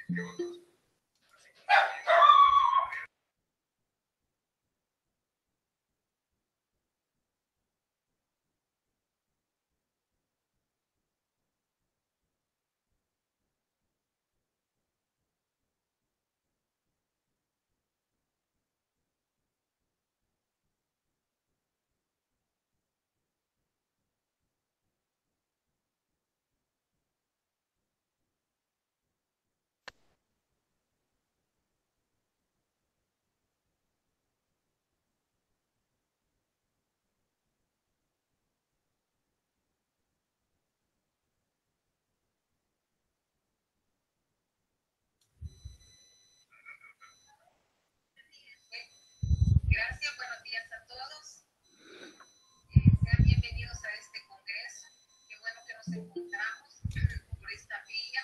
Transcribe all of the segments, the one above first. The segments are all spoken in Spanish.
Gracias, buenos días a todos. Sean bienvenidos a este congreso. Qué bueno que nos encontramos por esta vía.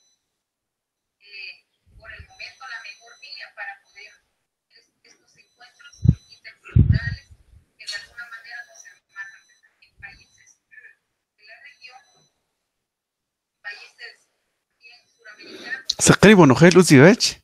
Por el momento, la mejor vía para poder estos encuentros interculturales que de alguna manera nos enmarcan en países de la región, países bien suramericanos. سقري ونخيل وزيواتش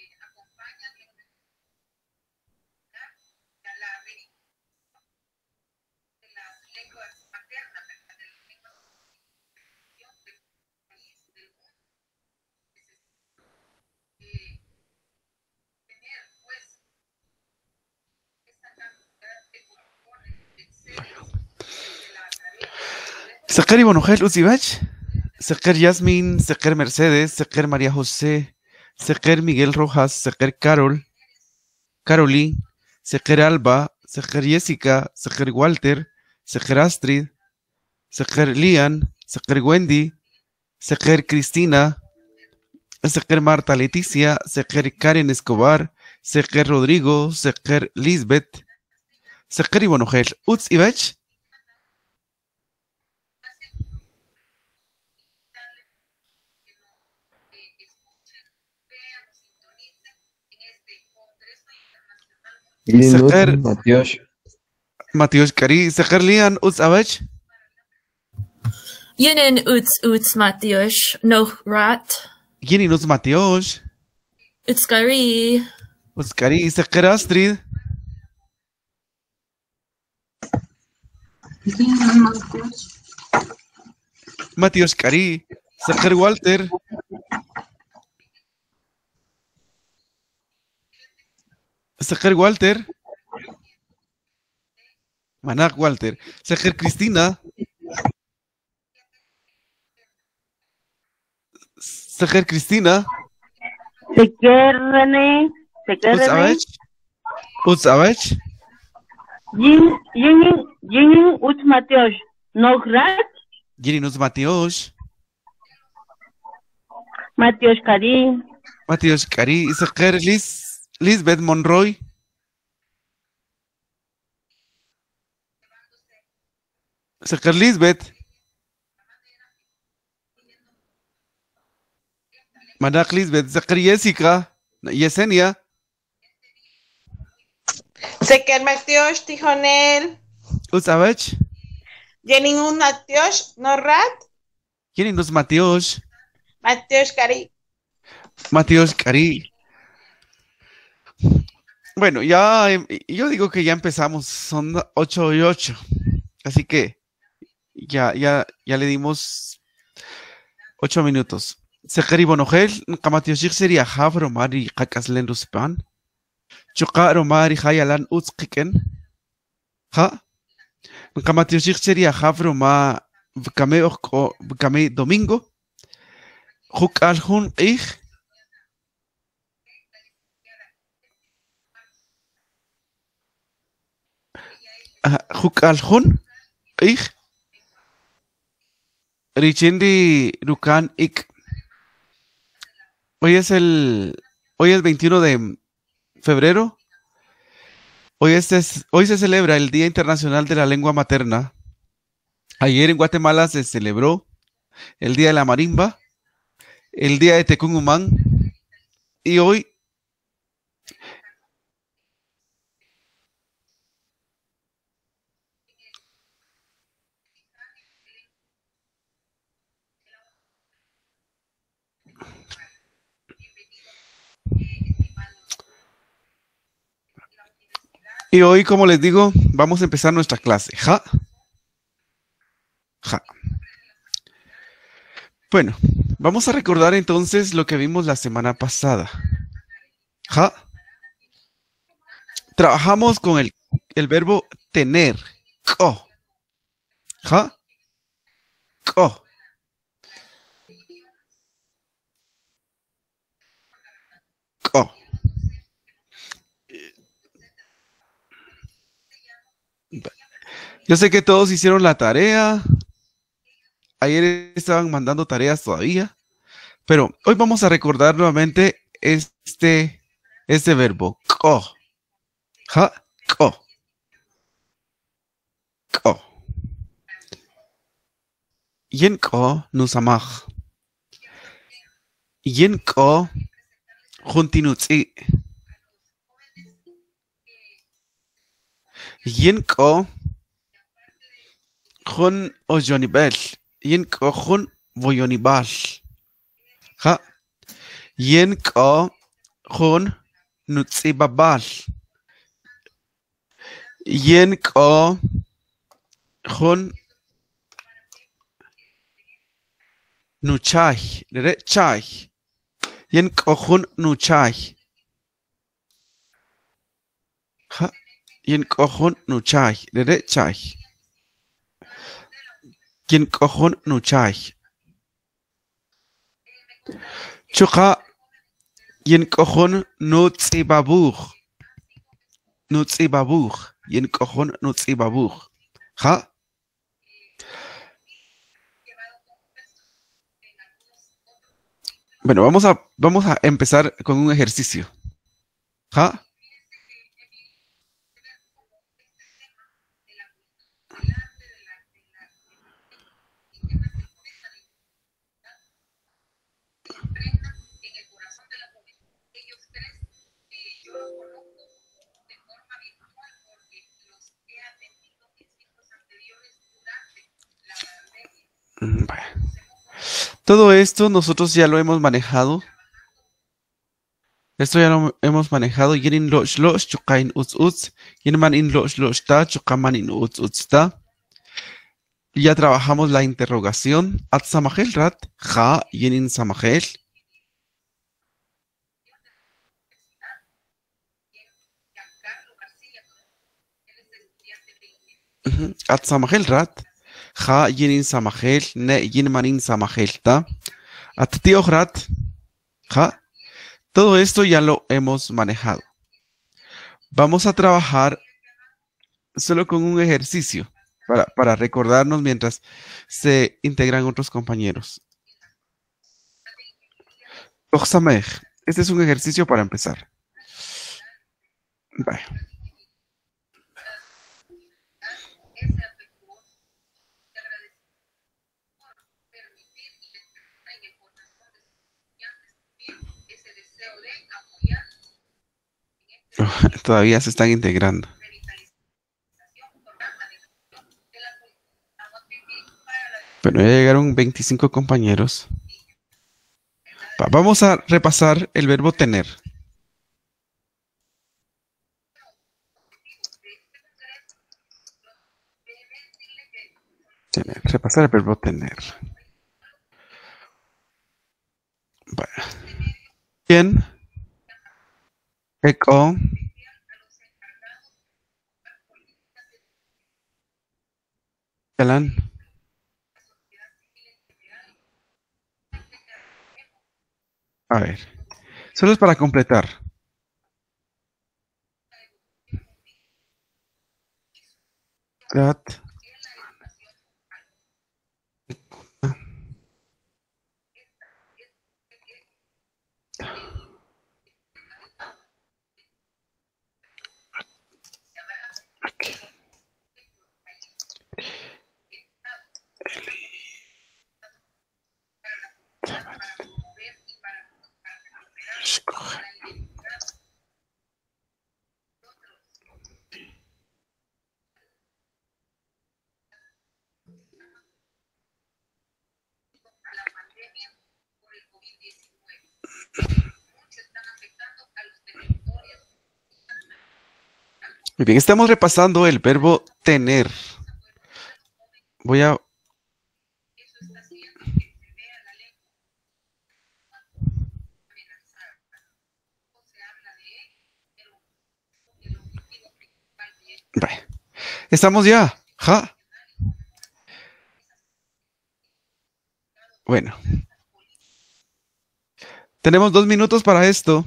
سقري ونخيل وزيواتش سقر ياسمين سقر مرسيدس سقر ماريا جوسé سقر ميغيل روجاس سقر كارولين سقر ألبا سقر يسيكا سقر والتر سقر أستريد سقر ليان سقر ويندي سقر كريستينا سقر مارتا لeticia سقر كارين اسكوبار سقر رودريغو سقر ليزبت سقري ونخيل أوتس إيفاتش سقر ماتيوش كاري سقر ليان أوتس أواتش Yenen uts Matiosh, no rat. Yeni nos Matiosh. Utskari. Utskari, سقر أستريد. ماتيوش كاري سقر والتر. سقر والتر. مناق والتر. سقر كريستينا. سقر كريستينا. سقر رني. سقر رني. أوتس أواتش. Yenen uts Matiosh, no rat. Yeni nos Matiosh. Matiosh Kari. ماتيوش كاري سقر ليزبeth مونروي. سقر ليزبeth. مناق ليزبeth سقر يسيكا يسenia. سقر ماتيوش تيجونيل. أوتس أواتش. Yeni un Matiosh, no rat. Yeni nos Matiosh. Matiosh Kari. Matiosh Kari. Bueno, ya yo digo que ya empezamos, son 8:08, así que ya le dimos 8 minutos. Sekeri Bonogel, Kamatiyoshik sería Havro Mari Kakaslen Ruspan. Chukaro Mari Hayalan Utskiken. Ha? Kamatiyoshik sería Havro Ma Vkame Domingo. Huk Alhun Ich. Huk Alhun Ich. Richendi Rukan Ik. Hoy es 21 de febrero. Hoy se celebra el Día Internacional de la Lengua Materna. Ayer en Guatemala se celebró el Día de la Marimba, el Día de Tecungumán, y hoy Y hoy, como les digo, vamos a empezar nuestra clase. Ja. Ja. Bueno, vamos a recordar entonces lo que vimos la semana pasada. Ja. Trabajamos con el verbo tener. Ko. Ja. Ko. Ko. Yo sé que todos hicieron la tarea. Ayer estaban mandando tareas todavía. Pero hoy vamos a recordar nuevamente este verbo. Ko. Ja. Ko. Ko. Yen ko nusamach. Yen ko juntinutzi. Yen ko jun ojonibel. Yen ko jun voyonibal. Ja. Yen ko jun nutzi babal. Yen ko jun nuchay. Dere chay. Yen ko jun nuchay. Ja. Yen ko jun nuchay. Dere chay. Yen ko jun nuchay. Chuka yen ko jun nutzi babuch. Nutzi babuch. Yen ko jun nutzi babuch. Ja. Bueno, vamos a empezar con un ejercicio. ¿Ja? En el corazón de la juventud. Ellos tres, yo los conozco de forma virtual porque los he atendido en ciclos anteriores durante la pandemia. Bueno. Todo esto nosotros ya lo hemos manejado. Esto ya lo hemos manejado. Yenin losh losh chukain uts uts. Yenman in losh losh ta chukaman in uts uts ta. Ya trabajamos la interrogación. At samajel rat. Ja yenin samajel. At samajel rat. Ja yenin samajel. Ne yenmanin samajel ta. At tío rat. Ja. Todo esto ya lo hemos manejado. Vamos a trabajar solo con un ejercicio para recordarnos mientras se integran otros compañeros. Este es un ejercicio para empezar. Vale. Todavía se están integrando. Bueno, ya llegaron 25 compañeros. Vamos a repasar el verbo tener. Repasar el verbo tener. Bueno. ¿Quién? Eco. Alan. A ver. Solo es para completar. That. Okay. Escoge. Muy bien, estamos repasando el verbo tener. Voy a... Vale. Estamos ya. Ja. Bueno. Tenemos 2 minutos para esto.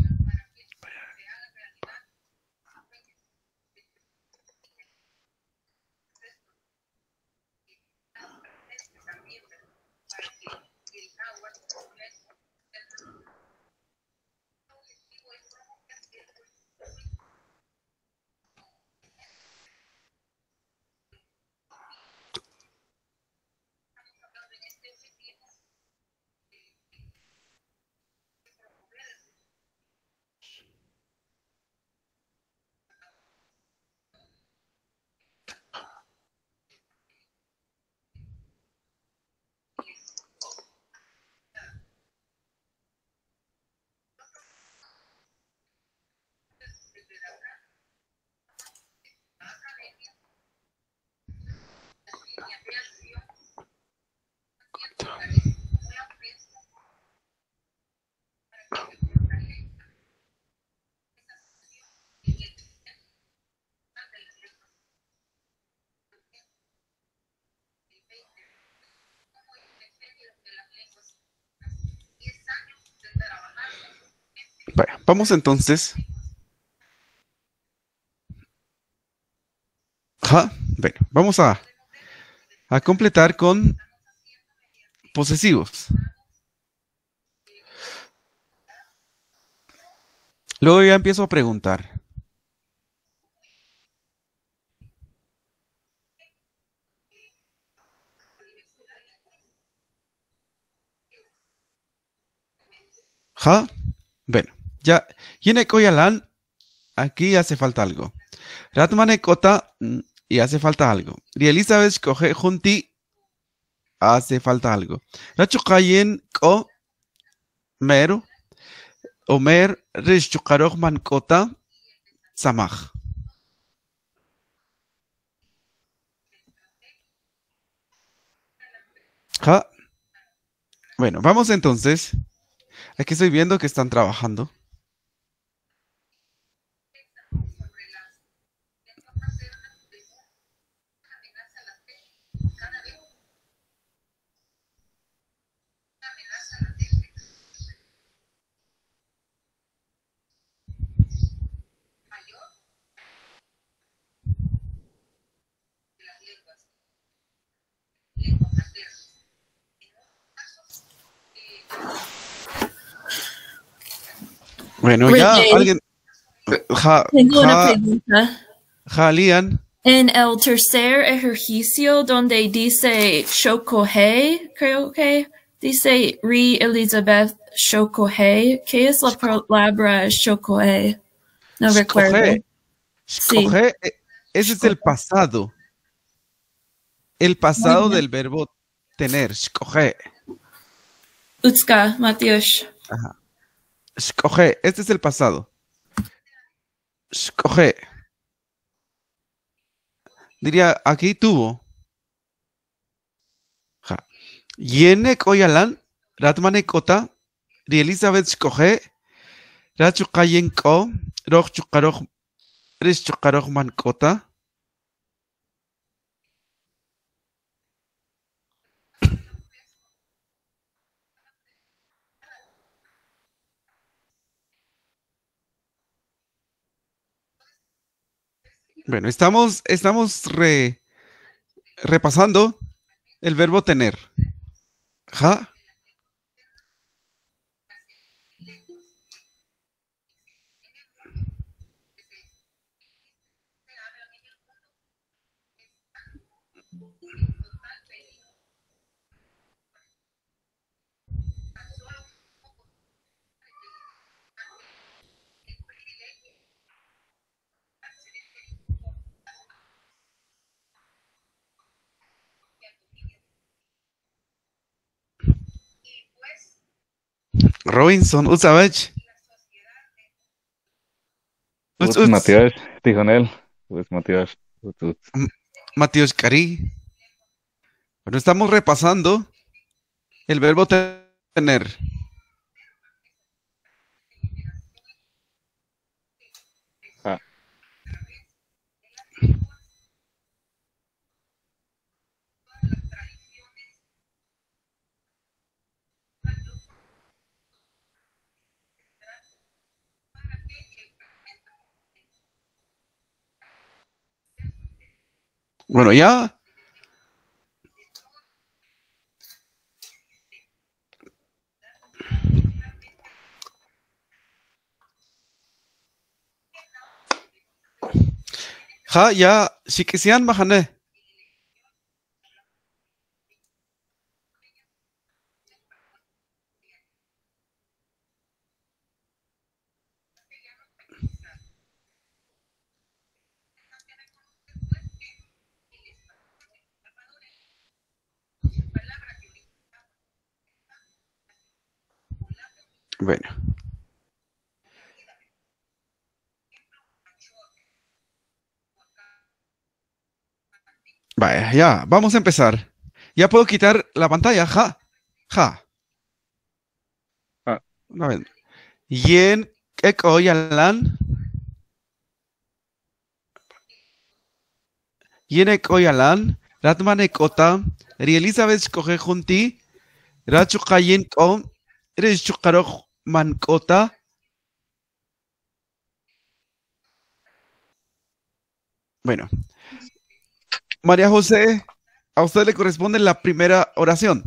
Bueno, vamos entonces. Ja. Bueno, vamos a completar con posesivos. Luego ya empiezo a preguntar. Ja. Bueno, ya. Yene koyalan. Aquí hace falta algo. Ratmane kota. Y hace falta algo. Y Elizabeth coge junti. Hace falta algo. Rachukayen ko. Meru. Omer Rishchukaroj Mankota Samaj. Ja. Bueno, vamos entonces. Aquí estoy viendo que están trabajando. Bueno, ya Renee, alguien. tengo una pregunta. Lian. En el tercer ejercicio donde dice Shokohei, creo que dice Re Elizabeth Shokohei. ¿Qué es la palabra Shokohei? No recuerdo. Sí. Ese es el pasado. El pasado del verbo tener. Shkohe. Utska, Matiush. Ajá. Shkohe. Este es el pasado. Shkohe. Diría, aquí tuvo. Ja. Yene koyalan. Ratmane kota. Ri Elizabeth shkohe. Rachukayen ko. Roch chukaroj. Rish chukaroj man kota. Bueno, estamos repasando el verbo tener. Ja. Robinson, Utsavech. Matías, Tijonel. Pues Matías, tú. Matios Cari. Bueno, estamos repasando el verbo tener. Ah, Bueno, ya. Ya, shikisian mahane. Bueno. Vaya, ya, vamos a empezar. Ya puedo quitar la pantalla, ja. ah, Una vez. Yen ekoyalan. Yen ekoyalan. Ratman ekota. Elizabeth coge junti. Rachukayen ko. Eres chukaroj mankota. Bueno. María José, a usted le corresponde la primera oración.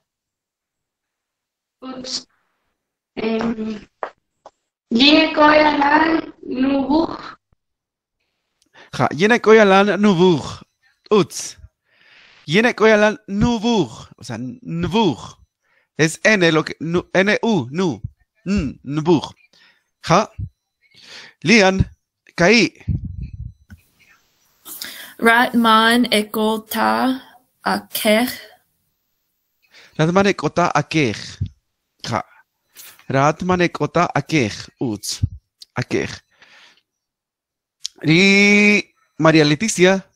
Ja, yene koyalan nubuj. Uts. Yene koyalan nubuj. O sea, nubuj. Es N, lo que. N-U, nu. Nubuj. Ja. Lian, caí. Ratman ekota akech. Ratman ekota akej. Ja. Ratman ekota akej. Uts. Akej. Y María Leticia.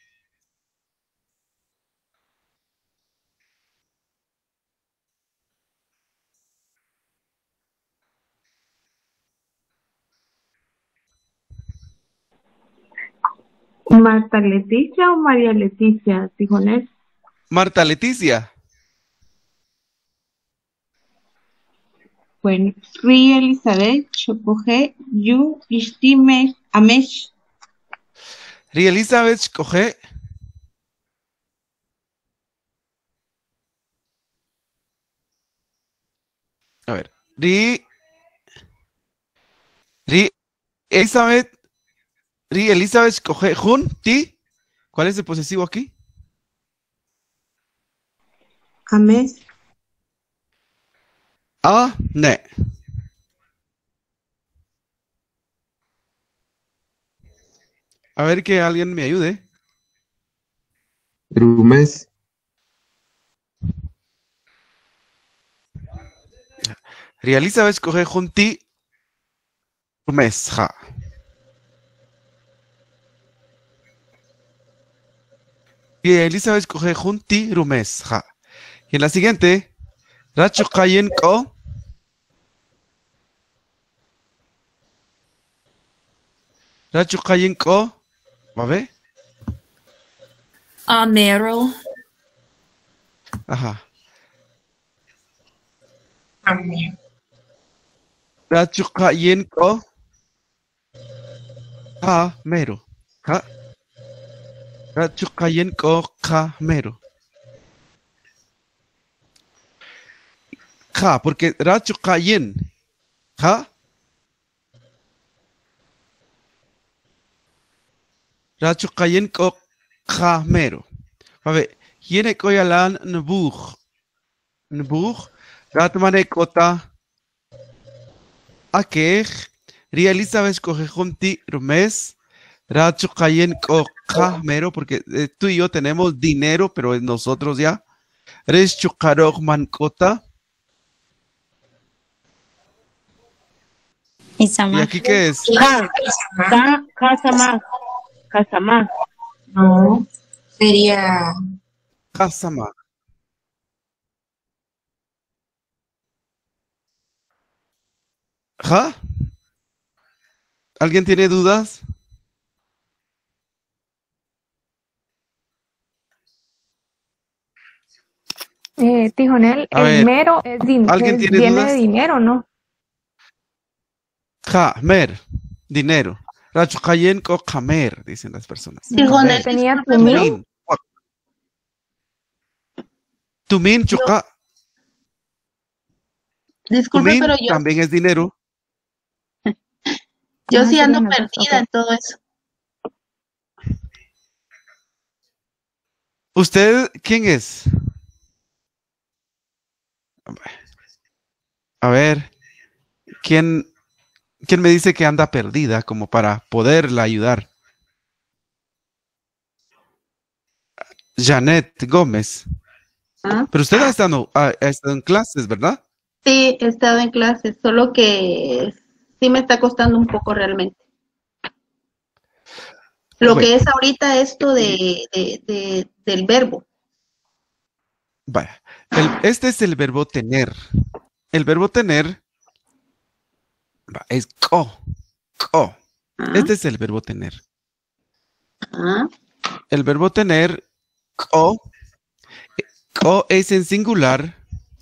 ¿Marta Leticia o María Leticia, Tijonel? Marta Leticia. Bueno, Ri Elizabeth, Chopoje, Yu, Ishtime, Amesh. Ri Elizabeth coge. A ver. Ri Elizabeth. Ri Elizabeth coge jun, ti. ¿Cuál es el posesivo aquí? Amesh. A, ne. A ver que alguien me ayude. Rumes, Ri Elizabeth coge jun, ti. Rumes, ja. Y Elizabeth coge jun, ti, rumes, ja. Y en la siguiente, Racho Kayen ko. Racho Kayen ko. ¿Va a ver? Amero. Ajá. Racho Kayen ko. Ja, mero. Ja. Racho Kayen ko, ja, mero. Ja, porque Racho Kayen. Ja. Racho Kayen ko, ja, mero. A ver, yene koyalan nbuj. Nbuj. Ratmane kota. Akej. Ri Elizabeth coge junti rumes. Racho Kayen ko, ja, mero, porque tú y yo tenemos dinero, pero nosotros ya. Res chukaroj mankota. ¿Y aquí qué es? Casa más. Casamá. No. Sería Kasama. ¿Ja? ¿Alguien tiene dudas? Tijonel, A el ver, mero es ¿alguien tiene viene dudas? de dinero, ¿no? Ja, mer, dinero. Rachukayen ko kamer, dicen las personas. Tijonel, Kamer. Tenía discúlpeme, tumín. Tumin. Tumin, chuka. disculpe, Tumin pero yo también es dinero. sí Ajá, ando serían las dos, perdida ok. en todo eso. ¿Usted quién es? A ver, ¿quién me dice que anda perdida como para poderla ayudar? Janet Gómez. ¿Ah? Pero usted ha estado en clases, ¿verdad? Sí, he estado en clases, solo que sí me está costando un poco realmente. Lo Bueno, que es ahorita esto del verbo. vaya. Este es el verbo tener. El verbo tener es ko. Ko. ¿Ah? Este es el verbo tener. ¿Ah? El verbo tener, ko es en singular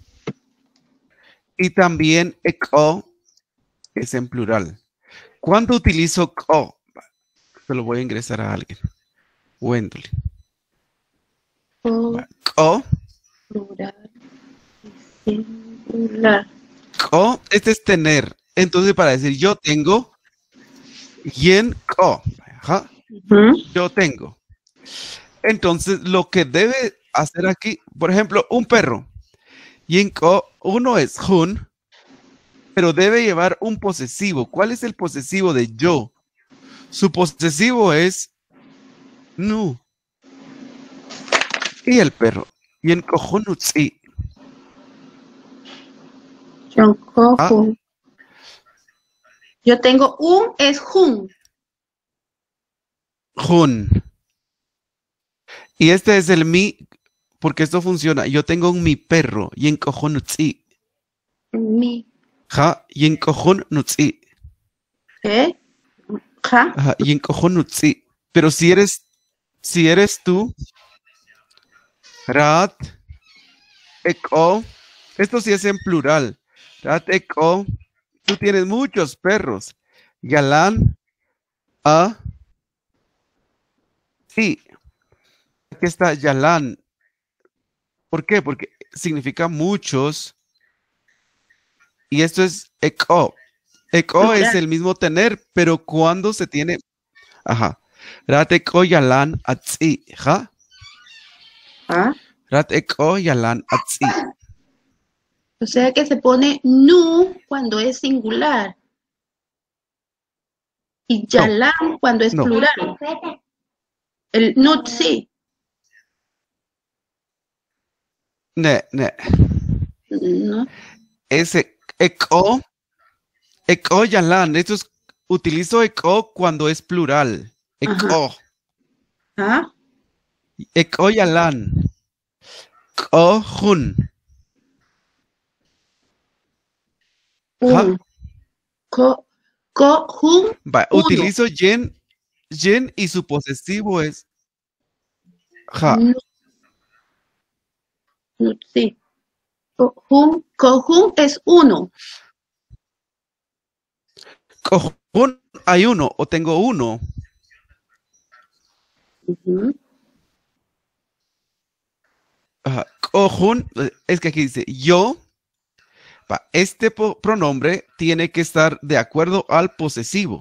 y también ko es en plural. ¿Cuándo utilizo ko? Se lo voy a ingresar a alguien. Wendell. Ko, Plural, singular. ko, este es tener. Entonces, para decir yo tengo, yen ko. Ajá, Ujú. yo tengo. Entonces, lo que debe hacer aquí, por ejemplo, un perro. Yen ko, uno es hun, pero debe llevar un posesivo. ¿Cuál es el posesivo de yo? Su posesivo es nu. Y el perro. Yen ko hun utsi. Yonko-hun. Yo tengo un es hun. Hun. Y este es el mi, porque esto funciona. Yo tengo un mi perro. Yen ko hun utsi. Mi. Ja, yen ko hun utsi. ¿Qué? Ja. Ajá, yen ko hun utsi. Pero si eres tú, rat, eko, esto sí es en plural. Rat, eko, tú tienes muchos perros. Yalan, a, sí. Aquí está yalan. ¿Por qué? Porque significa muchos. Y esto es eko. Eko es Plural. el mismo tener, pero cuando se tiene. Ajá. Rat, eko, yalan, atsi. Ja. ¿Ah? Rat, eko, yalan, atsi. O sea que se pone nu cuando es singular. Y yalan cuando es No. plural. El nutsi. Ne. ¿No? Ese eko. Eko, yalan. Esto es. Utilizo eko cuando es plural. Eko. ¿Ah? Eko, yalan. Ko, hun. Ja. Un. Ko-hun. Va, Uno. utilizo yen y su posesivo es ja. Sí. Ko-hun es uno. Kohun hay uno o tengo uno. Ujú. Ajá. Kohun es que aquí dice yo. Va, este pronombre tiene que estar de acuerdo al posesivo.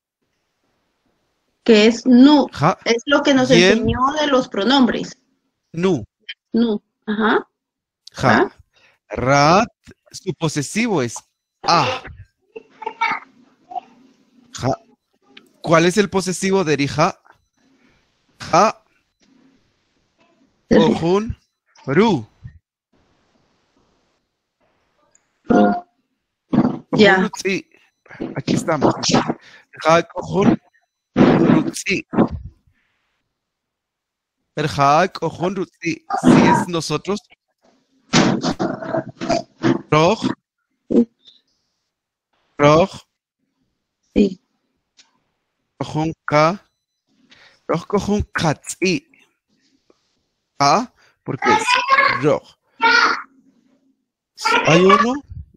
Que es nu. Ja. Es lo que nos Yen. enseñó de los pronombres. Nu. Nu. Ajá. Ja. Rat, su posesivo es a. Ja. ¿Cuál es el posesivo de rija? Ja. Kohun, ru. Ya. Kohun, sí. Aquí estamos. Ja, kohun, ru, sí. Erhak o Hun, si es nosotros. Roj, Roj, Sí. Hun Ka, Roj Hun Katsi. A, porque es Roj. Hay uno.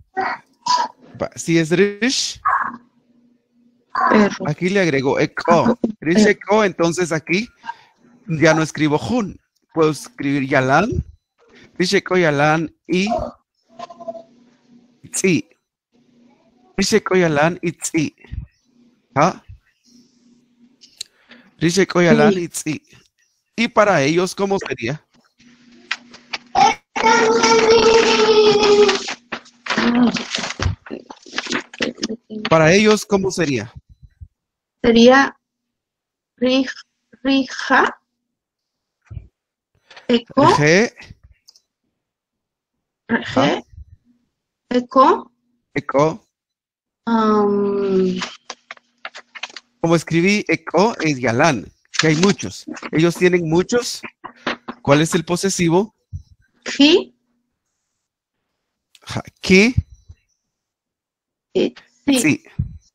Si es Rish, Perro. aquí le agrego Eko. Rish Eko, entonces aquí ya no escribo Hun. Puedo escribir Yalan. Rish Eko Yalan y Tzi. Rish Eko Yalan y Tzi. ¿Ah? Rish Eko Yalan y Tzi. Y para ellos, ¿cómo sería? Para ellos, ¿cómo sería? Sería Rija, Eco, G, G, Eco, Eko. Como escribí Eko es Yalan, que hay muchos. Ellos tienen muchos. ¿Cuál es el posesivo? Ji, Ki, sí. sí.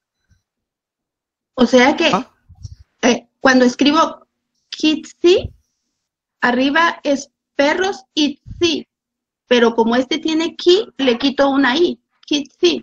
O sea que ¿Ah? cuando escribo kitsi, arriba es perros y tsi, pero como este tiene ki, le quito una i, kitsi.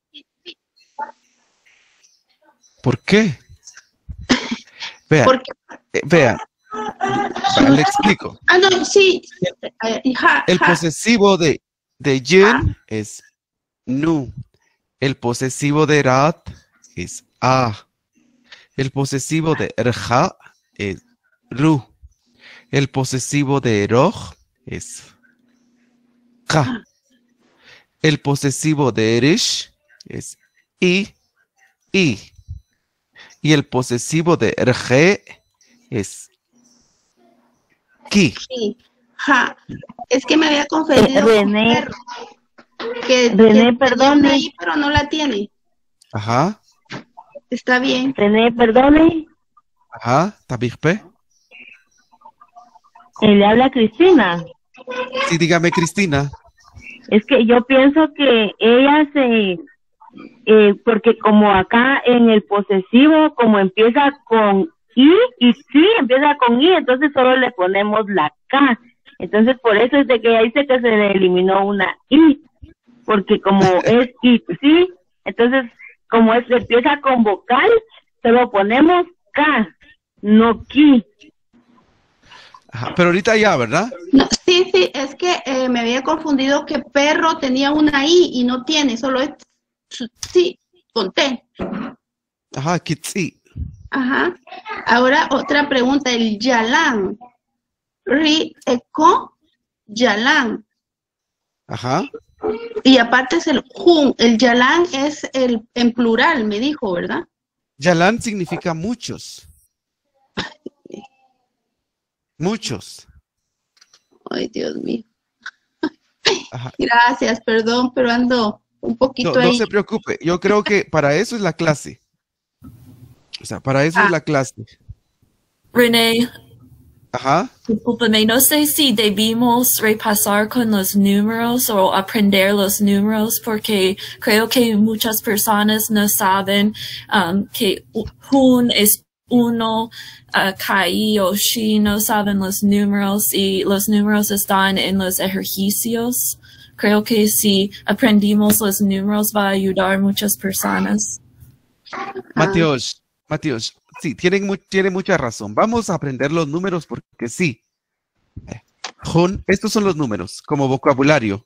¿Por qué? Vean, Porque, vean, le explico. no, sí, El posesivo de yin es nu. El posesivo de rat es a. El posesivo de erja es ru. El posesivo de roj es ja. El posesivo de erish es i. Y el posesivo de erge es ki. sí, ja. Es que me había confundido con René. perro. Que René, tenía perdone. una i, pero no la tiene. Ajá, Está bien. René, perdone, ajá, tabirpe. le habla Cristina. Sí, dígame, Cristina. Es que yo pienso que ella porque como acá en el posesivo, como empieza con I y sí, empieza con I, entonces solo le ponemos la K. Entonces por eso es de que ella dice que se le eliminó una I, porque como es I, sí, entonces como empieza con vocal, solo ponemos K, no Ki. Ajá, pero ahorita ya, ¿verdad? No, sí, es que me había confundido que perro tenía una i y no tiene, solo es sí, con T. Ajá, kitsi. Ajá. Ahora otra pregunta, el Yalan. Ri, Eco, Yalan. Ajá. Y aparte es el Jun. El Yalan es el en plural, me dijo, ¿verdad? Yalan significa muchos. Muchos. Ay, Dios mío. Ajá. Gracias, perdón, pero ando un poquito No, no ahí. se preocupe. Yo creo que para eso es la clase. O sea, para eso es la clase. René, Ajá. discúlpame, no sé si debimos repasar con los números o aprender los números porque creo que muchas personas no saben que Hun es uno, Kai o Shi no saben los números y los números están en los ejercicios. Creo que si aprendimos los números va a ayudar a muchas personas. Mateos, sí, tiene mucha razón. Vamos a aprender los números porque sí. Hun, estos son los números como vocabulario.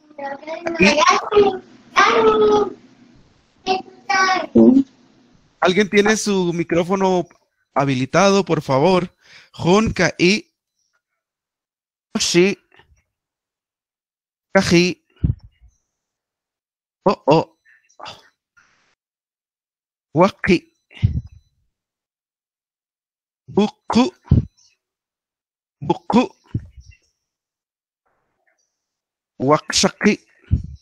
¿Alguien tiene su micrófono habilitado, por favor? Hun, Kai, Shi, Kaji, O, Waki, Buku, Wakshaki,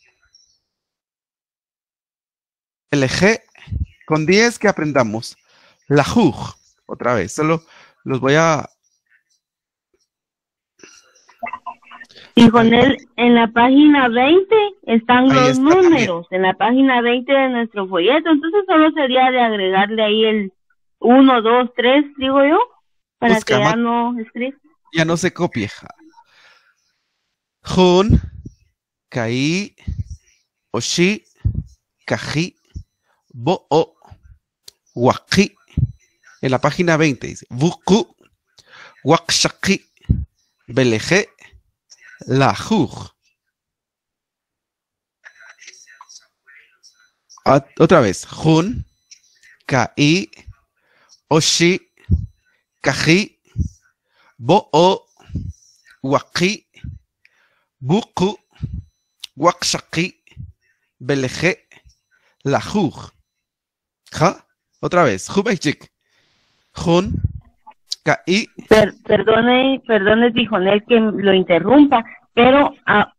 LG, con 10 que aprendamos. La Juj, otra vez, solo los voy a Tijonel, en la página 20 están Ahí los está números, en la página 20 de nuestro folleto, entonces solo sería de agregarle ahí el 1, 2, 3, digo yo, para Busca, que ya no escriba. ya no se copie. Jun, Kai, Oshi, Kaji, Bo'o, Waki. En la página 20 dice Buku, Wakshaki, Beleje, Lajuj. Otra vez. Jun, Kai, Oshi, Kaji, Bo'o, Waki, Buku, Wakshaki, Beleje, Lajuj. ¿Ja? Otra vez. Jubeichik. Jun, Kai. Perdone, Tijonel, que lo interrumpa, pero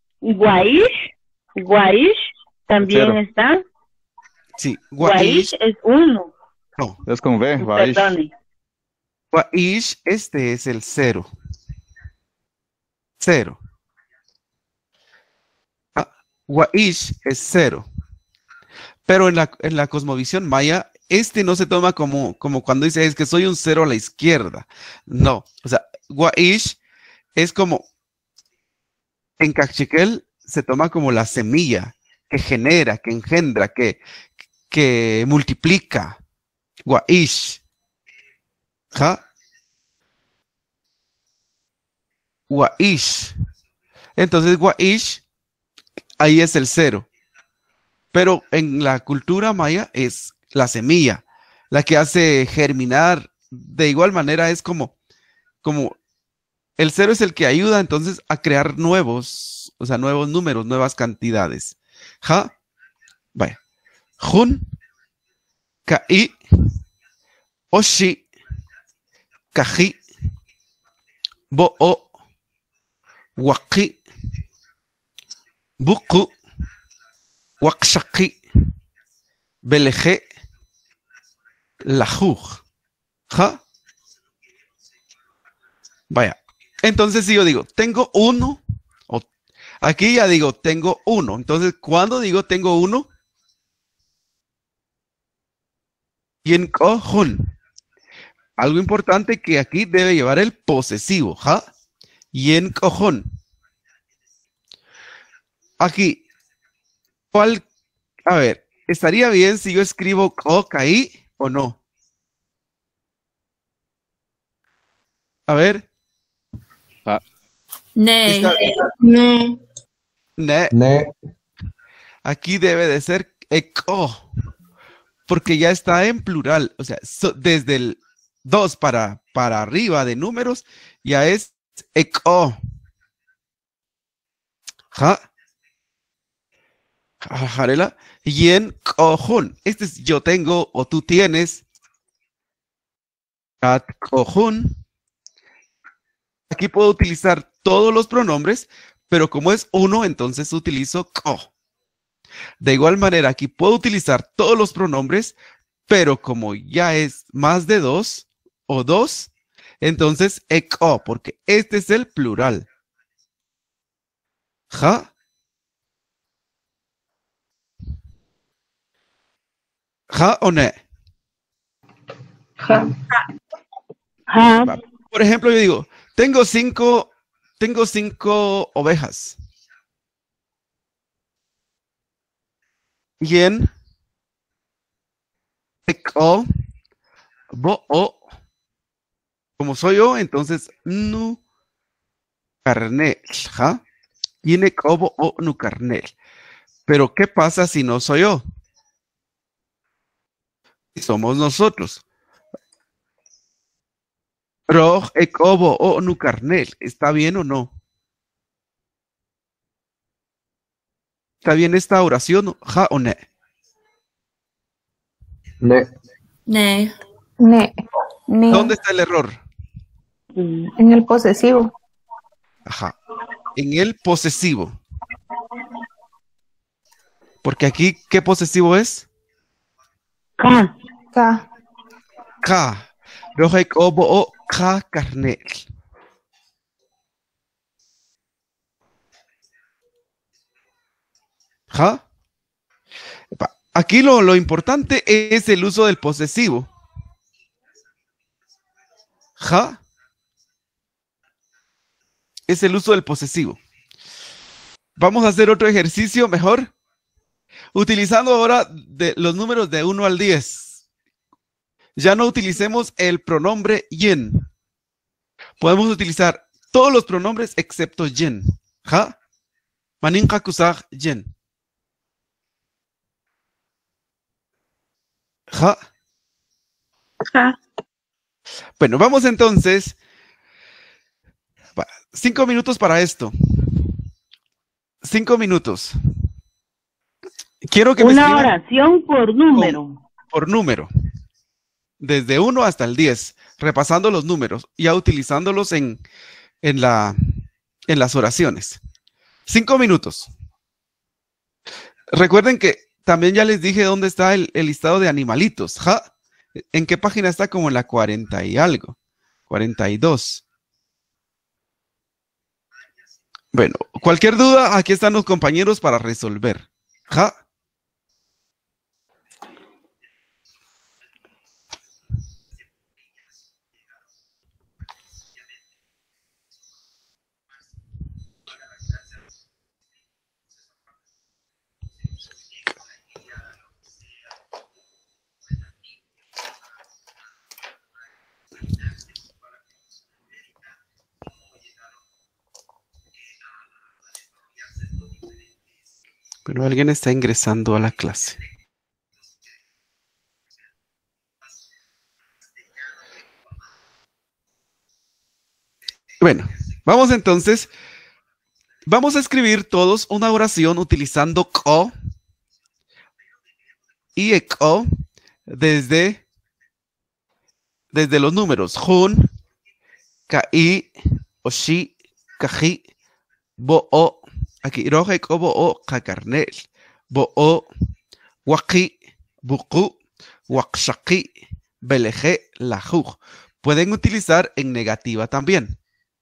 Guaish también Cero. está. Sí, Guaish Guaish. es 1. No, Es con V, Vaish. Perdone. Guaish, este es el 0. 0. Guaish es 0. Pero en la cosmovisión maya, este no se toma como cuando dice es que soy un 0 a la izquierda. No, o sea, Guaish es como, en Cachiquel se toma como la semilla que genera, que engendra, que multiplica. Guaish. ¿Ja? Guaish. Entonces, Guaish, ahí es el 0. Pero en la cultura maya es la semilla, la que hace germinar. De igual manera es como el 0 es el que ayuda entonces a crear nuevos, o sea, nuevos números, nuevas cantidades. ¿Ja? Vaya. Jun, Kai, Oshi, Kaji, Bo'o, Waki, Buku, Wakshaki, Beleje, Lajuj. ¿Ja? Vaya. Entonces, si yo digo, tengo 1, aquí ya digo, tengo 1. Entonces, cuando digo tengo 1, yen ko jun. Algo importante que aquí debe llevar el posesivo. ¿Ja? Yen ko jun. Aquí, a ver, ¿estaría bien si yo escribo ko kai o no? A ver. Nay. Ne. Ne. Aquí debe de ser eko, porque ya está en plural. O sea, desde el 2 para arriba de números, ya es eko. ¿Ja? Jarela. Yen kojun. Este es yo tengo o tú tienes. At kojun. Aquí puedo utilizar todos los pronombres, pero como es 1, entonces utilizo ko. De igual manera, aquí puedo utilizar todos los pronombres, pero como ya es más de 2 o 2, entonces eko, porque este es el plural. ¿Ja? ¿Ja o ne? Ja. Ja. Por ejemplo, yo digo, tengo cinco ovejas. Yen, eko, bo'o. Como soy yo, entonces nu carnel. ¿Ja? Yen, eko, bo'o, nu carnel. Pero ¿qué pasa si no soy yo? Somos nosotros. Roj, eko, bo'o, nu carnel. ¿Está bien o no? ¿Está bien esta oración? ¿Ja o ne? Ne. Nay. Ne. Ne. ¿Dónde está el error? En el posesivo. Ajá. En el posesivo. Porque aquí, ¿qué posesivo es? Ka. Ka. Ka. Roj, eko, bo'o, ka carnel. ¿Ja? Aquí lo importante es el uso del posesivo. ¿Ja? Es el uso del posesivo. Vamos a hacer otro ejercicio mejor. Utilizando ahora los números de 1 al 10. Ya no utilicemos el pronombre yin. Podemos utilizar todos los pronombres excepto yin. ¿Ja? Manin kakusag yin. ¿Ja? Ja. Bueno, vamos entonces. 5 minutos para esto. 5 minutos. Quiero que me Una escriban oración por número. por número. Desde 1 hasta el 10. Repasando los números. Ya utilizándolos en las oraciones. 5 minutos. Recuerden que también ya les dije dónde está el listado de animalitos. ¿Ja? ¿En qué página está? Como en la 40 y algo. 42. Bueno, cualquier duda, aquí están los compañeros para resolver. ¿Ja? Pero alguien está ingresando a la clase. Bueno, vamos entonces. Vamos a escribir todos una oración utilizando ko y eko desde los números Jun, Kai, Oshi, Kaji, Bo'o. Aquí, roje ko bo'o kakarnel. Bo'o, Waki, Buku, Wakshaki, Beleje, Lajuj. Pueden utilizar en negativa también.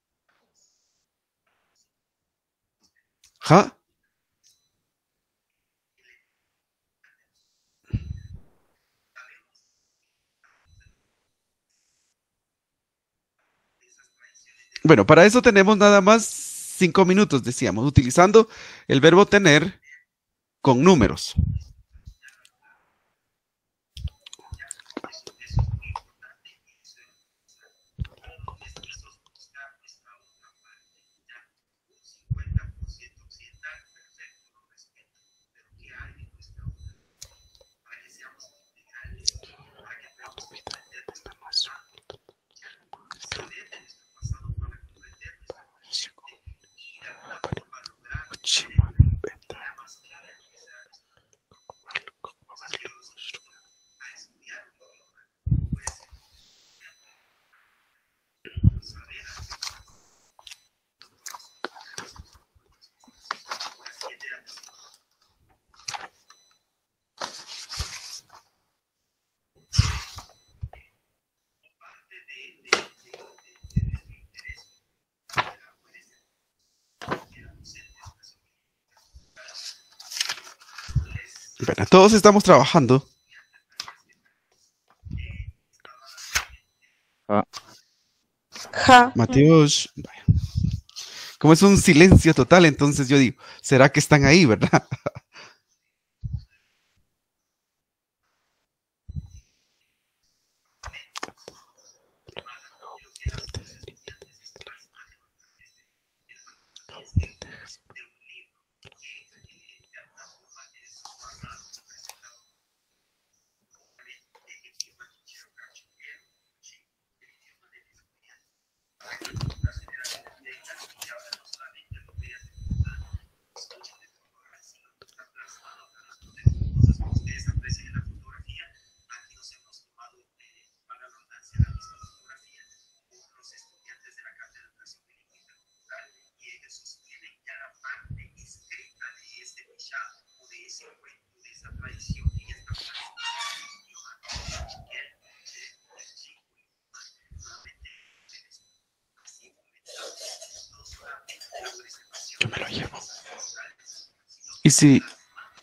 ¿Ja? Bueno, para eso tenemos nada más 5 minutos, decíamos, utilizando el verbo tener con números. Bueno, todos estamos trabajando. Ja. Mateos, vaya. Como es un silencio total, entonces yo digo, ¿será que están ahí, verdad? Yo me lo llevo. Y si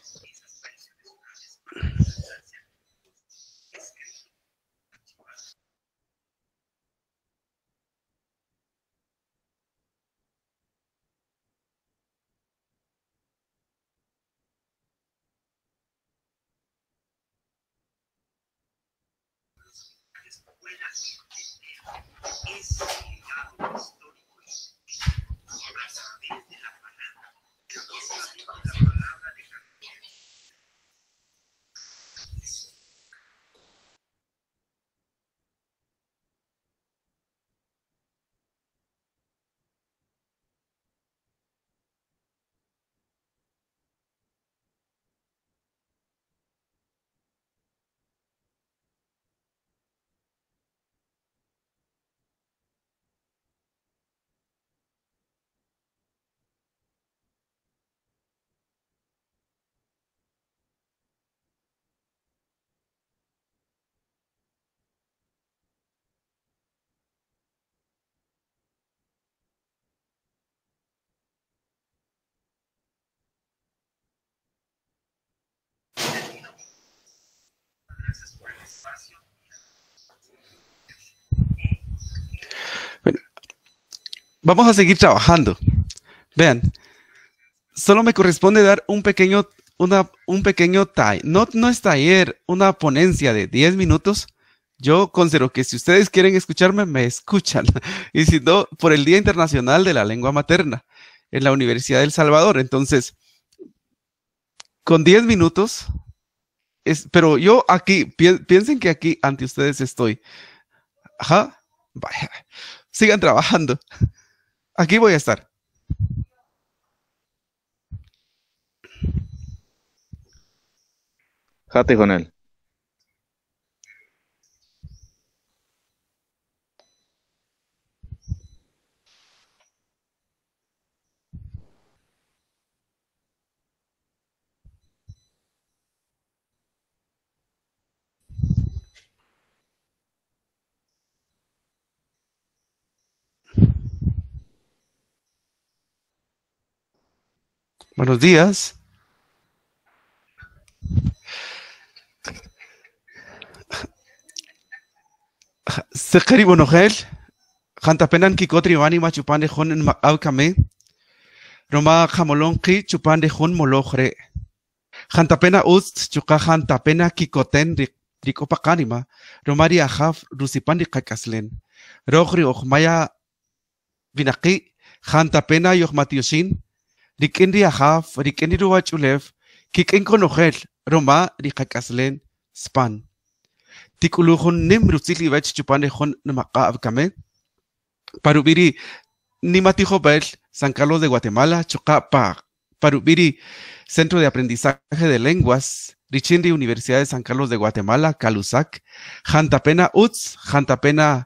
Bueno, vamos a seguir trabajando. Vean, solo me corresponde dar un pequeño taller, no es taller, una ponencia de 10 minutos. Yo considero que si ustedes quieren escucharme, me escuchan. Y si no, por el Día Internacional de la Lengua Materna en la Universidad de El Salvador. Entonces, con 10 minutos, pero yo aquí, piensen que aquí ante ustedes estoy. Ajá, vaya, sigan trabajando. Aquí voy a estar. Jate con él. Buenos días. Sekeri bonogel, jantapenan kikotri vani machupan de hon en makabkame, roma jamolon ki chupan de hon molojre. Jantapena ust chuka jantapena kikoten riko pakanima, romari ajaf rusipan de kakaslen. Rogri ojmaya vinaki, jantapena yohmatioshin, rikendi ajaf, rikendi ruachulev, kiken konogel, roma rikakaslen span. Tikuluhon nim rusili vech chupane hon namaka abkame. Parubiri nimatijo bel San Carlos de Guatemala, choca Parubiri Centro de Aprendizaje de Lenguas, Richindi Universidad de San Carlos de Guatemala, Calusac, Jantapena Utz, Jantapena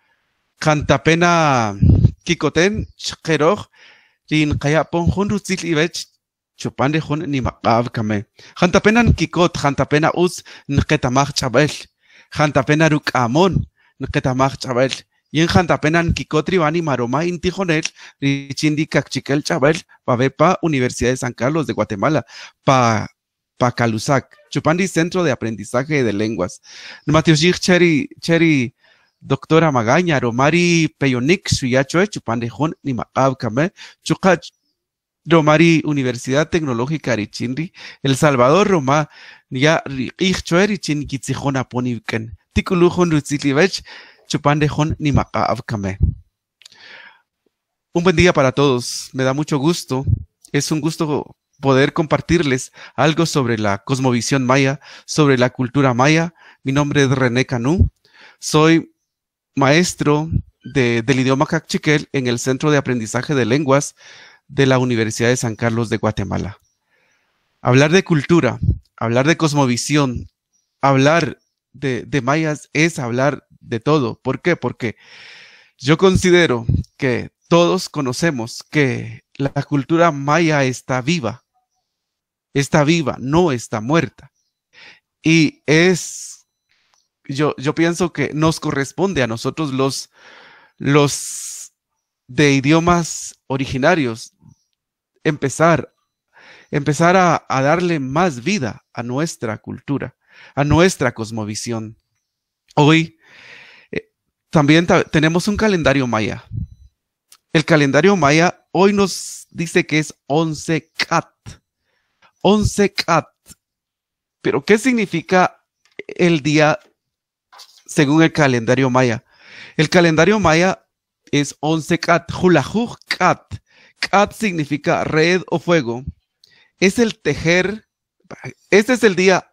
Kikoten, Chkeroj, Rin Kayapon Hun rusili vech chupane hon nimaka abkame. Jantapenan Kikot, Jantapena Utz, Nketamach Chabel. Jantapena rukamon, nketamach chabel. Y en Jantapenan kikotri vani maroma intijonel, richindi kakchikel chabel, pa Universidad de San Carlos de Guatemala, pa Calusac, chupandi Centro de Aprendizaje de Lenguas. Matioshich cheri doctora Magaña, romari peyonik suyachoe, chupandi hon ni maabkame, chukach Romari Universidad Tecnológica Richindi, El Salvador Roma, ya Richin Kitzijona Poniken, Tikulujon Rutzilivech, Chupandejon Nimaka Avkame. Un buen día para todos, me da mucho gusto, es un gusto poder compartirles algo sobre la cosmovisión maya, sobre la cultura maya. Mi nombre es René Canú, soy maestro del idioma Cachiquel en el Centro de Aprendizaje de Lenguas de la Universidad de San Carlos de Guatemala. Hablar de cultura, hablar de cosmovisión, hablar de mayas es hablar de todo. ¿Por qué? Porque yo considero que todos conocemos que la cultura maya está viva, no está muerta. Y yo pienso que nos corresponde a nosotros los de idiomas originarios empezar a darle más vida a nuestra cultura, a nuestra cosmovisión. Hoy también tenemos un calendario maya. El calendario maya hoy nos dice que es 11 Cat. 11 Cat. Pero ¿qué significa el día según el calendario maya. El calendario maya es 11 cat, hulajuj cat. Cat significa red o fuego. Es el tejer. Este es el día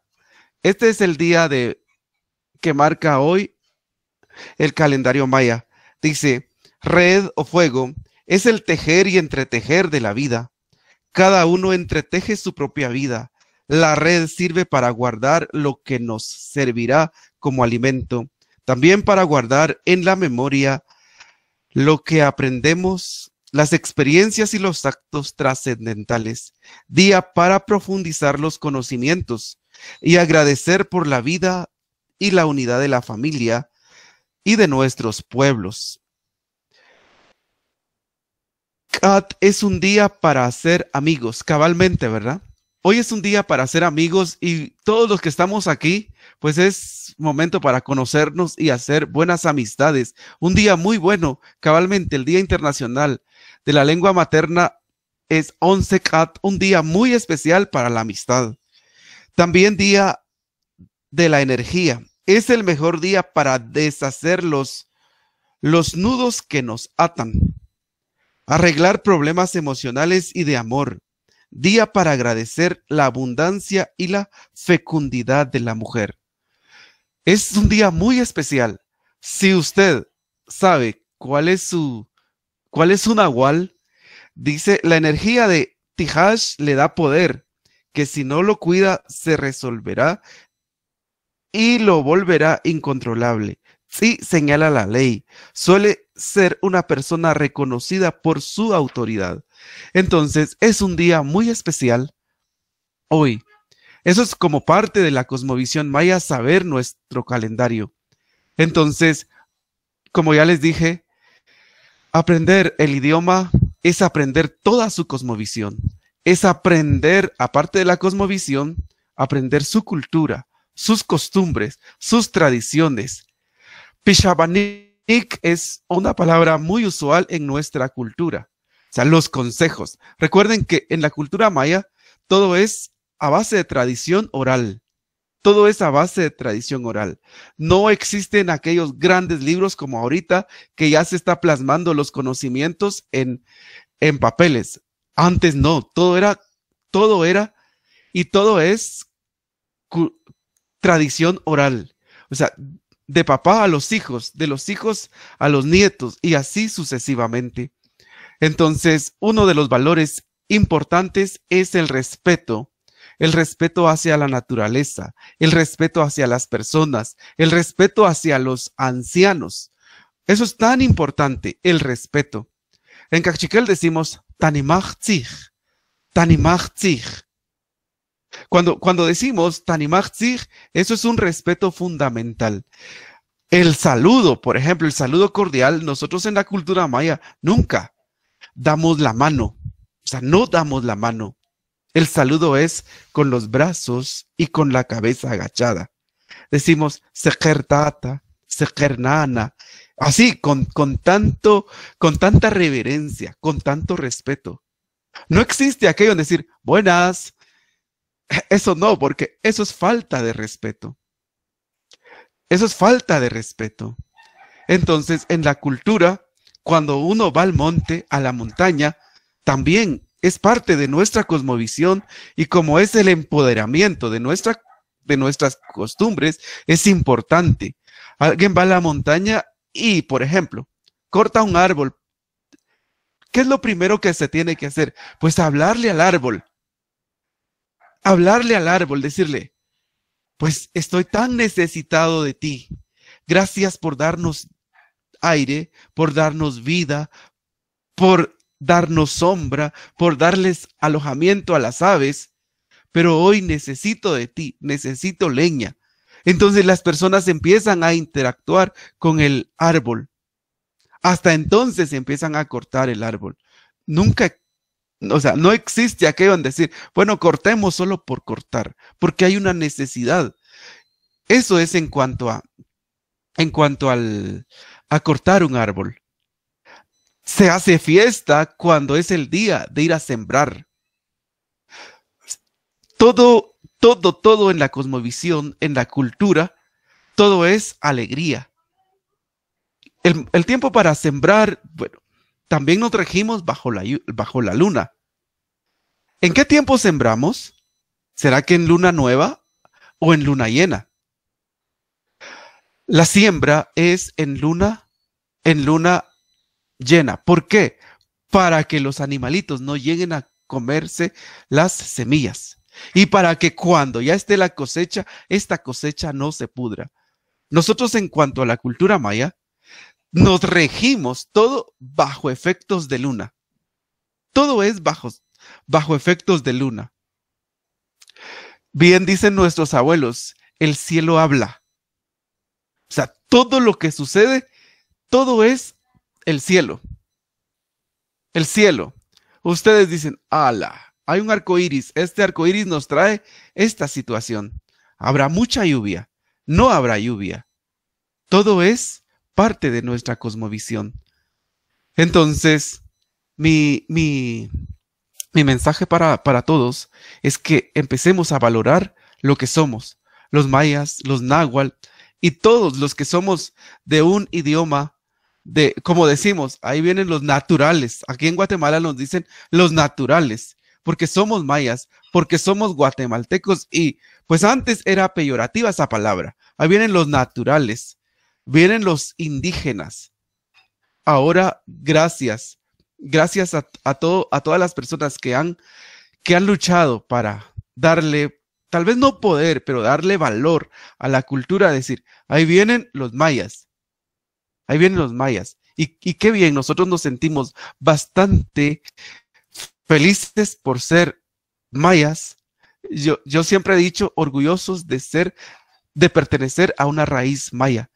que marca hoy el calendario maya. Dice, red o fuego es el tejer y entretejer de la vida. Cada uno entreteje su propia vida. La red sirve para guardar lo que nos servirá como alimento. También para guardar en la memoria lo que aprendemos, las experiencias y los actos trascendentales. Día para profundizar los conocimientos y agradecer por la vida y la unidad de la familia y de nuestros pueblos. Cat es un día para hacer amigos, cabalmente, ¿verdad? Hoy es un día para hacer amigos y todos los que estamos aquí, pues es momento para conocernos y hacer buenas amistades. Un día muy bueno, cabalmente, el Día Internacional de la Lengua Materna es 11 Cat, un día muy especial para la amistad. También Día de la Energía. Es el mejor día para deshacer los nudos que nos atan. Arreglar problemas emocionales y de amor. Día para agradecer la abundancia y la fecundidad de la mujer. Es un día muy especial. Si usted sabe cuál es su nahual, dice, la energía de Tijash le da poder, que si no lo cuida se resolverá y lo volverá incontrolable. Sí, señala la ley. Suele ser una persona reconocida por su autoridad. Entonces, es un día muy especial hoy. Eso es como parte de la cosmovisión maya, saber nuestro calendario. Entonces, como ya les dije, aprender el idioma es aprender toda su cosmovisión. Es aprender, aparte de la cosmovisión, aprender su cultura, sus costumbres, sus tradiciones. Pishabanik es una palabra muy usual en nuestra cultura. O sea, los consejos. Recuerden que en la cultura maya todo es a base de tradición oral. Todo es a base de tradición oral. No existen aquellos grandes libros como ahorita que ya se está plasmando los conocimientos en papeles. Antes no, todo era y todo es tradición oral. O sea, de papá a los hijos, de los hijos a los nietos y así sucesivamente. Entonces, uno de los valores importantes es el respeto hacia la naturaleza, el respeto hacia las personas, el respeto hacia los ancianos. Eso es tan importante, el respeto. En Cachiquel decimos Tanimach Tzich, Tanimach Tzich. Cuando decimos Tanimach Tzich, eso es un respeto fundamental. El saludo, por ejemplo, el saludo cordial, nosotros en la cultura maya nunca damos la mano. O sea, no damos la mano. El saludo es con los brazos y con la cabeza agachada. Decimos Seker Tata, Seker Nana, así, con tanta reverencia, con tanto respeto. No existe aquello en decir buenas. Eso no, porque eso es falta de respeto. Eso es falta de respeto. Entonces, en la cultura, cuando uno va al monte, a la montaña, también es parte de nuestra cosmovisión y como es el empoderamiento de nuestras costumbres, es importante. Alguien va a la montaña y, por ejemplo, corta un árbol. ¿Qué es lo primero que se tiene que hacer? Pues hablarle al árbol. Hablarle al árbol, decirle, pues estoy tan necesitado de ti. Gracias por darnos aire, por darnos vida, por darnos sombra, por darles alojamiento a las aves, pero hoy necesito de ti, necesito leña. Entonces las personas empiezan a interactuar con el árbol. Hasta entonces empiezan a cortar el árbol. No existe aquello en decir, bueno, cortemos solo por cortar, porque hay una necesidad. Eso es en cuanto a cortar un árbol. Se hace fiesta cuando es el día de ir a sembrar. Todo en la cosmovisión, en la cultura, todo es alegría. El tiempo para sembrar, bueno, también nos regimos bajo la luna. ¿En qué tiempo sembramos? ¿Será que en luna nueva o en luna llena? La siembra es en luna llena. ¿Por qué? Para que los animalitos no lleguen a comerse las semillas y para que cuando ya esté la cosecha, esta cosecha no se pudra. Nosotros, en cuanto a la cultura maya, nos regimos todo bajo efectos de luna. Todo es bajo efectos de luna. Bien dicen nuestros abuelos, el cielo habla. O sea, todo lo que sucede, todo es el cielo. El cielo. Ustedes dicen, ala, hay un arco iris. Este arco iris nos trae esta situación. Habrá mucha lluvia. No habrá lluvia. Todo es parte de nuestra cosmovisión. Entonces, mi mensaje para todos es que empecemos a valorar lo que somos. Los mayas, los náhuatl y todos los que somos de un idioma, como decimos, ahí vienen los naturales. Aquí en Guatemala nos dicen los naturales, porque somos mayas, porque somos guatemaltecos y pues antes era peyorativa esa palabra. Ahí vienen los naturales, vienen los indígenas. Ahora, gracias a todas las personas que han luchado para darle, tal vez no poder, pero darle valor a la cultura, decir, ahí vienen los mayas. Ahí vienen los mayas. Y qué bien, nosotros nos sentimos bastante felices por ser mayas. Yo siempre he dicho orgullosos de pertenecer a una raíz maya.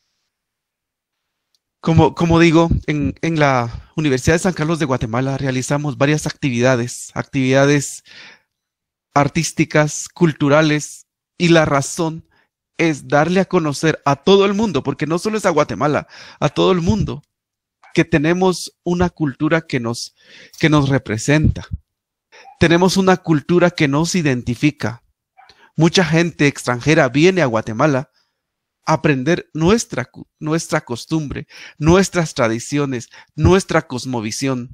Como digo, en la Universidad de San Carlos de Guatemala realizamos varias actividades artísticas, culturales, y la razón es darle a conocer a todo el mundo, porque no solo es a Guatemala, a todo el mundo, que tenemos una cultura que nos representa. Tenemos una cultura que nos identifica. Mucha gente extranjera viene a Guatemala a aprender nuestra costumbre, nuestras tradiciones, nuestra cosmovisión.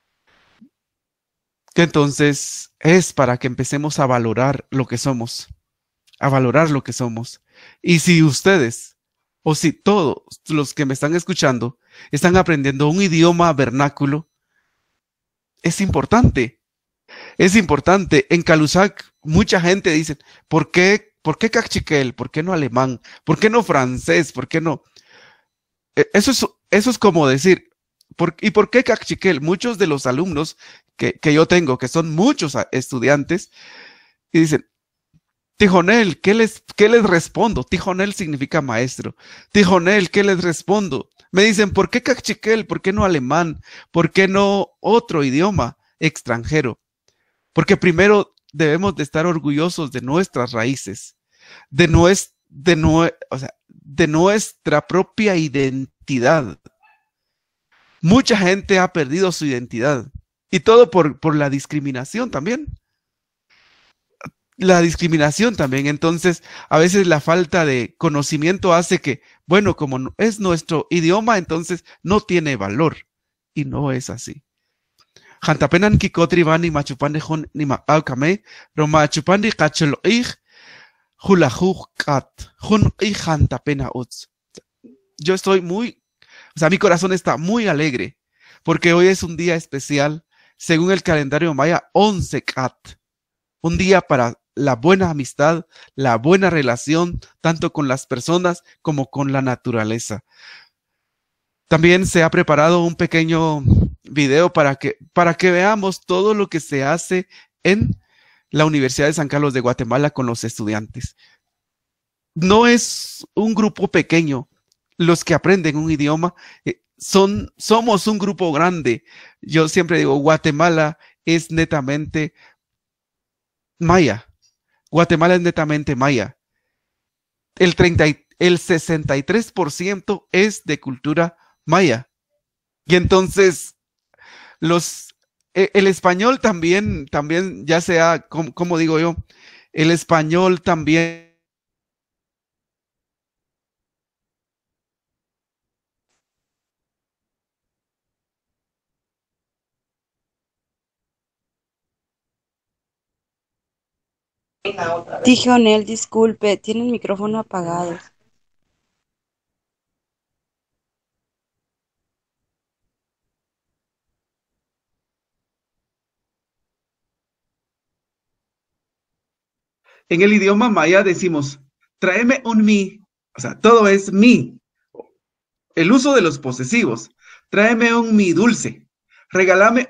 Que entonces es para que empecemos a valorar lo que somos, a valorar lo que somos. Y si ustedes, o si todos los que me están escuchando, están aprendiendo un idioma vernáculo, es importante. Es importante. En Calusac, mucha gente dice, ¿por qué cachiquel? ¿Por qué no alemán? ¿Por qué no francés? ¿Por qué no? Eso es como decir, ¿y por qué cachiquel? Muchos de los alumnos que yo tengo, que son muchos estudiantes, y dicen, Tijonel, ¿qué les respondo? Tijonel significa maestro. Tijonel, ¿qué les respondo? Me dicen, ¿por qué cachiquel? ¿Por qué no alemán? ¿Por qué no otro idioma extranjero? Porque primero debemos de estar orgullosos de nuestras raíces, de nuestra propia identidad. Mucha gente ha perdido su identidad y todo por la discriminación también. La discriminación también. Entonces, a veces la falta de conocimiento hace que, bueno, como no es nuestro idioma, entonces no tiene valor. Y no es así. Jantapenan kikotri van ni machupan de ni maakame, ro machupan de kachelo ich, hulajuj kat, hun ich jantapena uts. Yo estoy mi corazón está muy alegre, porque hoy es un día especial, según el calendario maya, 11 kat. Un día para la buena amistad, la buena relación, tanto con las personas como con la naturaleza. También se ha preparado un pequeño video para que veamos todo lo que se hace en la Universidad de San Carlos de Guatemala con los estudiantes. No es un grupo pequeño. Los que aprenden un idioma somos un grupo grande. Yo siempre digo, Guatemala es netamente maya. Guatemala es netamente maya. El 63% es de cultura maya. Y entonces el español también ya sea, como digo yo, el español también Tijonel, disculpe, tiene el micrófono apagado. En el idioma maya decimos, tráeme un mi, o sea, todo es mi. El uso de los posesivos, tráeme un mi dulce, regálame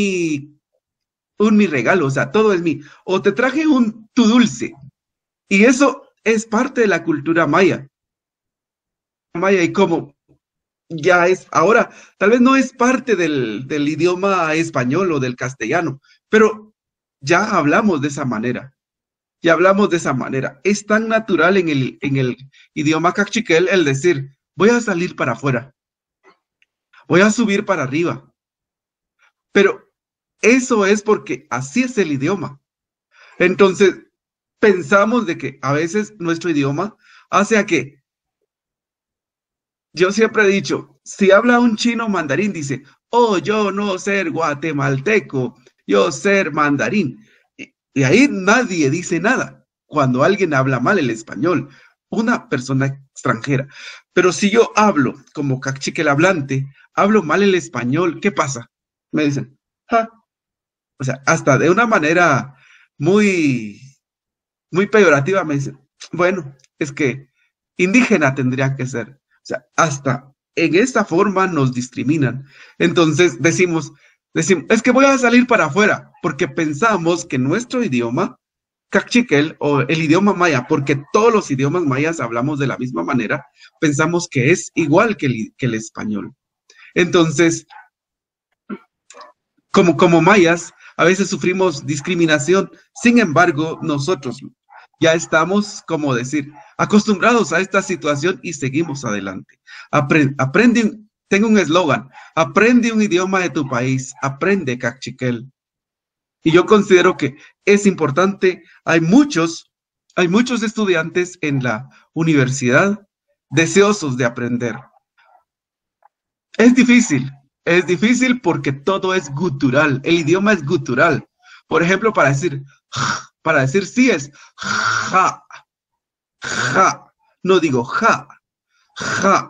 un mi regalo, o sea, todo es mi. O te traje un tu dulce. Y eso es parte de la cultura maya. Maya y como ya es, ahora, tal vez no es parte del idioma español o del castellano, pero ya hablamos de esa manera. Ya hablamos de esa manera. Es tan natural en el idioma cachiquel el decir, voy a salir para afuera, voy a subir para arriba. Pero eso es porque así es el idioma. Entonces, pensamos de que a veces nuestro idioma hace a que, yo siempre he dicho, si habla un chino mandarín, dice, oh, yo no ser guatemalteco, yo ser mandarín. Y ahí nadie dice nada cuando alguien habla mal el español, una persona extranjera. Pero si yo hablo como cachiquel hablante, hablo mal el español, ¿qué pasa? Me dicen, ja. O sea, hasta de una manera muy, muy peyorativa me dicen, bueno, es que indígena tendría que ser. O sea, hasta en esta forma nos discriminan. Entonces decimos, es que voy a salir para afuera, porque pensamos que nuestro idioma, cachiquel o el idioma maya, porque todos los idiomas mayas hablamos de la misma manera, pensamos que es igual que el español. Entonces, como mayas, a veces sufrimos discriminación, sin embargo, nosotros ya estamos, como decir, acostumbrados a esta situación y seguimos adelante. Tengo un eslogan, aprende un idioma de tu país, aprende cachiquel. Y yo considero que es importante, hay muchos estudiantes en la universidad deseosos de aprender. Es difícil porque todo es gutural, el idioma es gutural. Por ejemplo, para decir sí es ja, ja, no digo ja, ja.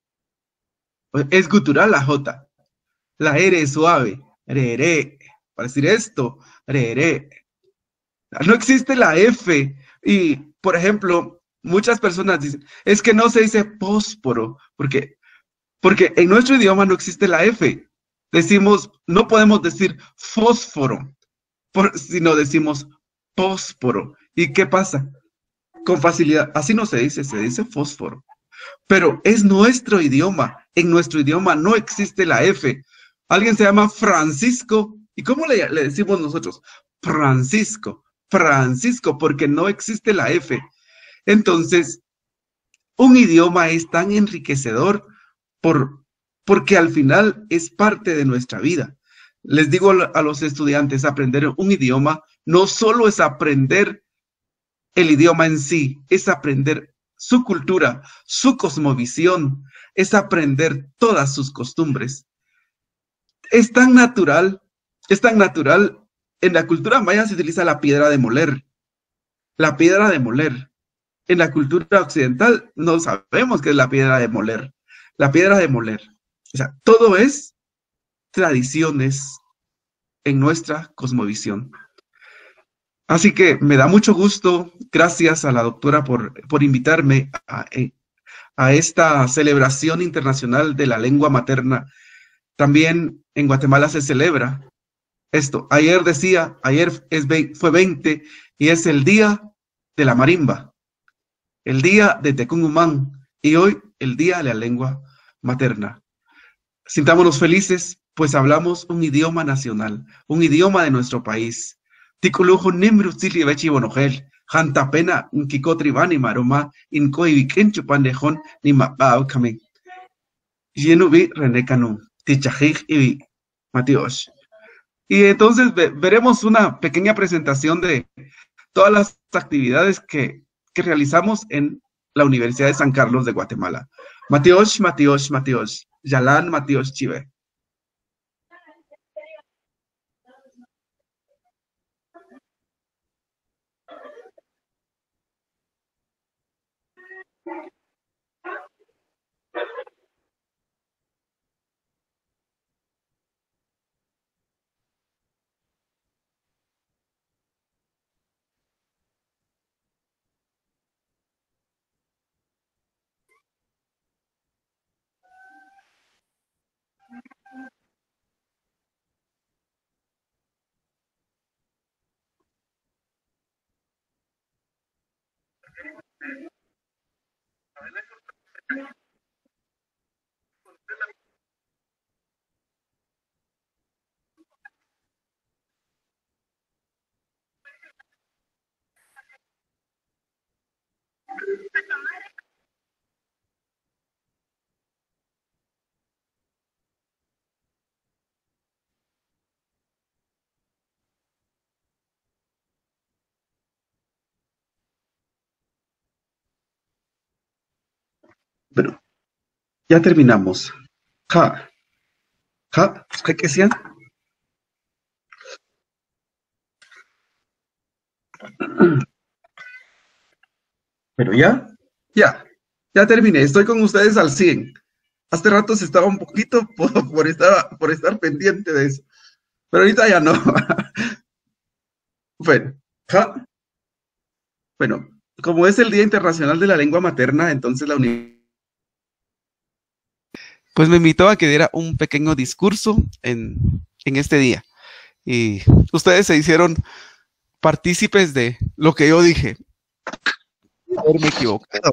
Es gutural la J, la R es suave, re. Para decir esto, re. No existe la F y, por ejemplo, muchas personas dicen, es que no se dice fósforo, porque en nuestro idioma no existe la F. No podemos decir fósforo, sino decimos fósforo. ¿Y qué pasa? Con facilidad, así no se dice fósforo. Pero es nuestro idioma. En nuestro idioma no existe la F. Alguien se llama Francisco. ¿Y cómo le decimos nosotros? Francisco, porque no existe la F. Entonces, un idioma es tan enriquecedor porque al final es parte de nuestra vida. Les digo a los estudiantes, aprender un idioma no solo es aprender el idioma en sí, es aprender su cultura, su cosmovisión, es aprender todas sus costumbres. Es tan natural, en la cultura maya se utiliza la piedra de moler. La piedra de moler. En la cultura occidental no sabemos qué es la piedra de moler. La piedra de moler. O sea, todo es tradiciones en nuestra cosmovisión. Así que me da mucho gusto, gracias a la doctora por invitarme a esta celebración internacional de la lengua materna. También en Guatemala se celebra esto. Ayer fue 20 y es el día de la marimba, el día de Tecungumán y hoy el día de la lengua materna. Sintámonos felices, pues hablamos un idioma nacional, un idioma de nuestro país. Tikulujo nimru tsili bechi bonogel, jantapena nkikotribani maroma, inkoivikenchu pandejón ni mapao kamen. Yenubi renekanu, tichajij y Matios. Y entonces veremos una pequeña presentación de todas las actividades que realizamos en la Universidad de San Carlos de Guatemala. Matios, Yalan Matios Chive. Bueno, ya terminamos. Ja. Ja. ¿Qué decían? Pero ya terminé. Estoy con ustedes al 100. Hace rato se estaba un poquito por estar pendiente de eso. Pero ahorita ya no. Bueno, ja. Bueno, como es el Día Internacional de la Lengua Materna, entonces la universidad pues me invitó a que diera un pequeño discurso en este día. Y ustedes se hicieron partícipes de lo que yo dije. Me equivocado.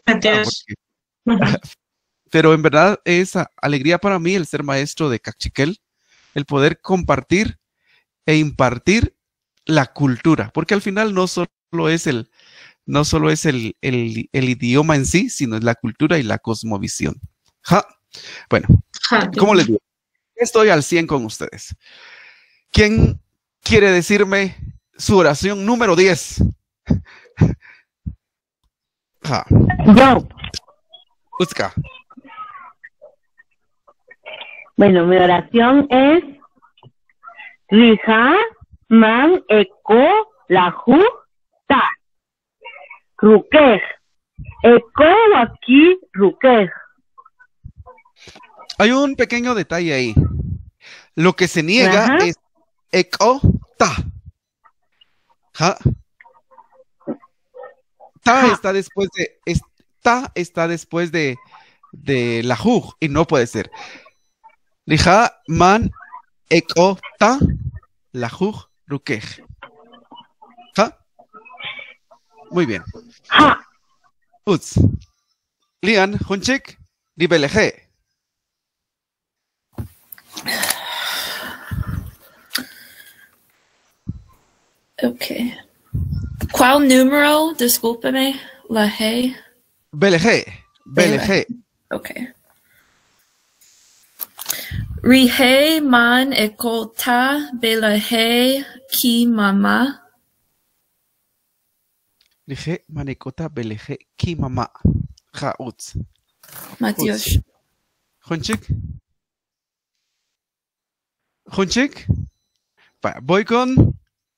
Pero en verdad es alegría para mí el ser maestro de Cachiquel, el poder compartir e impartir la cultura, porque al final no solo es el idioma en sí, sino es la cultura y la cosmovisión. Ja. Bueno, ¿cómo les digo? Estoy al 100 con ustedes. ¿Quién quiere decirme su oración número 10? Ja. Yo. Uska. Bueno, mi oración es Rija man eko lahu ta. Rukej. Eko aquí rukej. Hay un pequeño detalle ahí. Lo que se niega Ajá. es eko ta. Ja. Ta Ja. está después de ta está después de la juj y no puede ser. Rija man eko ta la juj rukej. Ja. Muy bien. Ja. Uts. Lian Hunchik Ribeleje. Okay. ¿Cuál número? Discúlpeme. La G. Beleje. Beleje. Okay. Rihe man ekota beleje ki mama. Rije manekota beleje ki mama. Ja uts. Matios. Hunchik. Hunchik. Voy con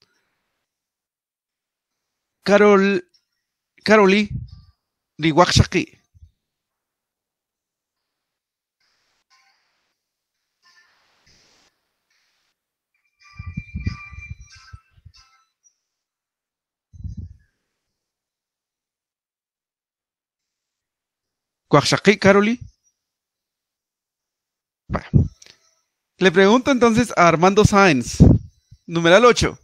Caroli Riwakshaki. Wakshaki, Caroli. Bueno. Le pregunto entonces a Armando Sáenz, numeral 8.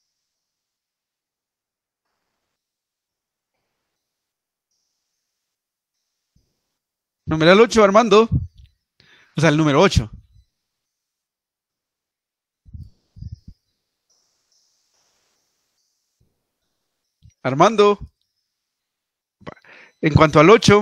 Numeral 8, Armando. O sea, el número 8. Armando. En cuanto al 8.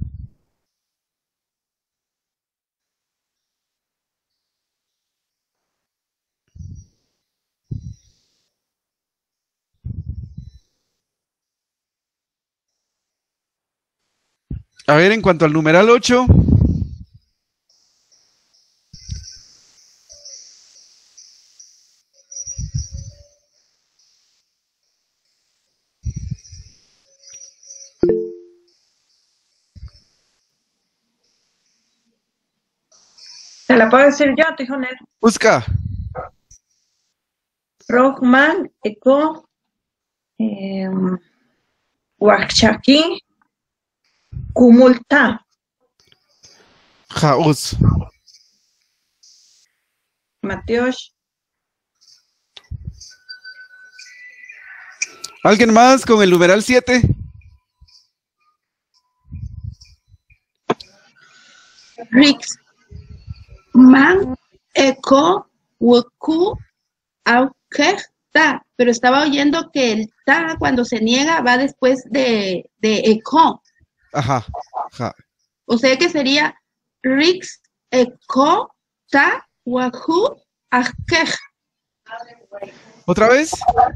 A ver, en cuanto al numeral 8. ¿Se la puedo decir yo, Tijonet? Busca. Rohman, Eko, Huachaki, Kumulta. Jauz. Mateos. ¿Alguien más con el numeral 7? Rix, man, eco, wuku, auke, ta. Pero estaba oyendo que el ta cuando se niega va después de eco. Ajá. Ajá. O sea que sería Rix, eco, ta, waku, auke. ¿Otra vez?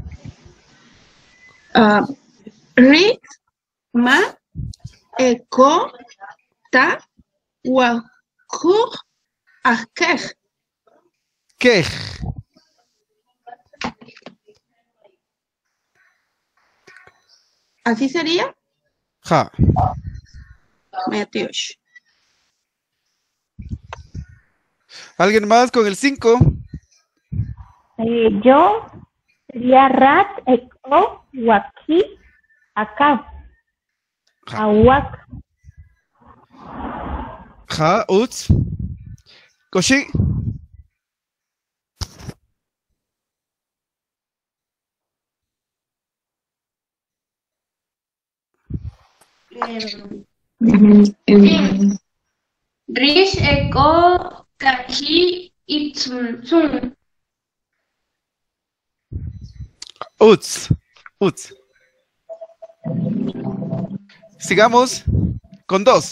Rix, man, eco, ta, waku, auke. ¿Qué? ¿Así sería? Ja. Matios. ¿Alguien más con el 5? Yo sería rat, eco, waki, acá. Awak. Ja, uts. Koshi. Rish eko kachi itsun. Uts. Uts. Sigamos con 2.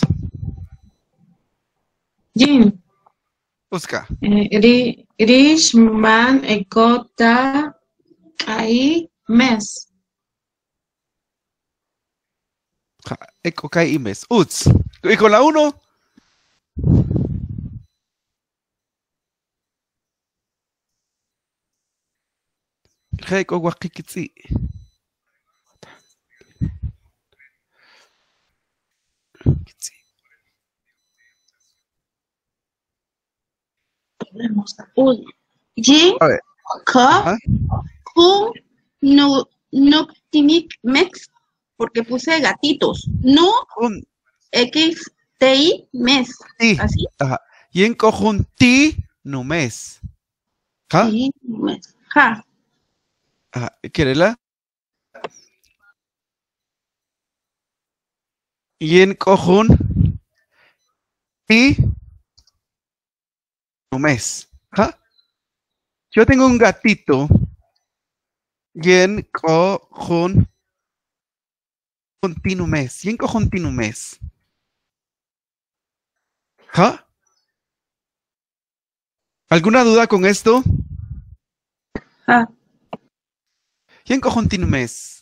Jim. Uska. Rish, man, ekota, kai, mes. Ja, eko kai imes. Uts. Y con la 1. Eko wakikitsi. Jim, A ver. ka, ku, no, mex, porque puse gatitos. No, x, ti, mes. Sí. ¿Así? Ajá. Y en conjunti numes. ¿Ja? Sí, mes. Ja. Ajá. ¿Quieres? Y en conjunti numes. ¿Ja? Yo tengo un gatito. Y en conjunti numes. Y en conjunti numes. ¿Ja? ¿Alguna duda con esto? Ja. Y en conjunti numes.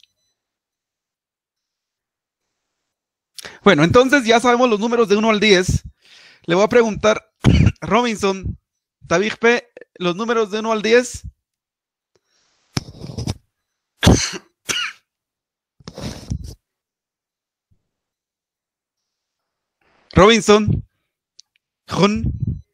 Bueno, entonces ya sabemos los números de 1 al 10. Le voy a preguntar, Robinson, Tabigpe, los números de 1 al 10. Robinson, Jun,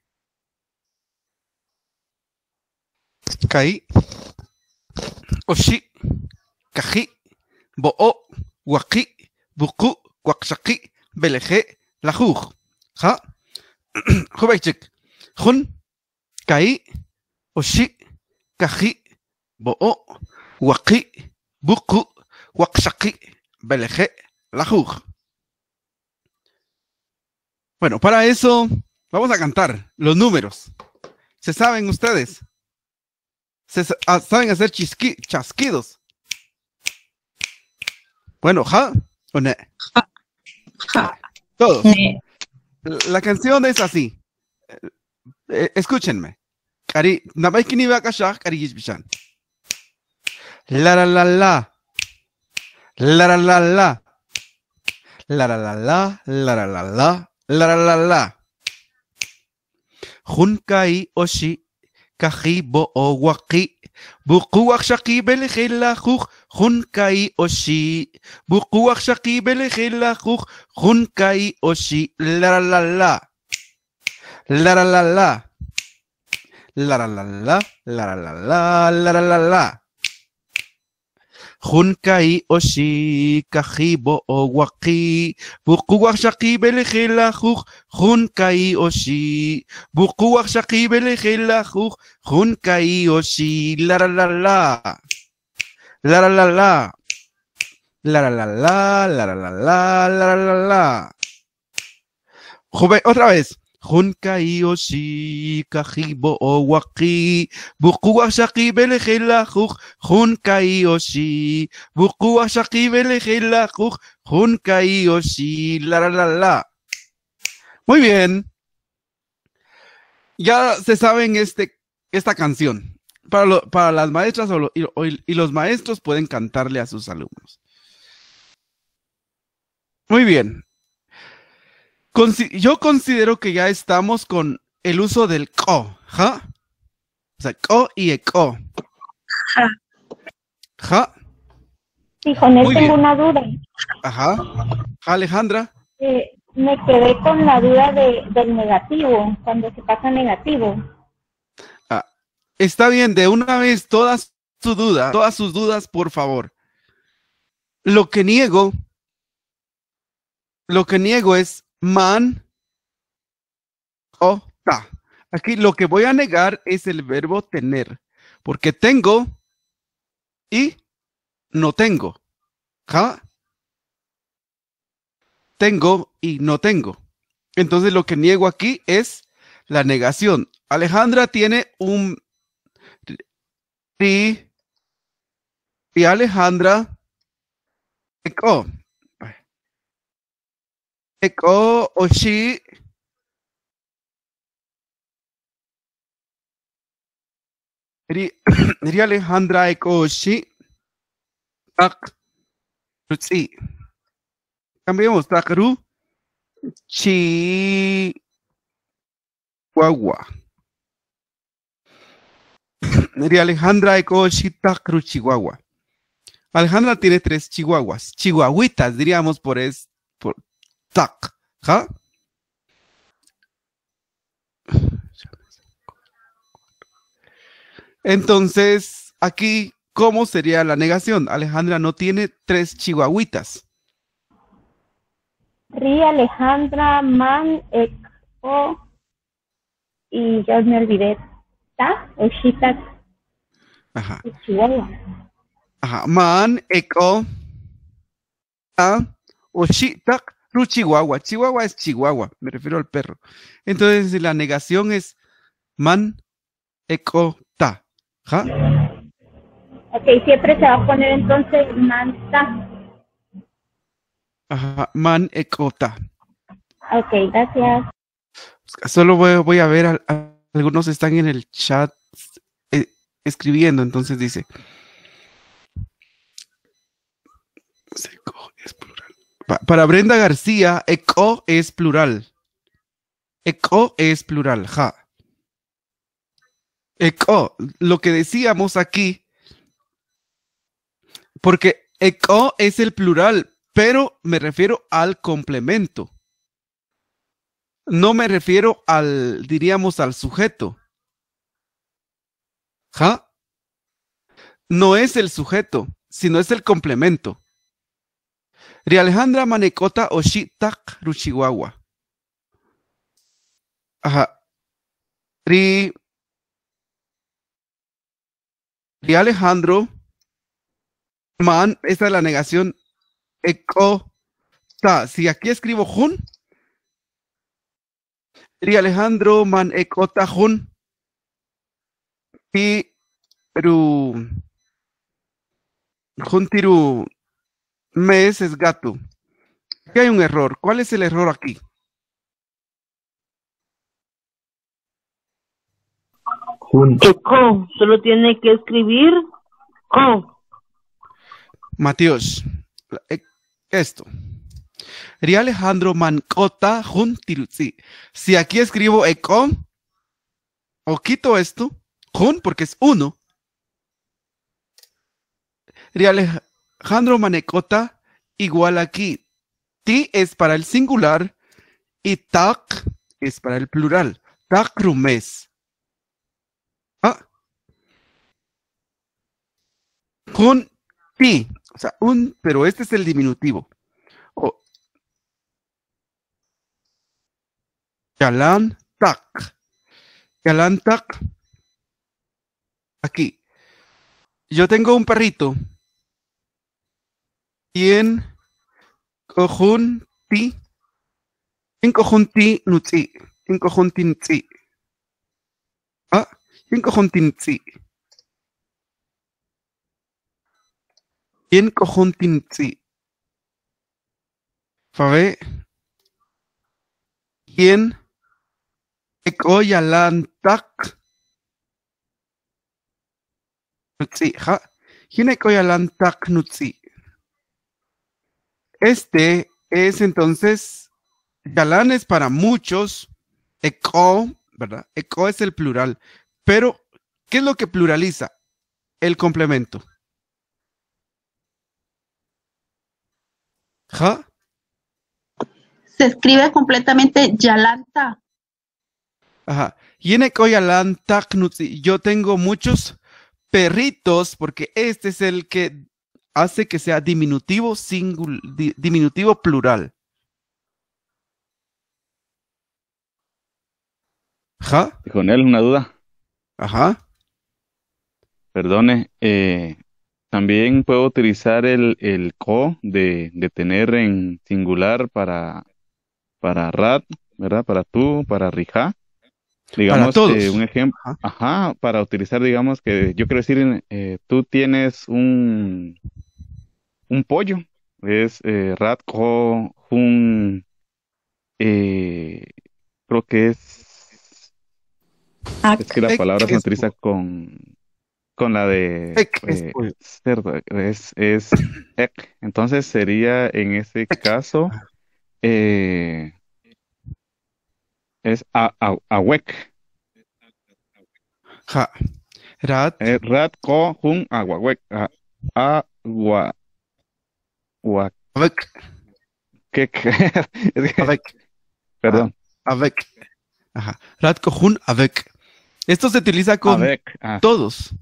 Kai, Oshi, Kaji, Bo'o, Waki, Buku, Wakshaki, Beleje, Lajuj. ¿Ja? Jubaichik, Jun, Kai, Oshi, Kaji, Bo'o, Waki, Buku, Wakshaki, Beleje, Lajuj. Bueno, para eso vamos a cantar los números. ¿Se saben ustedes? ¿Saben hacer chasquidos? Bueno, ¿ja o ne? Ja. Todos. La canción es así. Escúchenme. Cari, nabaikini va kashah cari yishbishan. La la la la. La la la la. La la la la. La la la la. La la la la. Junkai oshi. Kaji bo o waki. Bukuak shaki belejela juj. Junkai oshi. Bukuak shaki belejela juj. Junkai oshi. La la la la. La la la la. La la la la. La la la la. La la la la. Junkai oshi. Kaji bo o waki. Bukuak shaki belejela juj. Junkai oshi. Bukuak shaki belejela juj. Junkai oshi. La la la la. La la la la. La la la la. La la la la. La la la la. Otra vez. Junkai oshi kajibo owaki. Bukua shaki belejelajuj. Junkai oshi. Bukua shaki belejelajuj. Junkai oshi. La. Muy bien. Ya se saben esta canción. Para las maestras y los maestros pueden cantarle a sus alumnos. Muy bien. Yo considero que ya estamos con el uso del ko, ¿ja? O sea, ko y eko. ¿Ja? Sí, con él Muy tengo bien. una duda. Ajá. ¿Ja, Alejandra? Me quedé con la duda del negativo, cuando se pasa negativo. Está bien, de una vez todas sus dudas, por favor. Lo que niego es man o ta. Aquí lo que voy a negar es el verbo tener, porque tengo y no tengo. ¿Ja? Tengo y no tengo. Entonces lo que niego aquí es la negación. Alejandra tiene un y Alejandra eko oshi ri Alejandra eko oshi tak rutsi. Cambiemos takru chihuahua. Ri Alejandra eko oshi tak ru chihuahua. Alejandra tiene 3 chihuahuas, chihuahuitas diríamos por tak, ¿ja? Entonces, aquí, ¿cómo sería la negación? Alejandra no tiene 3 chihuahuitas. Ri, Alejandra, man, eko, y ya me olvidé. Ta, o shita, Ajá. chihuahua. Ajá. Man, eko, ta, o tak, ru chihuahua. Chihuahua es chihuahua, me refiero al perro. Entonces, la negación es man, eko, ta. ¿Ja? Ok, siempre se va a poner entonces man, ta. Ajá. Man, eko, ta. Ok, gracias. Solo voy a ver, algunos están en el chat escribiendo, entonces dice. Eco es plural. Para Brenda García, eco es plural. Eco es plural, ja. Eco, lo que decíamos aquí, porque eco es el plural, pero me refiero al complemento. No me refiero diríamos al sujeto. ¿Ja? No es el sujeto, sino es el complemento. Ri Alejandra manecota oshi tak ru chihuahua. Ajá. Ri Alejandro man, esta es la negación. Eko ta. Si aquí escribo jun, Ri Alejandro man ekota jun. Tiru juntiru mes es gato. Aquí hay un error. ¿Cuál es el error aquí? Eco, solo tiene que escribir ko. Mateos, esto. Ri Alejandro mancota juntirutsi. Si aquí escribo eco, o quito esto, jun, porque es uno. Ri Alejandro manecota igual aquí. Ti es para el singular y tak es para el plural. Tak rumes. ¿Ah? Jun ti. O sea, pero este es el diminutivo. Yalan tak. Yalan tak. Aquí. Yo tengo un perrito. Y en conjunti nutsi. Hinkojuntintzi. Ah, Hinkojuntintzi. Hinkojuntintzi. Fabe. ¿Quién? Ekoyalantak. Nutzi, ja. ¿Quién ekoyalantak nutzi? Este es entonces, Yalan es para muchos, Eko, ¿verdad? Eko es el plural, pero ¿qué es lo que pluraliza? El complemento. ¿Ja? Se escribe completamente Yalanta. Ajá. Yeneko Yalan Taknutsi. Yo tengo muchos perritos porque este es el que hace que sea diminutivo diminutivo plural. ¿Ja? Con él una duda. Ajá. Perdone. También puedo utilizar el ko de tener en singular para rat, ¿verdad? Para tú, para rija. Digamos, Para todos. un ejemplo. Ajá, para utilizar, digamos, que yo quiero decir, tú tienes un pollo. Es rat ko hun. Creo que es que la palabra se utiliza con la de cerdo, es ek. Entonces sería en ese caso es awek. Ja. Rat. Rat ko hun awek. Agua. Avec. Avec. Perdón. Avec. Ajá. Rat kohun avec. Esto se utiliza con Avec. todos.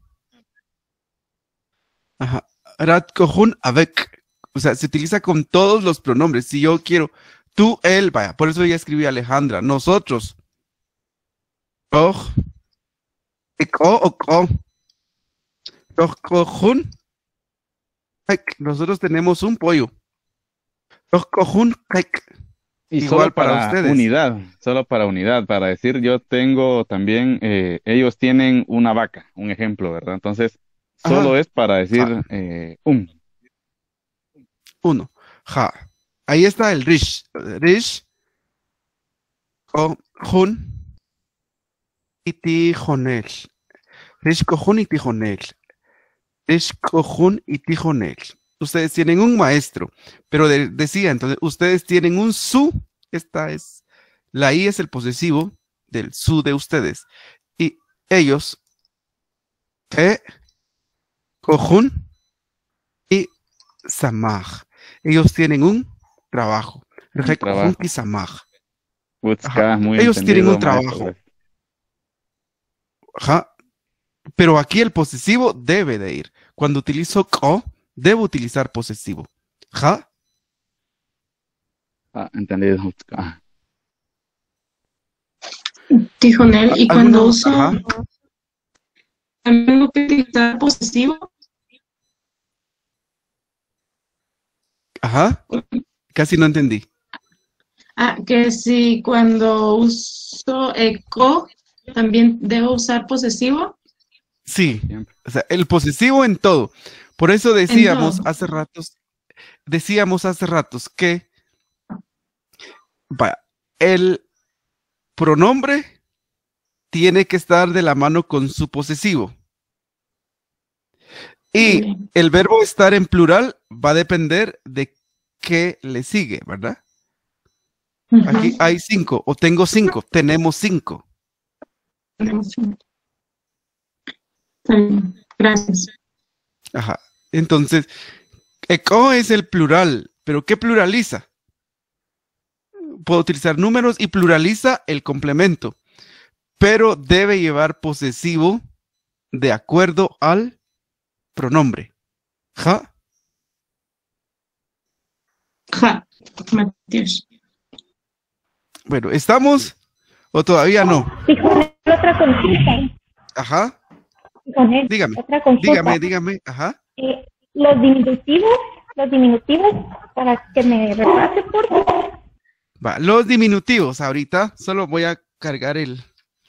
Ajá. Rat kohun avec. O sea, se utiliza con todos los pronombres. Si yo quiero tú, él, vaya. Por eso ella escribió Alejandra. Nosotros. Och. Eko o ko. Doch kohun. Nosotros tenemos un pollo. Doch kohun kek. Y Igual solo para ustedes. unidad, solo para unidad, para decir yo tengo también, ellos tienen una vaca, un ejemplo, ¿verdad? Entonces, solo Ajá. es para decir uno. Ja. Ahí está el rish. Rish. Kohun. Iti jonel. Rish kohun iti jonel. Rish kohun iti jonel. Ustedes tienen un maestro, pero decía, entonces, ustedes tienen un su, la I es el posesivo del su de ustedes, y ellos, kohun y samaj, ellos tienen un trabajo, kohun y samaj. Ellos tienen un trabajo. Ajá. Pero aquí el posesivo debe de ir. Cuando utilizo ko, debo utilizar posesivo. ¿Ja? Entendido. Tijonel, y cuando uso, ¿también tengo que utilizar posesivo? Ajá. Casi no entendí. Que si cuando uso eco, ¿también debo usar posesivo? Sí. O sea, el posesivo en todo. Por eso decíamos hace ratos que el pronombre tiene que estar de la mano con su posesivo. Y el verbo estar en plural va a depender de qué le sigue, ¿verdad? Aquí hay 5, o tengo 5, tenemos 5. Gracias. Ajá. Entonces, eko es el plural, pero ¿qué pluraliza? Puedo utilizar números y pluraliza el complemento, pero debe llevar posesivo de acuerdo al pronombre. ¿Ja? Ja, Matías. Bueno, ¿estamos o todavía no? Sí, con otra consulta. Ajá. Dígame, otra consulta. dígame, ajá. Los diminutivos, para que me repase, por favor. Va, los diminutivos, ahorita solo voy a cargar el...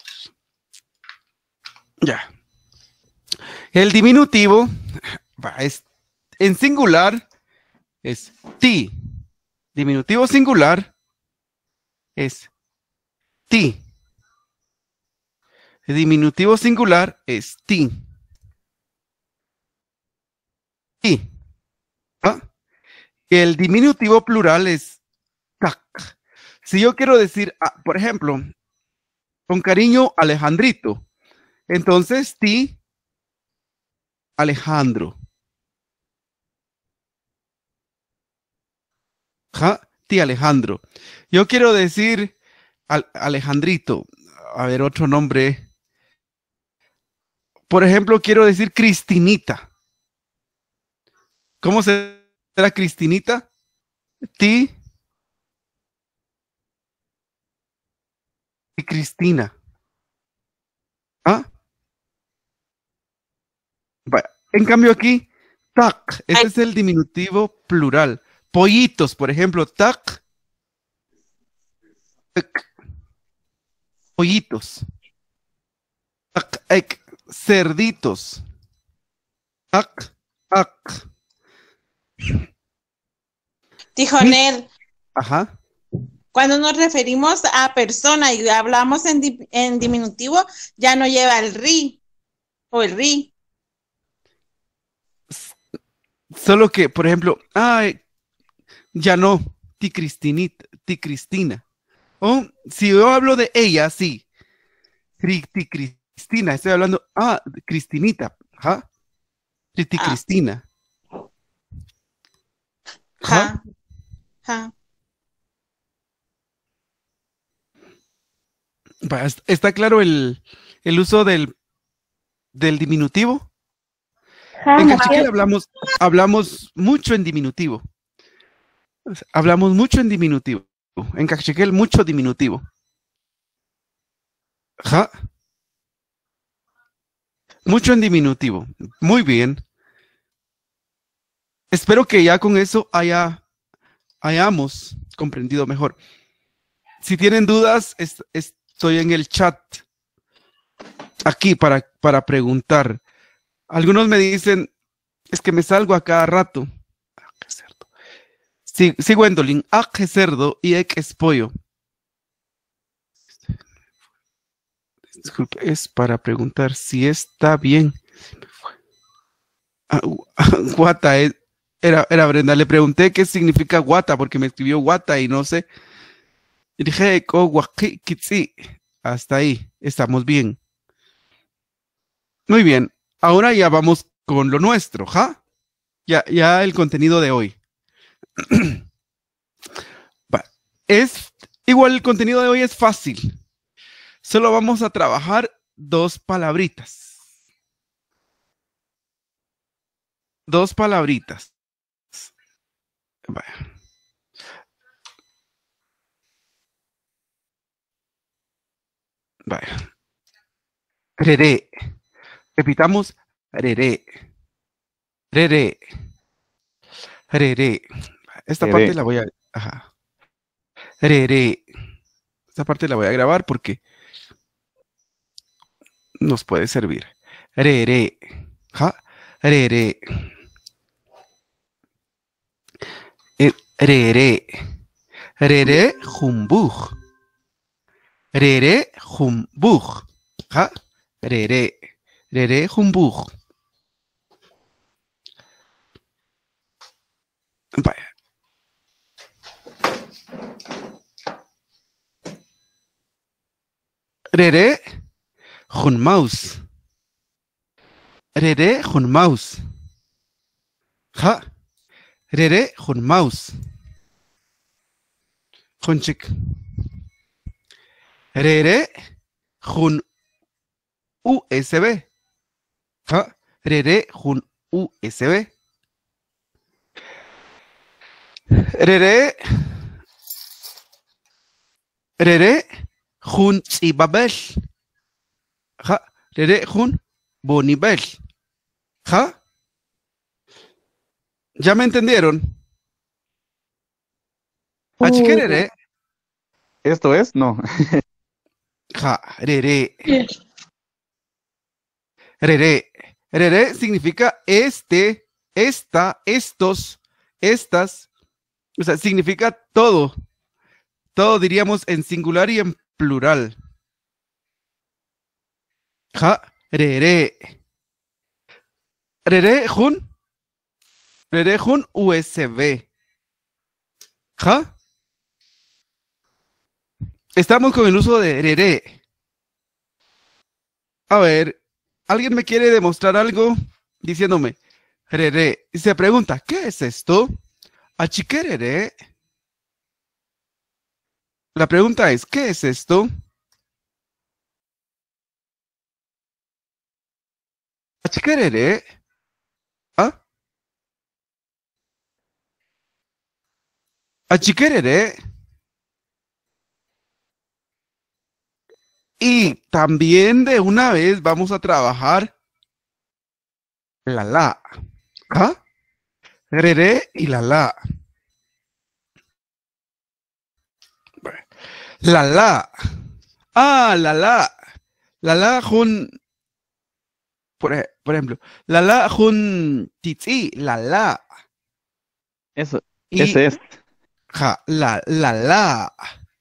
Ya. El diminutivo es en singular es ti. Diminutivo singular es ti. El diminutivo singular es ti. Ti. ¿Ah? El diminutivo plural es tac. Si yo quiero decir, por ejemplo, con cariño, Alejandrito, entonces ti, Alejandro. ¿Ja? Ti, Alejandro. Yo quiero decir Alejandrito. A ver, otro nombre. Por ejemplo, quiero decir Cristinita. ¿Cómo será Cristinita? Ti y Cristina. ¿Ah? Vaya. En cambio aquí, tac. Ese es el diminutivo plural. Pollitos, por ejemplo, tac. Pollitos. Tac, cerditos. Tac, tac. Tijonel, Ajá. cuando nos referimos a persona y hablamos en diminutivo, ya no lleva el ri o el ri. Solo que, por ejemplo, ya no, ti Cristinita, ti Cristina. O si yo hablo de ella, sí. Ti Cristina, estoy hablando, Cristinita. Ajá. Ti Cristina. Ja. Ja. ¿Está claro el uso del diminutivo? Ja, En Matías. cachiquel hablamos mucho en diminutivo. Hablamos mucho en diminutivo. En cachiquel mucho diminutivo. Ja. Mucho en diminutivo. Muy bien. Espero que ya con eso hayamos comprendido mejor. Si tienen dudas, estoy en el chat aquí para preguntar. Algunos me dicen, es que me salgo a cada rato. Sí, Gwendolyn, que cerdo y es pollo. Disculpe, es para preguntar si está bien. Guata, era Brenda. Le pregunté qué significa guata, porque me escribió guata y no sé. Y dije, hasta ahí, estamos bien. Muy bien, ahora ya vamos con lo nuestro, ¿ja? Ya el contenido de hoy. Igual el contenido de hoy es fácil. Solo vamos a trabajar 2 palabritas. 2 palabritas. Vaya. Vaya. Rere. Repitamos. Rere. Rere. Rere. Esta Rere. parte la voy a... Ajá. Rere. Esta parte la voy a grabar porque nos puede servir. Rere. ¿Ja? Rere. Rere. Rere jumbuj. Rere jumbuj. ¿Ja? Rere. Rere jumbuj. Vaya. Rere junmaus. Rere junmaus. ¿Ja? Rere junmaus. Junchik. Rere jun USB. ¿Ja? Rere jun USB. Rere jun tsibabel. ¿Ja? Rere jun bonibel. ¿Ja? ¿Ya me entendieron? Achiquerere. ¿Esto es? No. Ja, rere. Rere. Rere significa este, esta, estos, estas. O sea, significa todo. Todo diríamos en singular y en plural. Ja, rere. Rere jun. Rere jun USB. Ja. Estamos con el uso de rere. A ver, ¿alguien me quiere demostrar algo? Diciéndome, rere. Y se pregunta, ¿qué es esto? Achiquerere. La pregunta es, ¿qué es esto? Achiquerere. ¿Ah? Achiquerere. Y también de una vez vamos a trabajar la. ¿Ah? Rere y la. La. Ah, la. La jun. Por ejemplo, la jun titsi, la. Eso, Y, ese es. ja, la.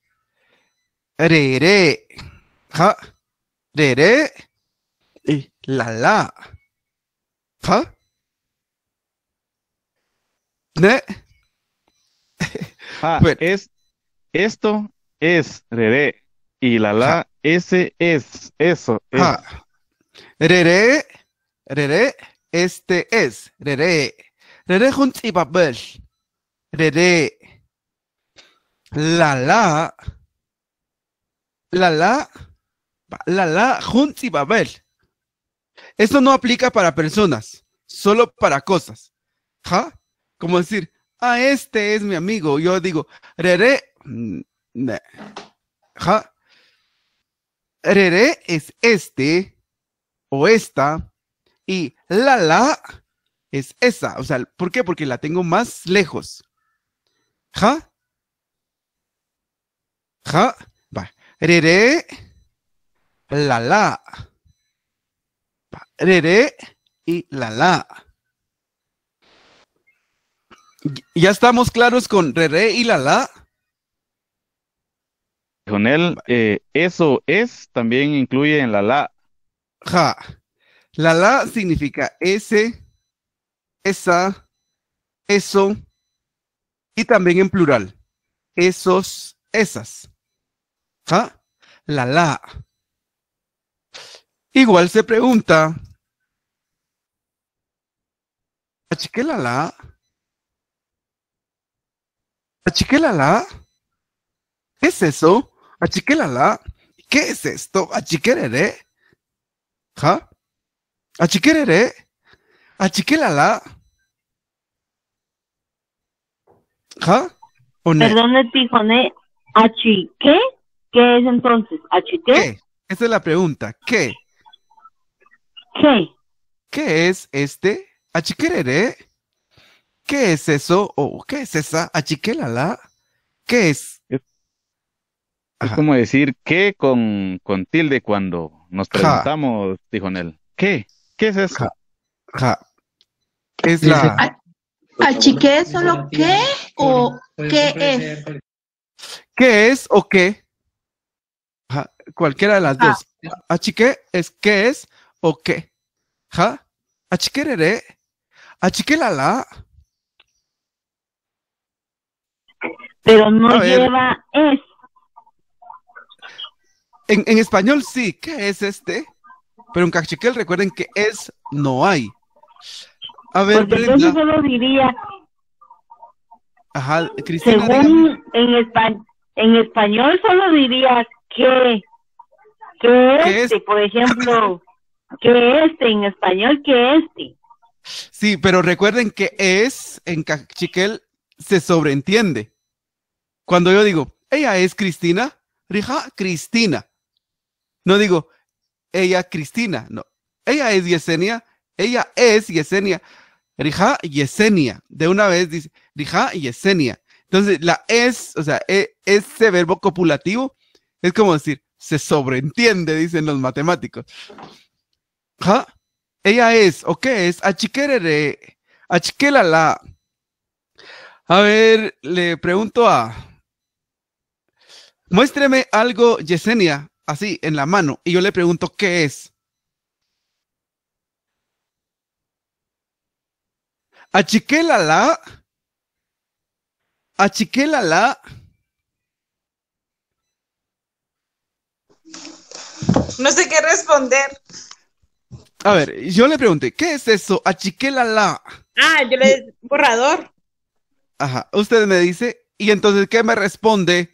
Rere. Ja, rere. Y la. Ja. Ne. Ah, Bueno. esto es rere. Y la, ese es. Eso es. Ja. Rere. Rere. Este es. Rere. Rere jun tzibabel. Rere. La. La jun tzibabel. Esto no aplica para personas, solo para cosas. ¿Ja? Como decir, este es mi amigo. Yo digo, rere. Ne. ¿Ja? Rere es este o esta y la es esa. O sea, ¿por qué? Porque la tengo más lejos. ¿Ja? ¿Ja? Va. Rere. La. Va. Rere y la. ¿Ya estamos claros con rere y la? Jonel, eso es también incluye en la. Ja. La significa ese, esa, eso y también en plural. Esos, esas. ¿Ja? La. Igual se pregunta, ¿achique la? ¿Achique la? ¿Qué es eso? ¿Achique la? ¿Qué es esto? ¿Achiquerere? ¿Ja? ¿Achiquerere? ¿Achique la? ¿Ja? ¿O ne? Perdón, Tijoné, ¿achiqué? ¿Qué es entonces? ¿Achiqué? ¿Qué? Esa es la pregunta. ¿Qué? ¿Qué? ¿Qué es este? ¿Achiquerere? ¿Qué es eso? ¿O qué es esa? ¿Achique la? ¿Qué es? Es Ajá. como decir ¿qué? con tilde cuando nos Ja. preguntamos, Tijonel. ¿Qué? ¿Qué es eso? Ja. Ja. Es la... ¿Achiqué es solo qué o qué es? ¿Qué es o qué? Ajá, cualquiera de las dos. Achique es qué es o qué. ¿Ja? Achiquerere. Achique la. Pero no A ver. lleva es. En español sí. ¿Qué es este? Pero en cachiquel recuerden que es no hay. A ver, Porque entonces Brenda. solo diría, Ajá, Cristina, dígame. según en español solo diría que ¿Qué este, por ejemplo, que este en español, que este. Sí, pero recuerden que es en cachiquel se sobreentiende. Cuando yo digo, ella es Cristina, rija Cristina. No digo, ella Cristina, no. Ella es Yesenia, ella es Yesenia. Rija Yesenia. De una vez dice, rija Yesenia. Entonces, la es, o sea, ese verbo copulativo es como decir, se sobreentiende, dicen los matemáticos. ¿Ja? Ella es, ¿o qué es? Achiquerere, achiquelala. A ver, le pregunto muéstreme algo, Yesenia, así, en la mano, y yo le pregunto, ¿qué es? Achiquelala, achiquelala. No sé qué responder. A ver, yo le pregunté, ¿qué es eso? Achiquelala. Yo le borrador. Ajá, usted me dice, y entonces, ¿qué me responde?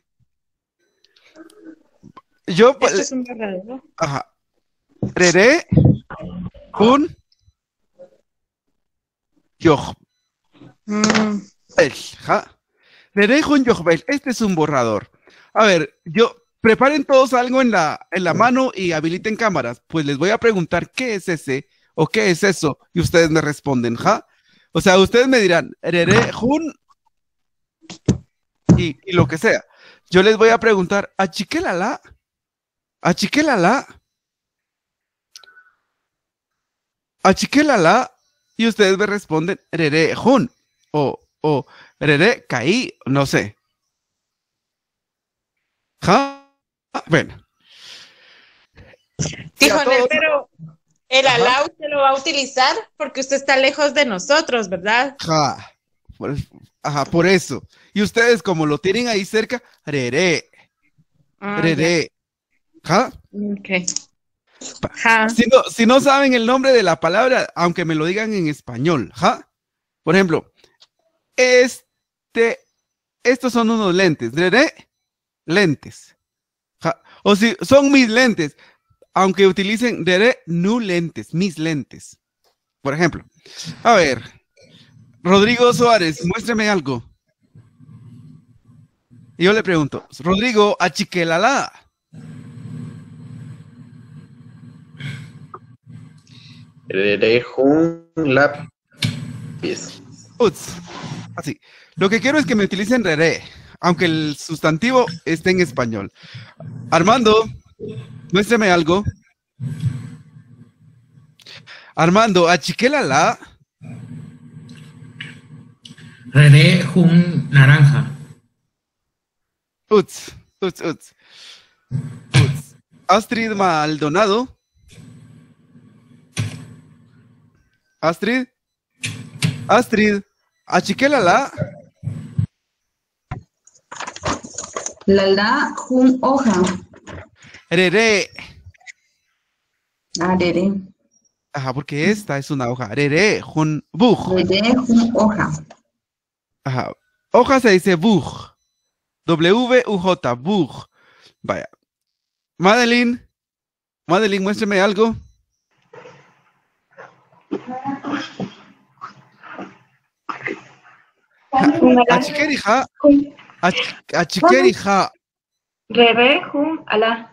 Yo, Esto es un borrador. ajá, rere, un, yogbel, ¿ja? Rere, un yogbel, este es un borrador. A ver, preparen todos algo en la mano y habiliten cámaras. Pues les voy a preguntar qué es ese o qué es eso, y ustedes me responden, ¿ja? O sea, ustedes me dirán, rere, un, y lo que sea. Yo les voy a preguntar, achiquelala, achiquelala, achiquelala, y ustedes me responden, rere, jun, o rere, caí, no sé. ¿Ja? Bueno. Tijonel, pero el alá usted lo va a utilizar porque usted está lejos de nosotros, ¿verdad? Ja. Por eso. Y ustedes, como lo tienen ahí cerca, rere, rere. ¿Ja? Ok. Si no saben el nombre de la palabra, aunque me lo digan en español, ¿ja? Por ejemplo, estos son unos lentes, rere, lentes. ¿Ja? O si son mis lentes, aunque utilicen rere, nu lentes, mis lentes. Por ejemplo, a ver, Rodrigo Suárez, muéstrame algo. Y yo le pregunto, Rodrigo, achiquelala. Un lápiz. Así. Lo que quiero es que me utilicen rere, aunque el sustantivo esté en español. Armando, muéstrame algo. Armando, achiquelala. Rere un naranja. Astrid Maldonado. Astrid, achiquelala. La jun hoja. Rere. Rere. Ajá, porque esta es una hoja. Rere, jun buj. Rere, jun hoja. Ajá. Hoja se dice buj. W-U-J, buj. Vaya. Madeline, muéstrame algo. Achiquerija. Achiquerija. Rere jun ala.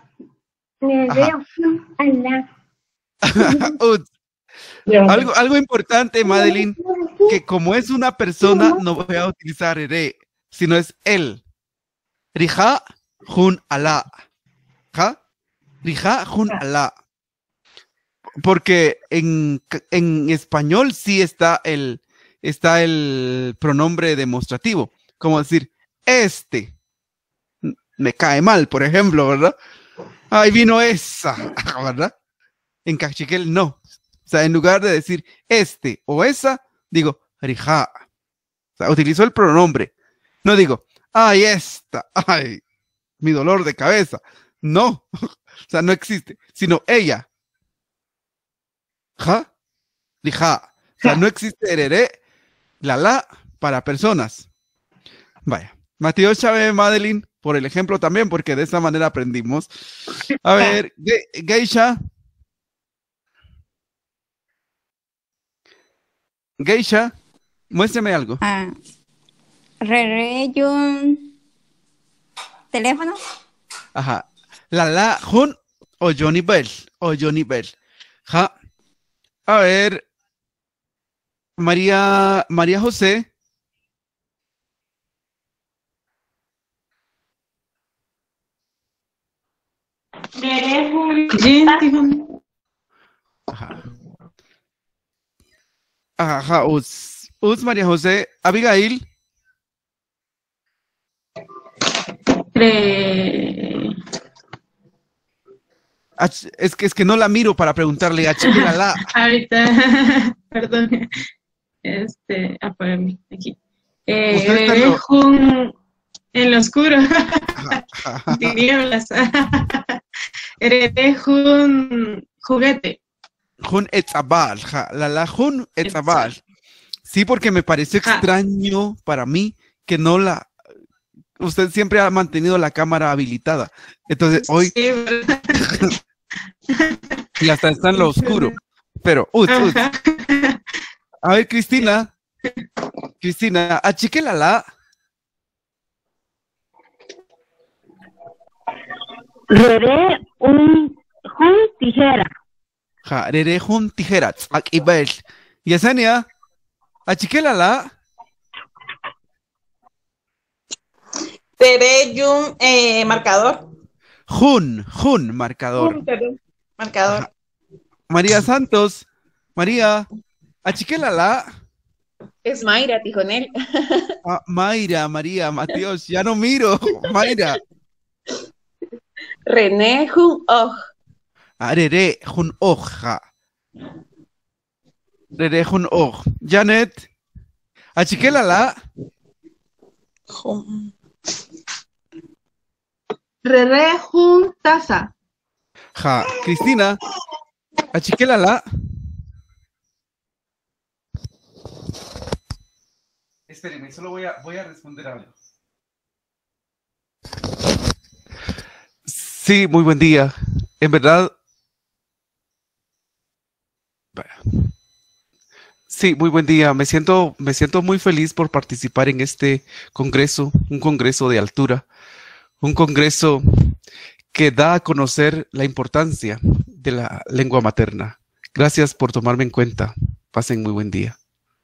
Algo importante, Madeline, que como es una persona, no voy a utilizar rere, sino es él. Rija jun ala. ¿Ja? Rija jun ala. Porque en español sí está el pronombre demostrativo. Como decir, este. Me cae mal, por ejemplo, ¿verdad? Ahí vino esa, ¿verdad? En cachiquel no. O sea, en lugar de decir este o esa, digo, rija. O sea, utilizo el pronombre. No digo, ay, esta, ay, mi dolor de cabeza. No. O sea, no existe, sino ella. Ja, rija. O sea, no existe herere, la para personas. Vaya. Mateo Chávez, Madeline, por el ejemplo también, porque de esa manera aprendimos. A ver, Geisha. Geisha, muéstrame algo. Rere un teléfono. Ajá. La jun o Johnny Bell. Ja. A ver. María José. Rere Jun Jin, Ta. dijo. Ajá, Uz María José. Abigail. Es que no la miro para preguntarle a Chiquilala. Ahorita, perdón. Apágame aquí. Usted está en lo- En lo oscuro. Tinieblas. Juguete. Jun Etzabal. La Jun Etzabal. Sí, porque me pareció extraño para mí que no la... Usted siempre ha mantenido la cámara habilitada. Entonces, hoy... Sí, ¿verdad? Y hasta está en lo oscuro. Pero, a ver, Cristina. Cristina, achiquelala. Rere un jun tijera. Ja, rere jun tijera. Tzak ibel. Yesenia, achiquelala. Tere Jun, marcador. Jun, marcador. Marcador. María Santos, María, achiquelala. Es Mayra, Tijonel. Mayra, María, Mateos, ya no miro. Mayra. René Jun Oj. Rere jun hoja. Rere jun oj. Janet, achiquelala. Rere Jun Taza. Ja, Cristina, achiquelala. Espérenme, solo voy a responder algo. Sí, muy buen día. En verdad. Sí, muy buen día. Me siento muy feliz por participar en este congreso, un congreso de altura, un congreso que da a conocer la importancia de la lengua materna. Gracias por tomarme en cuenta. Pasen muy buen día.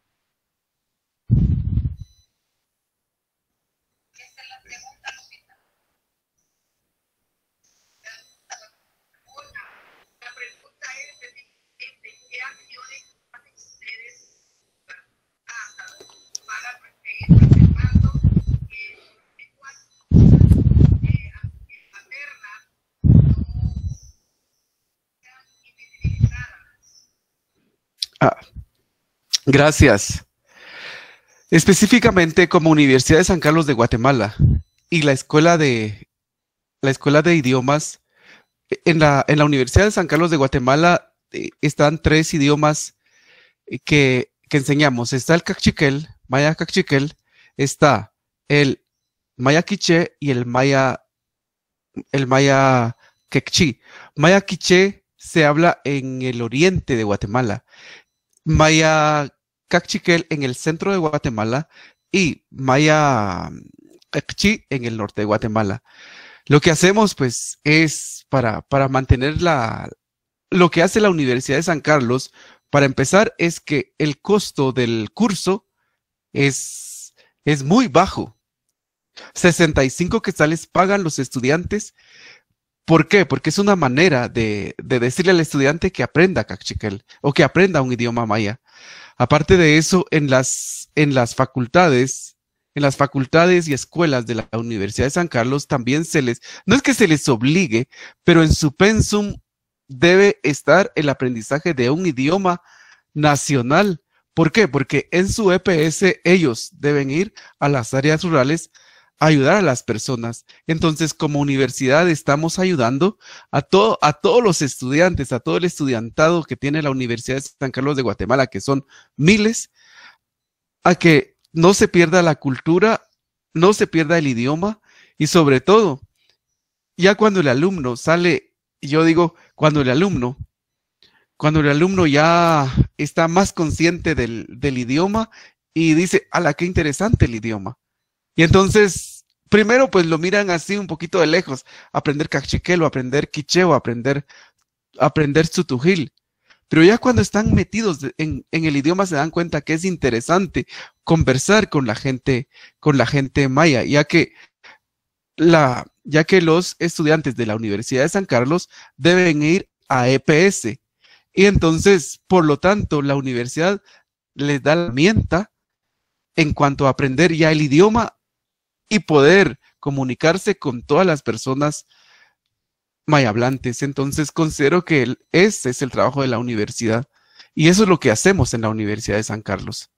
Gracias. Específicamente como Universidad de San Carlos de Guatemala y la Escuela de Idiomas, en la Universidad de San Carlos de Guatemala están 3 idiomas que enseñamos. Está el Cachiquel, Maya Cachiquel, está el Maya Quiché y el Maya Quechí. Maya Quiché se habla en el oriente de Guatemala. Maya Cachiquel en el centro de Guatemala y Maya Quechí en el norte de Guatemala. Lo que hacemos, pues, es para mantener lo que hace la Universidad de San Carlos, para empezar, es que el costo del curso es muy bajo. 65 quetzales pagan los estudiantes. ¿Por qué? Porque es una manera de decirle al estudiante que aprenda cachiquel o que aprenda un idioma maya. Aparte de eso, en las facultades y escuelas de la Universidad de San Carlos también no es que se les obligue, pero en su pensum debe estar el aprendizaje de un idioma nacional. ¿Por qué? Porque en su EPS ellos deben ir a las áreas rurales a ayudar a las personas. Entonces, como universidad estamos ayudando a todos los estudiantes, a todo el estudiantado que tiene la Universidad de San Carlos de Guatemala, que son miles, a que no se pierda la cultura, no se pierda el idioma y sobre todo, ya cuando el alumno sale, yo digo, cuando el alumno ya está más consciente del idioma y dice, ¡ala, qué interesante el idioma! Y entonces, primero pues lo miran así un poquito de lejos, aprender cachiquel o aprender quiché o aprender tzutujil. Pero ya cuando están metidos en el idioma se dan cuenta que es interesante conversar con la gente maya, ya que la ya que los estudiantes de la Universidad de San Carlos deben ir a EPS. Y entonces, por lo tanto, la universidad les da la herramienta en cuanto a aprender ya el idioma y poder comunicarse con todas las personas mayablantes. Entonces, considero que ese es el trabajo de la universidad. Y eso es lo que hacemos en la Universidad de San Carlos.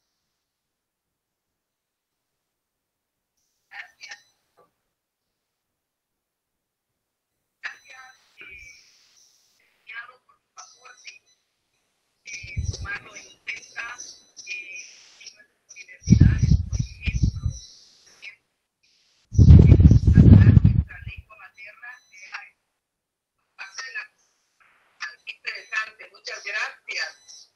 Interesante, muchas gracias.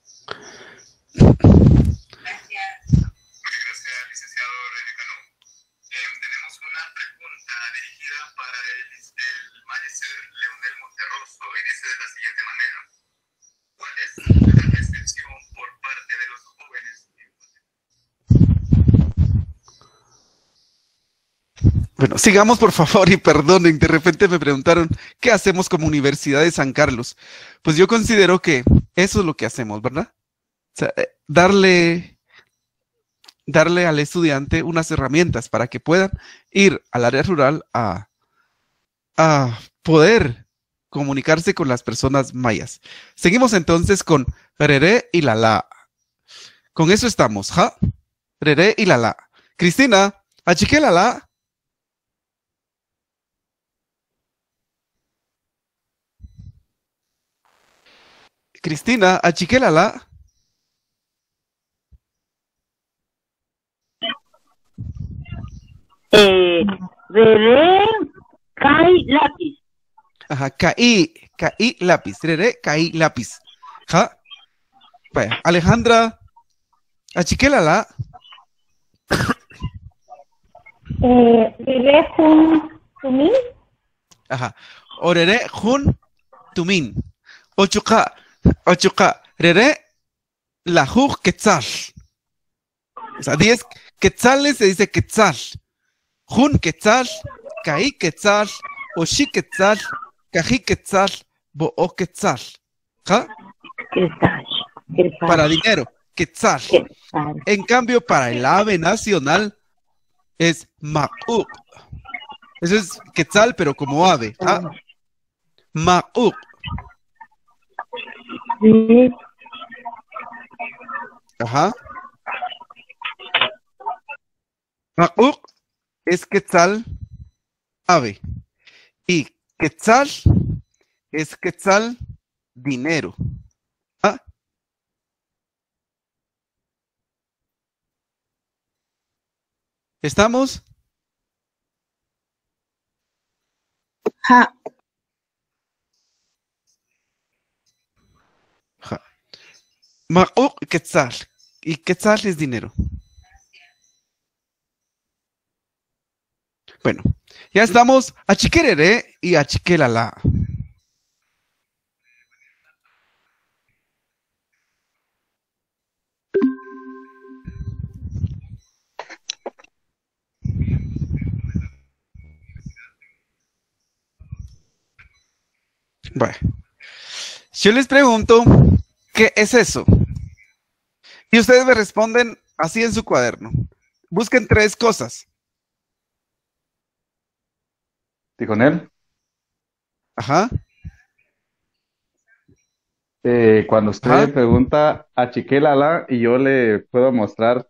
Gracias, licenciado René Cano. Tenemos una pregunta dirigida para el maestro Leonel Monterroso y dice de la siguiente manera: ¿cuál es la recepción por parte de los jóvenes? Bueno, sigamos por favor y perdonen, de repente me preguntaron, ¿qué hacemos como Universidad de San Carlos? Pues yo considero que eso es lo que hacemos, ¿verdad? O sea, darle al estudiante unas herramientas para que puedan ir al área rural a poder comunicarse con las personas mayas. Seguimos entonces con Rere y Lala. Con eso estamos, ¿ja? Rere y Lala. Cristina, achique Lala. Cristina, achique Lala. Rere, Kai, lápiz. Ajá, caí lápiz. Rere, caí lápiz. ¿Ja? Vaya, Alejandra, achique Lala. Rere, Jun, Tumin. Ajá. Orere, Jun, Tumin. Ochuca, Rere, la Juj, Quetzal. O sea, 10 quetzales se dice Quetzal. Jun Quetzal, Caí Quetzal, Oshi Quetzal, Cají Quetzal, Bo'o Quetzal. ¿Ja? Para dinero, Quetzal. En cambio, para el ave nacional es Ma'uk. Eso es Quetzal, pero como ave. ¿Ja? Ma'uk. Ajá. Ma'uk es Quetzal, ave. Y Quetzal es Quetzal, dinero. ¿Ah? ¿Estamos? Ja. Ja. Ma'uk, Quetzal. Y Quetzal es dinero. Bueno, ya estamos a Chiquerere y a Chiquelala. Bueno, yo les pregunto, ¿qué es eso? Y ustedes me responden así en su cuaderno. Busquen 3 cosas. Tijonel. Ajá. Cuando usted pregunta a Chiquelala y yo le puedo mostrar,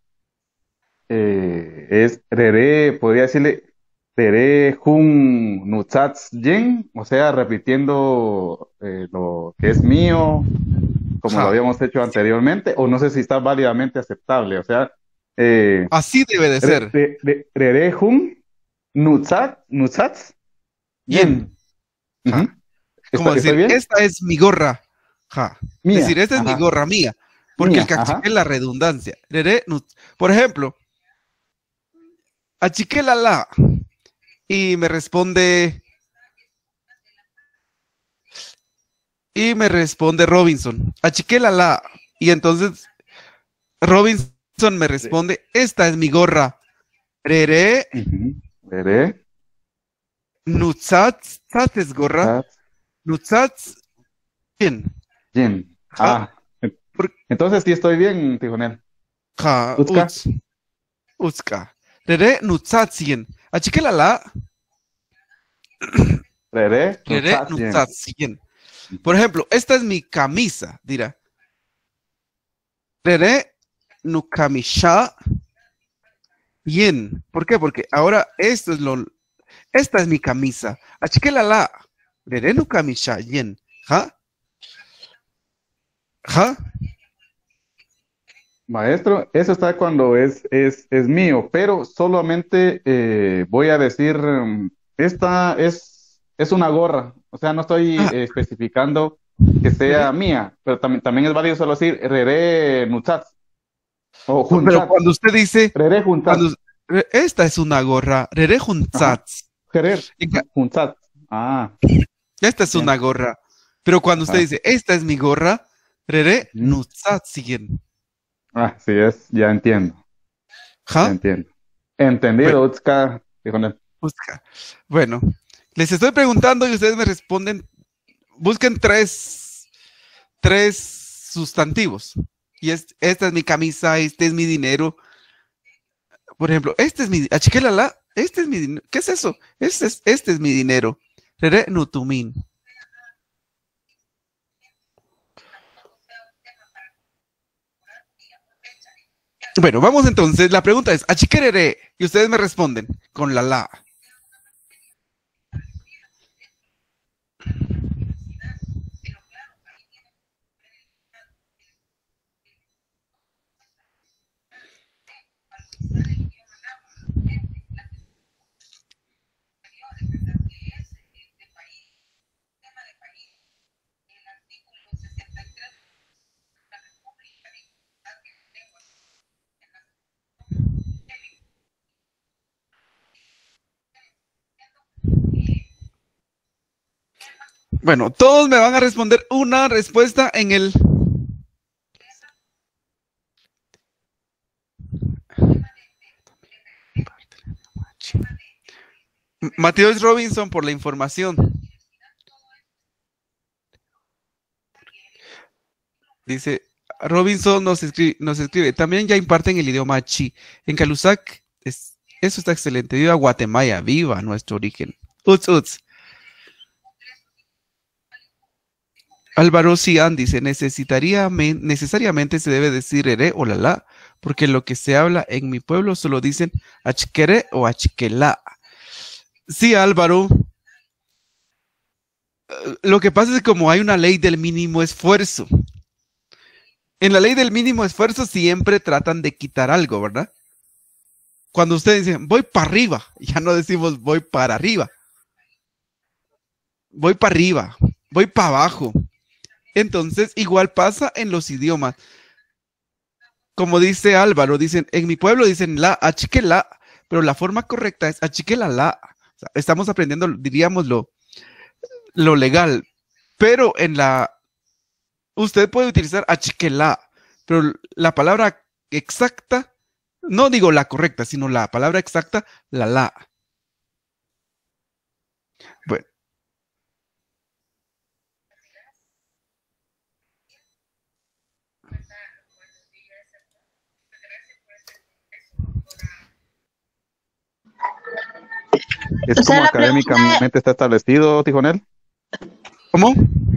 es Rere, podría decirle Rere Jun Nutsats Yen, o sea, repitiendo lo que es mío, como lo habíamos hecho anteriormente, o no sé si está válidamente aceptable, o sea. Así debe de ser. Rere Jun Nutsats Yen. Como decir, esta es mi gorra. Ja. Mía. Decir, esta es mi gorra mía. Porque Mía, el cachique es la redundancia. Por ejemplo, achique la y me responde Robinson. Achique la y entonces Robinson me responde, esta es mi gorra. Rere. Nutsats, tzat es gorra. Nutsats, yin. Yin. Entonces sí estoy bien, Tijonel. Ja, Utska. Utska. Rere nutsats yin. Achikela la. Rere nutsats yin. Por ejemplo, esta es mi camisa, dirá. Rere nukamisha yin. ¿Por qué? Porque ahora esta es mi camisa. Achikela la. Rere nukamisha yin. ¿Ja? ¿Ja? Maestro, eso está cuando es mío, pero solamente voy a decir, esta es una gorra, o sea, no estoy especificando que sea mía, pero también es válido solo decir rere nutsats. O pero cuando usted dice, rere juntsats. Esta es una gorra, rere juntsats. Rere juntsats. Esta es una gorra, pero cuando usted dice, esta es mi gorra, rere nutsats siguen. Sí es, ya entiendo. ¿Ja? Ya entiendo. Entendido, Utska. Utska. Bueno, les estoy preguntando y ustedes me responden. Busquen tres sustantivos. Y esta es mi camisa, este es mi dinero. Por ejemplo, este es mi... Achiquelala, este es mi dinero. ¿Qué es eso? Este es mi dinero. Rere nutumin. Bueno, vamos entonces. La pregunta es, achiquerere, y ustedes me responden con la. Bueno, todos me van a responder una respuesta en el... Mateos Robinson por la información. Dice, Robinson nos escribe, también ya imparten el idioma chi. En Calusac, eso está excelente. Viva Guatemala, viva nuestro origen. Uts, uts. Álvaro Cian dice, necesariamente se debe decir ere o la, porque lo que se habla en mi pueblo solo dicen achquere o achquela. Sí, Álvaro. Lo que pasa es que como hay una ley del mínimo esfuerzo, en la ley del mínimo esfuerzo siempre tratan de quitar algo, ¿verdad? Cuando ustedes dicen, voy para arriba, ya no decimos voy para arriba. Voy para arriba, voy para abajo. Entonces, igual pasa en los idiomas. Como dice Álvaro, dicen, en mi pueblo dicen la, achiquela, pero la forma correcta es achiquela la. O sea, estamos aprendiendo, diríamos, lo legal. Pero usted puede utilizar achiquela, pero la palabra exacta, no digo la correcta, sino la palabra exacta, la. Bueno. ¿Es como académicamente está establecido, Tijonel? ¿Cómo?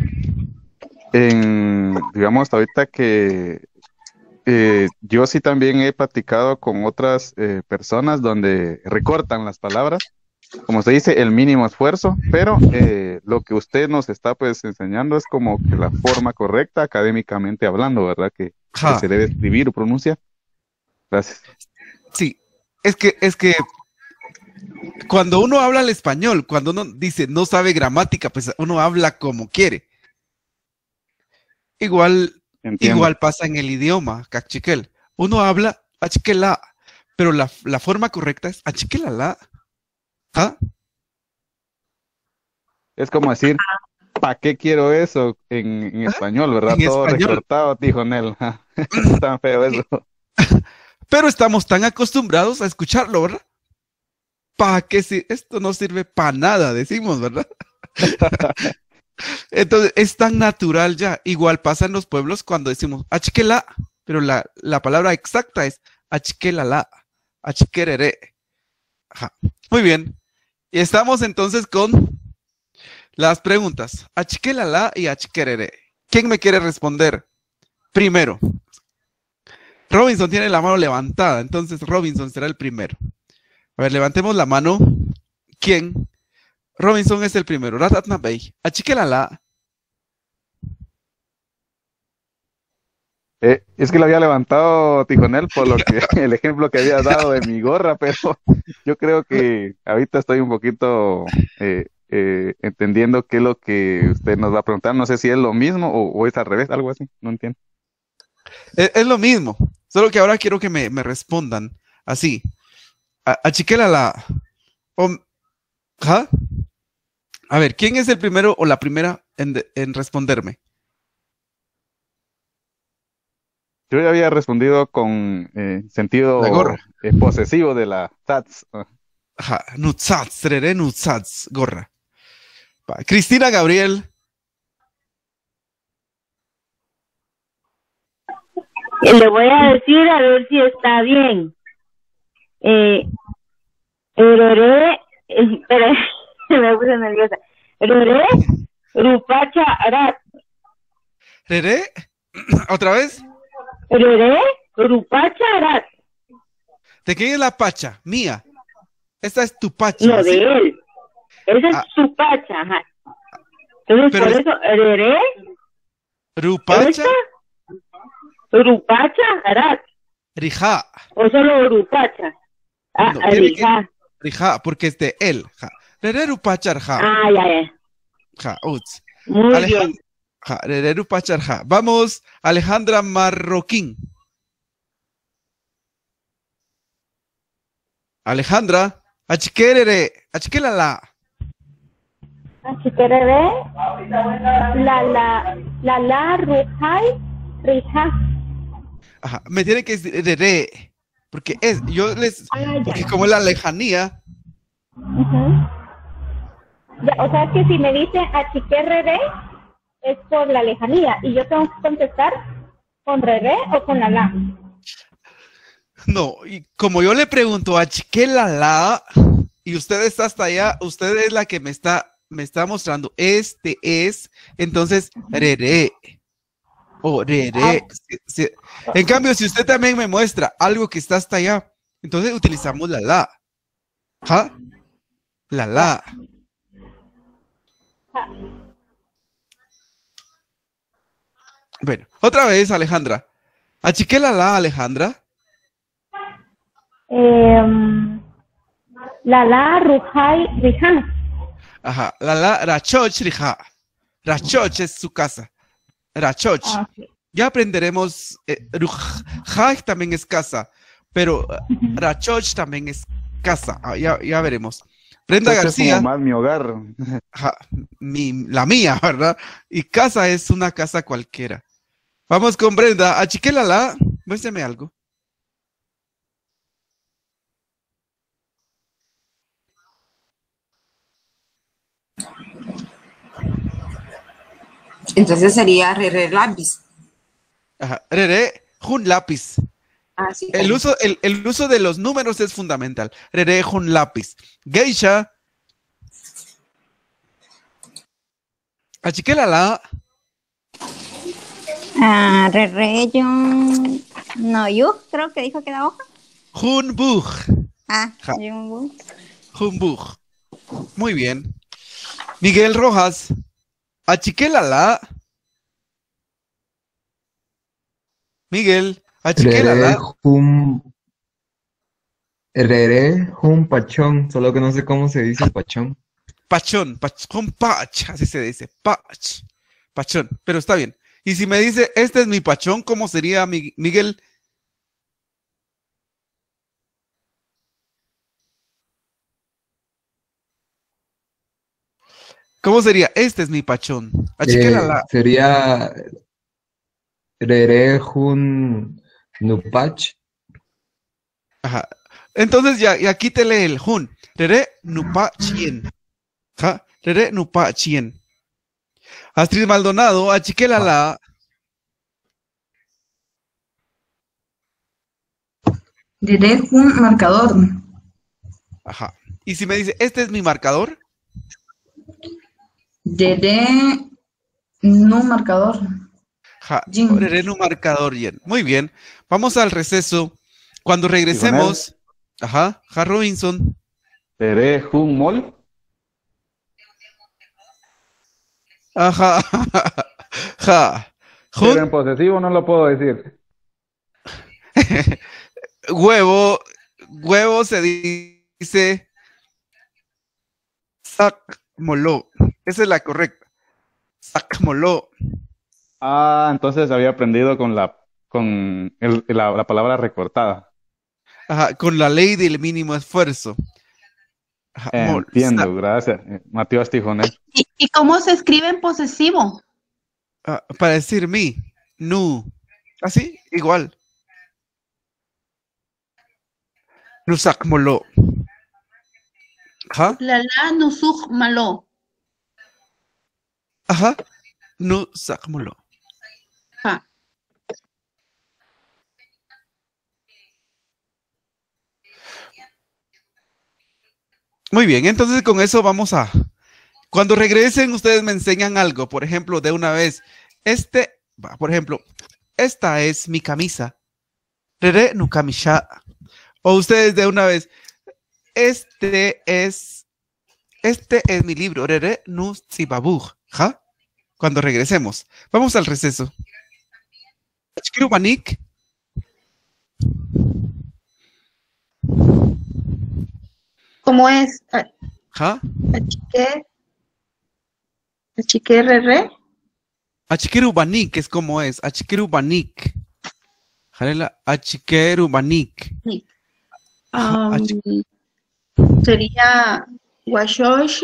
Digamos, ahorita que yo sí también he platicado con otras personas donde recortan las palabras, como se dice, el mínimo esfuerzo, pero lo que usted nos está pues enseñando es como que la forma correcta académicamente hablando, ¿verdad? Que se debe escribir o pronunciar. Gracias. Sí, es que cuando uno habla el español, cuando uno dice no sabe gramática, pues uno habla como quiere. Igual pasa en el idioma, cachiquel. Uno habla achiquela, pero la forma correcta es achiquela la. ¿Ah? Es como decir, ¿para qué quiero eso en español, verdad? Todo recortado, Tijonel. Es tan feo eso. Pero estamos tan acostumbrados a escucharlo, ¿verdad? ¿para qué si esto no sirve para nada? Decimos, ¿verdad? Entonces, es tan natural ya. Igual pasa en los pueblos cuando decimos achquela, pero la palabra exacta es achquelala, achquerere. Ajá. Muy bien. Y estamos entonces con las preguntas. Achquelala y achquerere. ¿Quién me quiere responder primero? Robinson tiene la mano levantada, entonces Robinson será el primero. A ver, levantemos la mano. ¿Quién? Robinson es el primero. Ratatnabey. Achquelala. Es que lo había levantado Tijonel por lo que el ejemplo que había dado de mi gorra, pero yo creo que ahorita estoy un poquito entendiendo qué es lo que usted nos va a preguntar. No sé si es lo mismo o es al revés, algo así. No entiendo. Es lo mismo, solo que ahora quiero que me respondan así. Achquelala. ¿Ja? A ver, ¿quién es el primero o la primera en responderme? Yo ya había respondido con sentido posesivo de la tats. Ajá, nutsats, treré nutsats, gorra. Cristina Gabriel. Le voy a decir a ver si está bien. Rere, espera, me puse nerviosa. Rere, rupacha arat. ¿Rere? ¿Otra vez? Rere, rupacha arat. ¿De quién es la pacha? Mía. Esta es tu pacha. No, ¿sí? de él. Esa es su pacha, ajá. Entonces, pero por eso, rere, rupacha. Rupacha arat. Rija. O solo rupacha. Ah, No, rija. Rija, porque es de él. Ja. Rere rupacha rija. Ah, ya. Ja, uts. Muy bien. Ja, rere rupacha rija. Vamos, Alejandra Marroquín. Alejandra, achquerere, achquelala. Achquerere, la, rujai, rija. Ajá, me tiene que decir rere, porque porque como es la lejanía. Ya, o sea que si me dice achquerere es por la lejanía y yo tengo que contestar con rere o con la. No, y como yo le pregunto achquelala y usted está hasta allá, usted es la que me está mostrando, este es, entonces rere. O rere. Sí. En cambio, si usted también me muestra algo que está hasta allá, entonces utilizamos la. ¿Ja? La. Bueno, otra vez, Alejandra. Achquelala, Alejandra. La, rujai, rija. Ajá, la, rachoch, rija. Rachoch es su casa. Rachoch. Okay. Ya aprenderemos. Rujaj también es casa, pero Rachoch también es casa. Ya veremos. Brenda García. Es como más mi hogar. Ajá, la mía, ¿verdad? Y casa es una casa cualquiera. Vamos con Brenda. Achquelala, muéstrame algo. Entonces sería rere lápiz. Ajá, rere, jun lápiz. Ah, sí. El uso de los números es fundamental. Rere, jun lápiz. Geisha. Achquelala. Rere, yo creo que dijo que era hoja. Jun buj. Jun buj. Muy bien. Miguel Rojas. Achquelala. Miguel, achquelala. Rere, un pachón, solo que no sé cómo se dice pachón. Pachón, pach, así se dice, pachón, pero está bien. Y si me dice, este es mi pachón, ¿cómo sería, Miguel? ¿Cómo sería? Este es mi pachón. Sería rere, un nupach. Ajá. Entonces ya, y aquí te lee el hun. Rere nupa chien. Ja, rere nupa chien. Astrid Maldonado, achiquela la. Diré un marcador. Ajá. Y si me dice, este es mi marcador. Diré no marcador. Ja, rere nu marcador yen. Muy bien. Vamos al receso. Cuando regresemos. Ajá, ja Robinson. Rere un mol. Ajá. Ja. Pero en posesivo no lo puedo decir. Huevo se dice sacmoló. Esa es la correcta. Sacmoló. Ah, entonces había aprendido con la palabra recortada. Ajá, con la ley del mínimo esfuerzo. Ajá, Entiendo, gracias. Matías Tijonel. ¿Y cómo se escribe en posesivo? Para decir mi, nu. Así, igual. Nusakmolo. Ajá. La nusuk malo. Ajá. Nusakmolo. Ah. Muy bien, entonces con eso vamos a... Cuando regresen, ustedes me enseñan algo. Por ejemplo, de una vez, por ejemplo, esta es mi camisa. Rere nu kamisha. O ustedes de una vez, este es mi libro. Rere nu tzibabuj. ¿Ja? Cuando regresemos. Vamos al receso. Achkirubanik. ¿Cómo es? ¿Ja? Achique rere. Achkirubanik es como es. Achkirubanik. Jarela, Achkirubanik. Sería Washosh.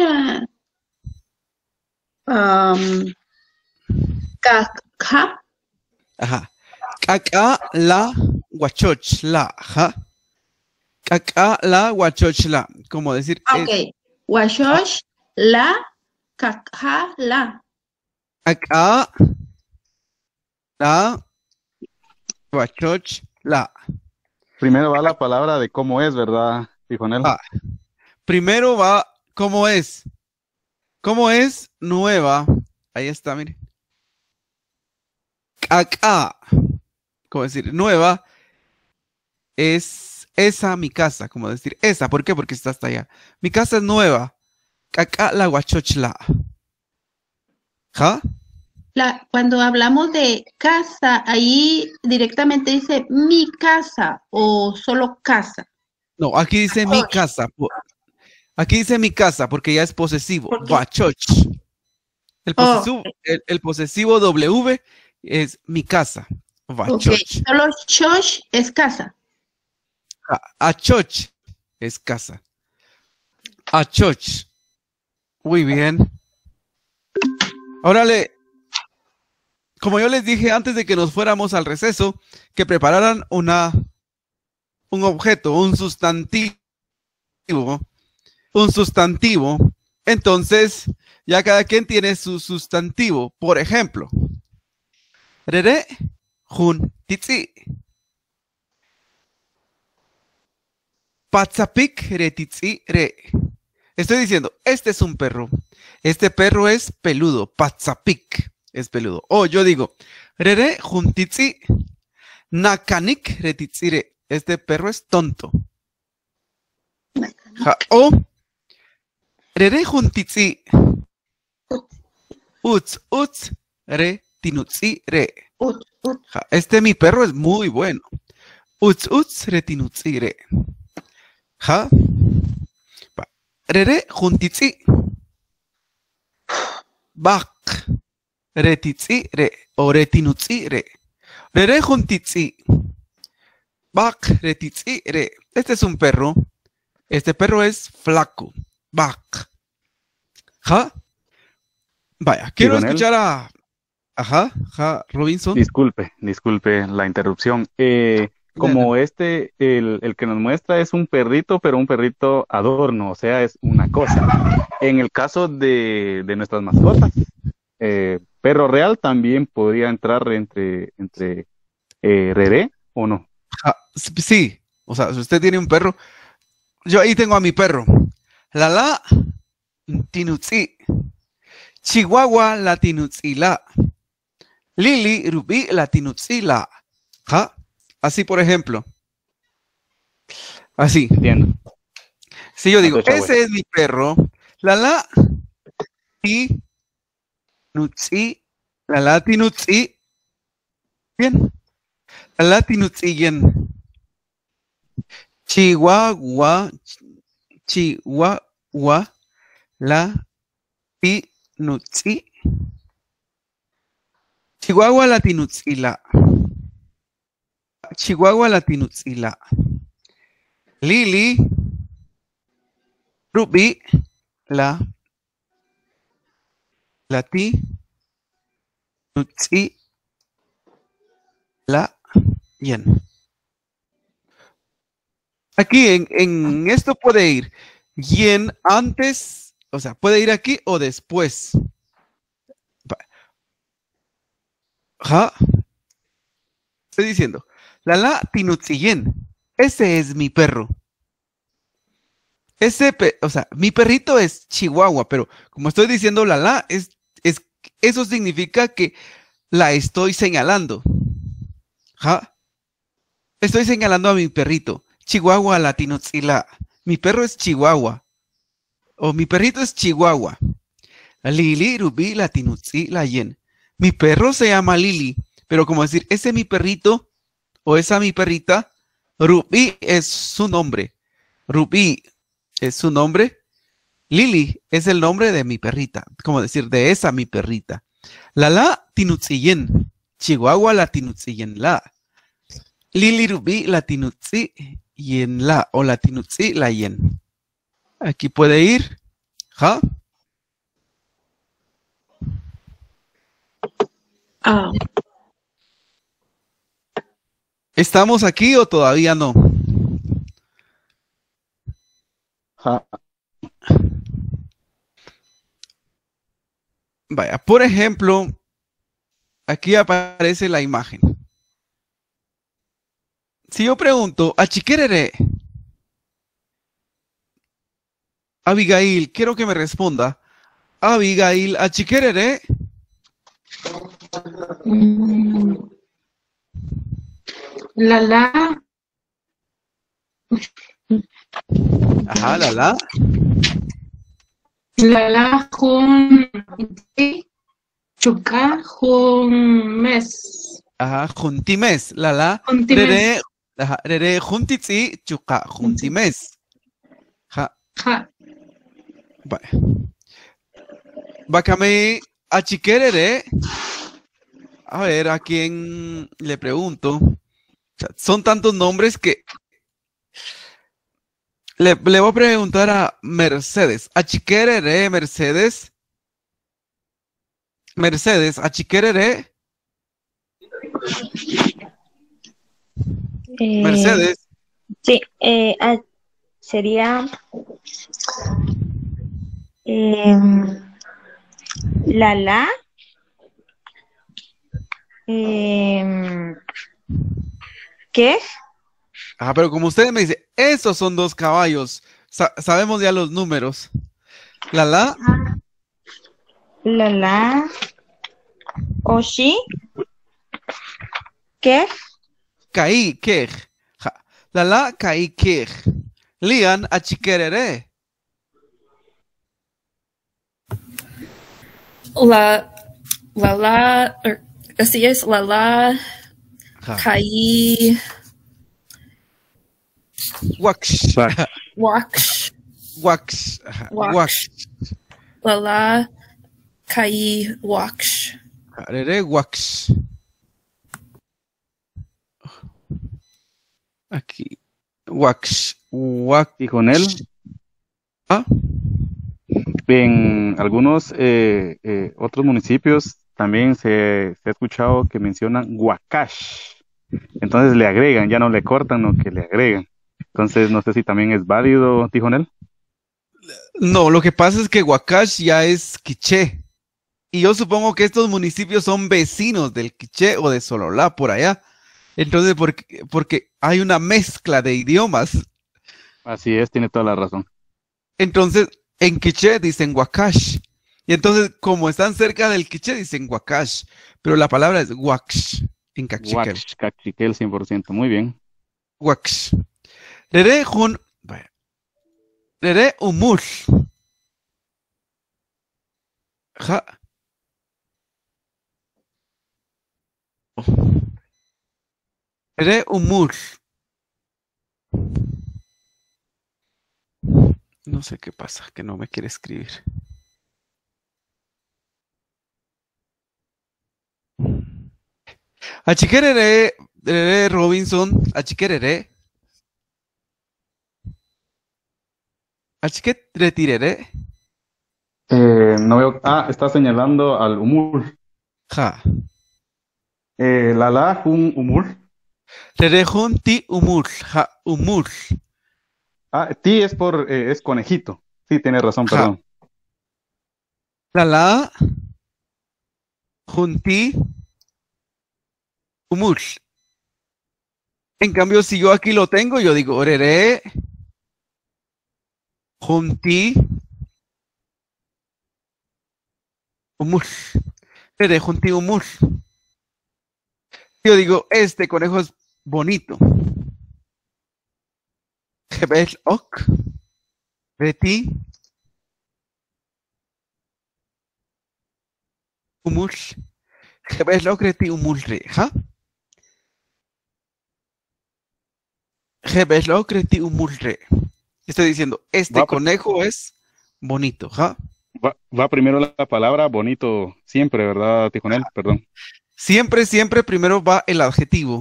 Kaka. Ajá. Kaka la guachoch la. Ajá. Kaka la guachoch la. Como decir. Ok. Washosh la. Kaka la. Kaka la guachoch la. Primero va la palabra de cómo es, ¿verdad, Tijonel? Primero va cómo es. ¿Cómo es? Nueva. Ahí está, miren. Kaka. Como decir, nueva es esa mi casa. Como decir, esa. ¿Por qué? Porque está hasta allá. Mi casa es nueva. Kaka la guachochla. ¿Ja? Cuando hablamos de casa, ahí directamente dice mi casa o solo casa. No, aquí dice mi casa. Aquí dice mi casa porque ya es posesivo. Guachoch. El posesivo W es mi casa. Okay. Solo choch es casa. Achoch es casa. Achoch. Muy bien. Órale. Como yo les dije antes de que nos fuéramos al receso, que prepararan un objeto, un sustantivo. Un sustantivo. Entonces, ya cada quien tiene su sustantivo. Por ejemplo, rere, jun, titzi. Patzapik, re, titzi, re. Estoy diciendo, este es un perro. Este perro es peludo. Patzapik es peludo. O yo digo, rere, jun, titzi. Nakanik, re, titzi, re. Este perro es tonto. O rere, jun, titzi. Uts, re, tinutzi, re. Este mi perro es muy bueno. Uts, re, tinutzi, re. Ja. Rere, juntitzi. Bak. Retitzi, re. O retinutzi, re. Rere, juntitzi. Bak, retitzi, re. Este es un perro. Este perro es flaco. Bak. Ja. Vaya, quiero escuchar a... Ajá, Robinson. Disculpe la interrupción. como el que nos muestra es un perrito, pero un perrito adorno, o sea, es una cosa. En el caso de nuestras mascotas, perro real también podría entrar entre Rere o no. Sí, o sea, si usted tiene un perro, yo ahí tengo a mi perro. Lala, tinutzi. Chihuahua, la tinutzila. Lili, Rubí, la tinutzila. ¿Ja? Así, por ejemplo. Así. Entiendo. Si yo digo, ese es mi perro. Lala, y nutzi, lala, tinutzi. Bien. Lala, tinutzi, bien. Chihuahua, la tinutzi. Chihuahua la tinutzila. Chihuahua la tinutzila. Lili, Ruby, la tinutzi, la yen. Aquí en esto puede ir yen antes, o sea, puede ir aquí o después. ¿Ja? Estoy diciendo, la tinutzi yen. Ese es mi perro. O sea, mi perrito es Chihuahua, pero como estoy diciendo eso significa que la estoy señalando. ¿Ja? Estoy señalando a mi perrito. Chihuahua la tinutzila. Mi perro es Chihuahua. O mi perrito es Chihuahua. Lili, Rubí, la tinutzila yen. Mi perro se llama Lili, pero como decir, ese es mi perrito o esa mi perrita, Rubí es su nombre. Rubí es su nombre. Lili es el nombre de mi perrita. Como decir, de esa mi perrita. La tinutziyen. Chihuahua la tinutziyen la. Lili Rubí la tinutziyen la. O la tinutzi la yen. Aquí puede ir. ¿Ja? ¿Estamos aquí o todavía no? Vaya, por ejemplo, aquí aparece la imagen. Si yo pregunto, a Chiquerere, Abigail, quiero que me responda. Abigail, a Chiquerere. La. Ajá, la. La jun chuka jun mes. Ajá, juntimes. La. Juntimes. Rere juntitzi chuka juntimes. Ja. Vale. Bacame a Chiquerere. A ver, ¿a quién le pregunto? O sea, son tantos nombres que le voy a preguntar a Mercedes. ¿A Chiquerere, Mercedes? Mercedes, ¿a Chiquerere? Mercedes. Sí, sería la. ¿Qué? Ah, pero como ustedes me dicen, esos son 2 caballos. Sabemos ya los números. La. Oshi. ¿Qué? Caí, quej. La, caí, quej. Lian, a Chiquerere. Así es, la, caí, wax, la, caí, wax. Rere, wax. Aquí, wax. Y con él, en algunos otros municipios también se ha escuchado que mencionan Huacash. Entonces le agregan, ya no le cortan, no que le agregan. Entonces no sé si también es válido, Tijonel. No, lo que pasa es que Huacash ya es quiché. Y yo supongo que estos municipios son vecinos del quiché o de Sololá, por allá. Entonces, porque hay una mezcla de idiomas. Así es, tiene toda la razón. Entonces, en quiché dicen Huacash. Y entonces, como están cerca del quiché, dicen Huacash. Pero la palabra es Huax en cachiquel. Huax, cachiquel 100%, muy bien. Huax. Rere jun. Rere umul. Ja. Rere umul. No sé qué pasa, que no me quiere escribir. Achiquerere, Robinson, achiquerere. Achiquet retirere. No veo. Ah, está señalando al umul. Ja. La jun umul. Rerejun ti umul. Ja, umul. Ah, ti es es conejito. Sí, tiene razón, Ja. perdón. La junti umul. En cambio, si yo aquí lo tengo, yo digo orere junti umul. Rere junti umul. Yo digo, este conejo es bonito. Jebel ok. Reti umul. Jebel ok reti umul re. ¿Ja? Jebel ok reti umul re. Estoy diciendo, este Va, conejo es bonito. ¿Ja? va primero la palabra bonito siempre, ¿verdad, Tijonel? Perdón. Siempre, siempre primero va el adjetivo.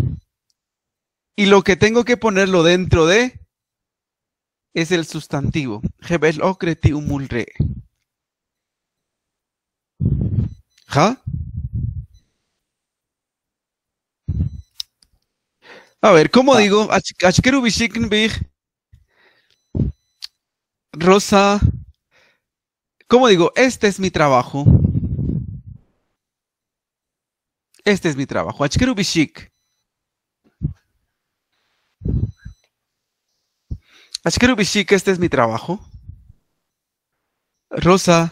Y lo que tengo que ponerlo dentro de es el sustantivo. Jebel ok reti umul re. ¿Ja? A ver, ¿cómo digo? Achkeru bishikn bich. Rosa. ¿Cómo digo? Este es mi trabajo. Este es mi trabajo. Achkeru bishik. Achkeru bishik, este es mi trabajo. Rosa.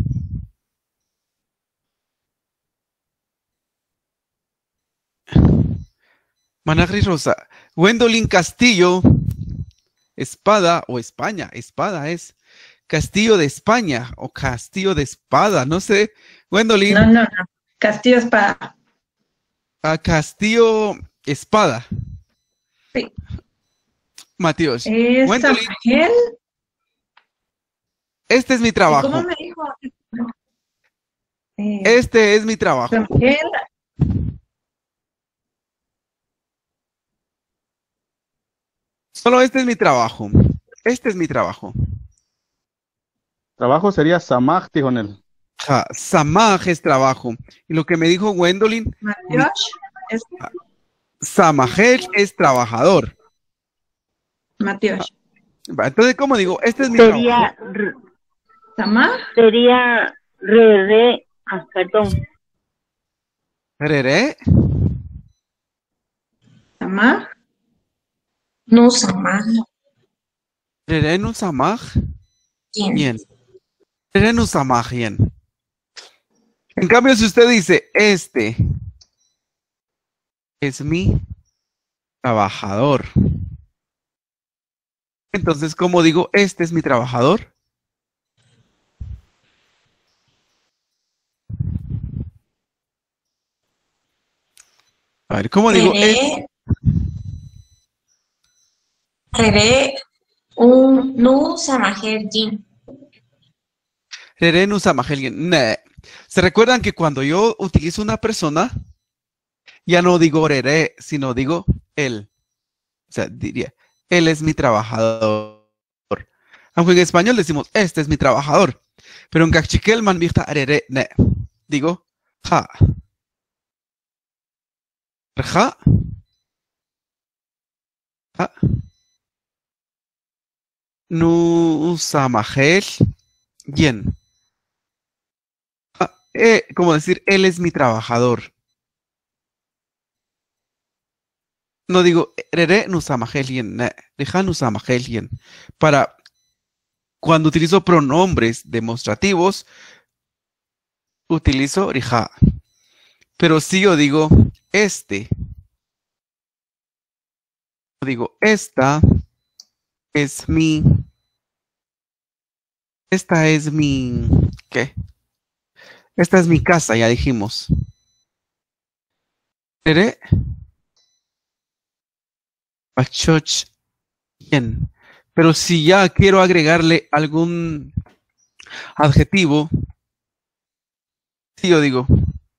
Managri Rosa. Gwendolyn Castillo. Espada o España. Espada es Castillo de España o Castillo de Espada. No sé. Gwendolyn. No. Castillo Espada. Castillo Espada. Sí. Mateos. ¿Es Gwendolyn. Ángel? Este es mi trabajo. ¿Cómo me dijo? Este es mi trabajo. Ángel. Solo este es mi trabajo. Este es mi trabajo. Trabajo sería Samaj, Tijonel. Ja, Samaj es trabajo. Y lo que me dijo Gwendolyn, Matios. Samajel es trabajador. Matios. Entonces, ¿cómo digo? Este es mi trabajo. Sería ¿Samaj? sería re, perdón. ¿Rere? ¿Samaj? No, Samaj. ¿Rere no Samaj? Bien. Rere no Samaj, bien. En cambio, si usted dice, este es mi trabajador. Entonces, ¿cómo digo? Este es mi trabajador. A ver, ¿cómo digo? Rere un nu Samajel Jin. Rere no Samaj, bien. Ne. ¿Se recuerdan que cuando yo utilizo una persona, ya no digo rere, sino digo él? O sea, diría, él es mi trabajador. Aunque en español decimos, este es mi trabajador. Pero en cachiquel man virta rere, ne. Digo, ja. Ja. Ja. Nu samahel yen. Como decir, él es mi trabajador. No digo, rere nu samahel yen. Deja nu samahel yen. Para cuando utilizo pronombres demostrativos, utilizo rija. Pero si yo digo este, digo esta es mi, ¿qué? Esta es mi casa, ya dijimos. Rere bachoch yen. Pero si ya quiero agregarle algún adjetivo, si yo digo,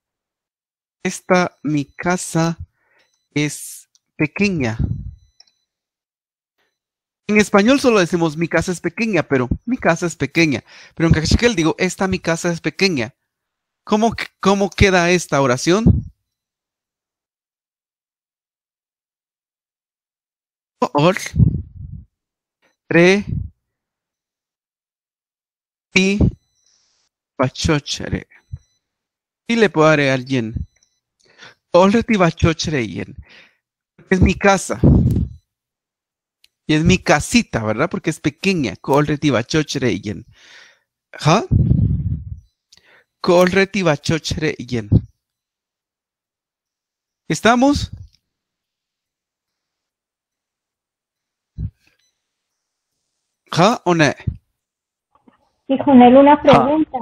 mi casa es pequeña. En español solo decimos mi casa es pequeña, pero mi casa es pequeña. Pero en cachiquel digo, mi casa es pequeña. ¿Cómo queda esta oración? Or, re, pi, bachochere. Y le puedo agregar yen. Olreti bachochere yen. Es mi casa. Y es mi casita, ¿verdad? Porque es pequeña. Olreti bachochere yen. ¿Ja? Olreti bachochere yen. ¿Estamos? ¿Ja o no? Sí, Jonel, una pregunta.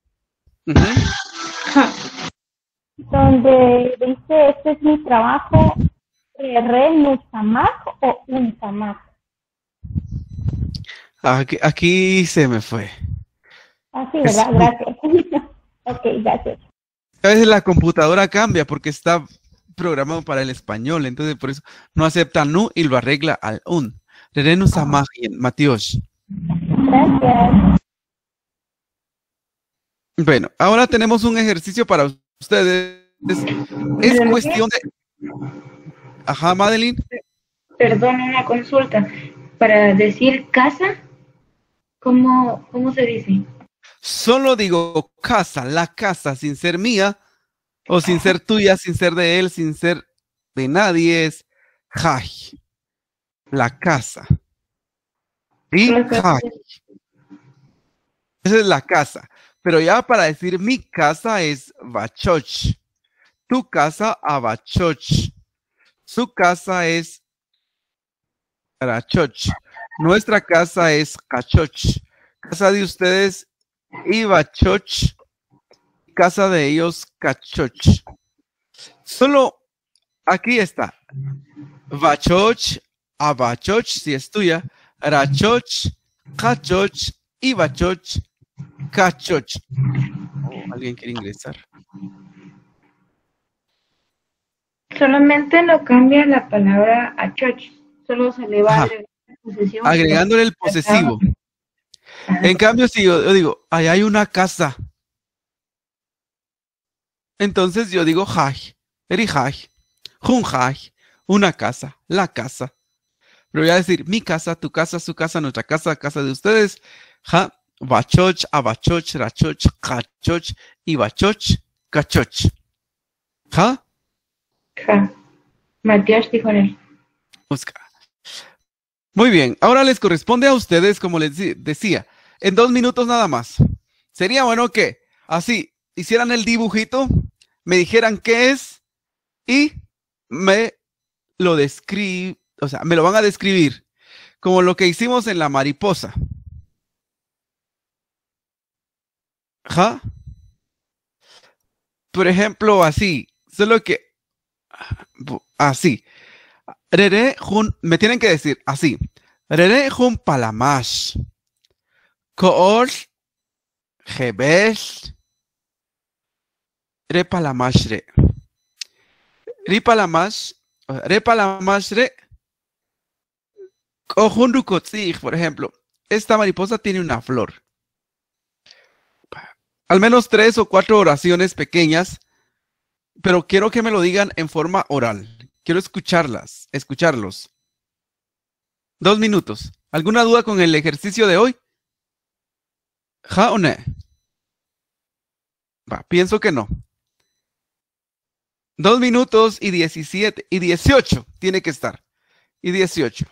Donde dice, este es mi trabajo, re nusamaj o unsamaj. Aquí se me fue. Ah, sí, ¿verdad? Gracias. Ok, gracias. A veces la computadora cambia porque está programado para el español, entonces por eso no acepta nu y lo arregla al un. Re nusamaj yen, Matios. Gracias. Bueno, ahora tenemos un ejercicio para ustedes. Es cuestión de... Ajá, Madeline. Perdón, una consulta. Para decir casa, ¿cómo se dice? Solo digo casa, la casa, sin ser mía, o sin ser tuya, sin ser de él, sin ser de nadie, es jai. La casa. ¿Sí? Jai. Esa es la casa. Pero ya para decir mi casa es bachoch. Tu casa abachoch. Su casa es arachoch. Nuestra casa es cachoch. Casa de ustedes ibachoch. Casa de ellos cachoch. Solo aquí está. Bachoch, abachoch, si es tuya. Arachoch, cachoch, ibachoch. Cachoch. ¿Alguien quiere ingresar? Solamente no cambia la palabra achoch. Solo se le va a agregar la posesión. Agregándole el posesivo. En cambio, si yo digo, ahí hay una casa. Entonces yo digo, jai, eri jai, jun jai, una casa, la casa. Pero voy a decir, mi casa, tu casa, su casa, nuestra casa, casa de ustedes. Ja. Bachoch, abachoch, rachoch, cachoch, ibachoch, cachoch. ¿Ja? Ja. Matías dijo él. Muy bien, ahora les corresponde a ustedes, como les decía, en 2 minutos nada más. Sería bueno que así hicieran el dibujito, me dijeran qué es y me lo me lo van a describir como lo que hicimos en la mariposa. ¿Ja? Por ejemplo, así, solo que así. Rere jun, me tienen que decir así. Rere jun palamash. Koor jebesh. Re palamash re. Re palamash re. O jun rukotzig, por ejemplo. Esta mariposa tiene una flor. Al menos 3 o 4 oraciones pequeñas pero quiero que me lo digan en forma oral. Quiero escucharlos. 2 minutos. ¿Alguna duda con el ejercicio de hoy? ¿Ja o no? Pienso que no. 2 minutos y 17 y 18 tiene que estar. Y 18.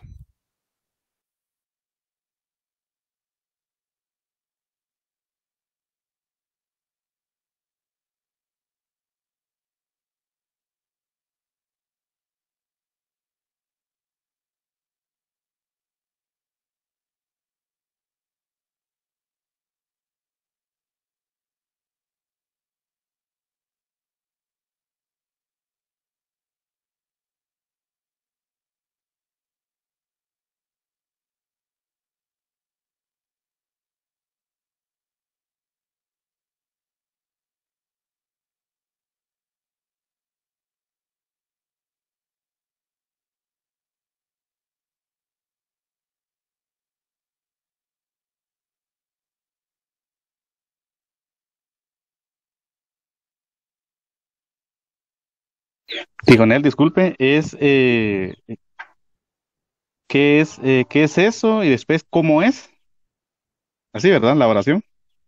Tigonel, disculpe, ¿qué es eso? Y después, ¿cómo es? Así, ¿verdad? La oración.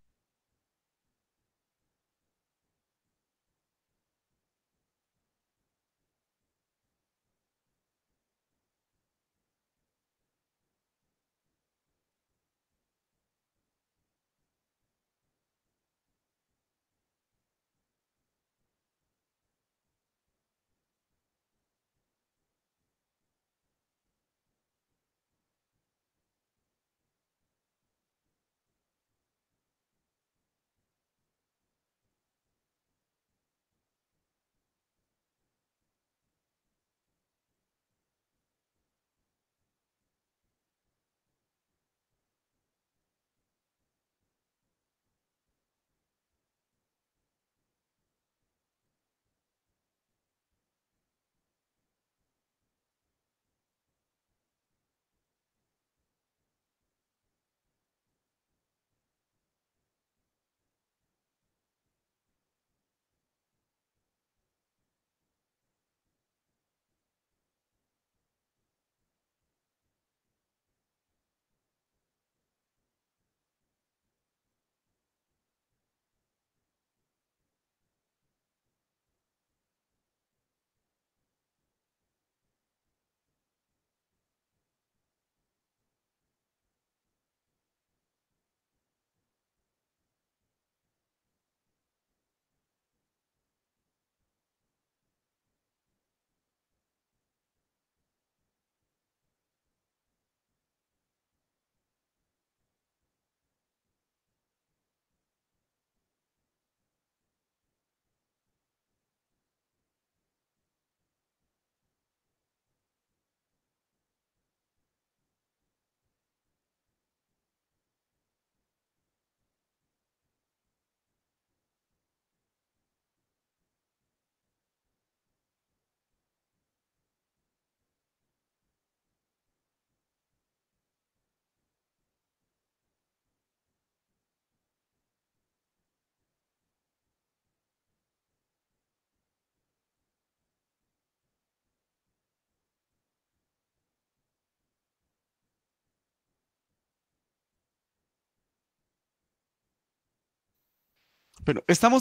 Pero estamos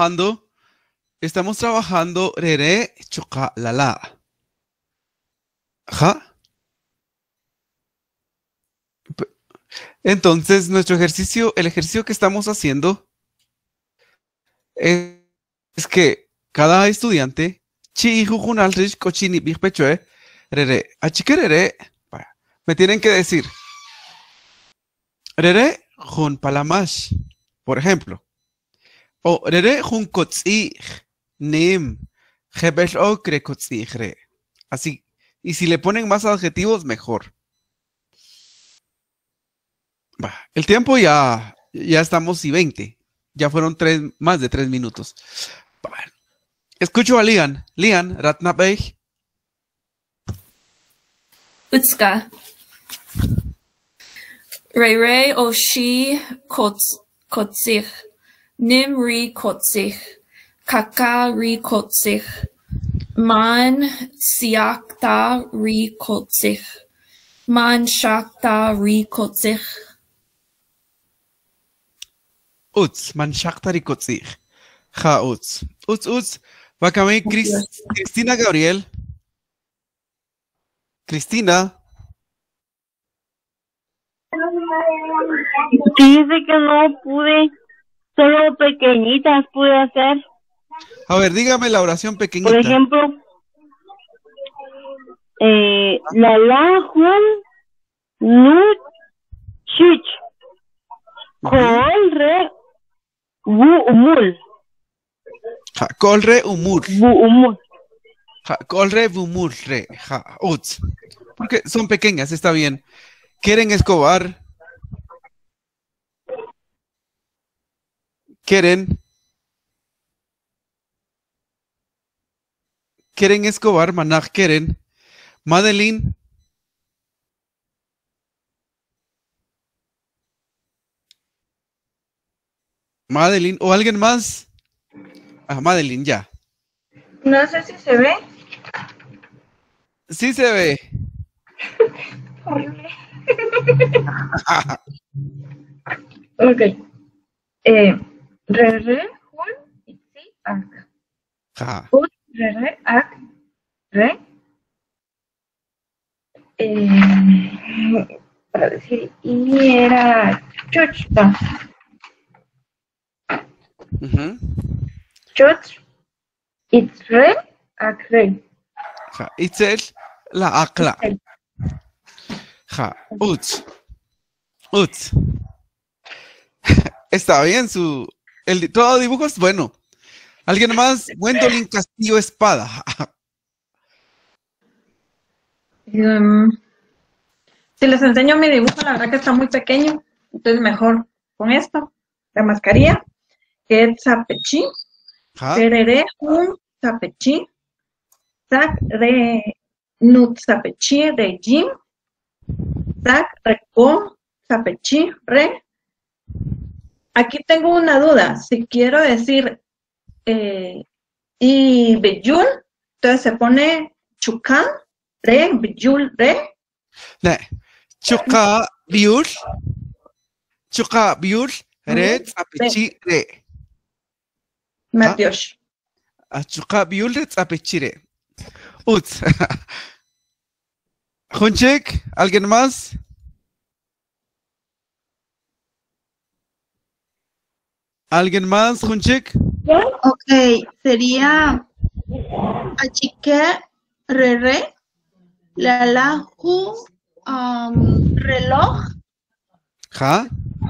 trabajando rere choca lala. ¿Ja? Entonces, el ejercicio que estamos haciendo es que cada estudiante, me tienen que decir, rere jun palamash, por ejemplo, o rere jun kotzich, nim, jebel okre kotzich re. Así, y si le ponen más adjetivos, mejor. El tiempo ya estamos y 20. Ya fueron más de 3 minutos. Escucho a Lian. Lian, Ratnabeich. Utska. Rei o shi kotzich. Nim ri kotzich. kaka ri kotzich. Man siakta ri kotzich. Man shakta ri kotzich. Utz, man shakta ri kotzich. Ja, Utz. Utz. Vakame Cristina Gabriel. Cristina. Dice que no pude, solo pequeñitas pude hacer. A ver, dígame la oración pequeñita. Por ejemplo, la Juan nu chich kol re wu umul. Ja, kol re umur. Wu umul. Ja, kol re umur re. Ja, Utz. Porque son pequeñas, está bien. Keren Escobar. Keren Escobar, Manaj Keren. Madeline. Madeline, o alguien más. Ah, Madeline, ya. No sé si se ve. Sí se ve. Horrible. Ok. Re, Juan, Itzi, Ak. Ja. Ut, re, Ak, re. Para decir, y era chuchta. Chuch, it's re, Ak, re. Ja. Itzel, la akla. Ja. Utz. Está bien todo dibujo es bueno. ¿Alguien más? Gwendolyn Castillo Espada. Si les enseño mi dibujo, la verdad que está muy pequeño, entonces mejor con esto, la mascarilla, que es zapechi, perere un zapechi, sac re nut zapechi re jim, sac reco zapechi re. Aquí tengo una duda, si quiero decir y bejul, entonces se pone chukan, re, bejul, re. Ne, chuka biur, re, tzapechi, re. Matiosh. Chuka biur, re, tzapechi, re. Utz. Junchik, ¿alguien más? ¿Alguien más, Junchik? Ok, sería achique, re, la, reloj, Ja.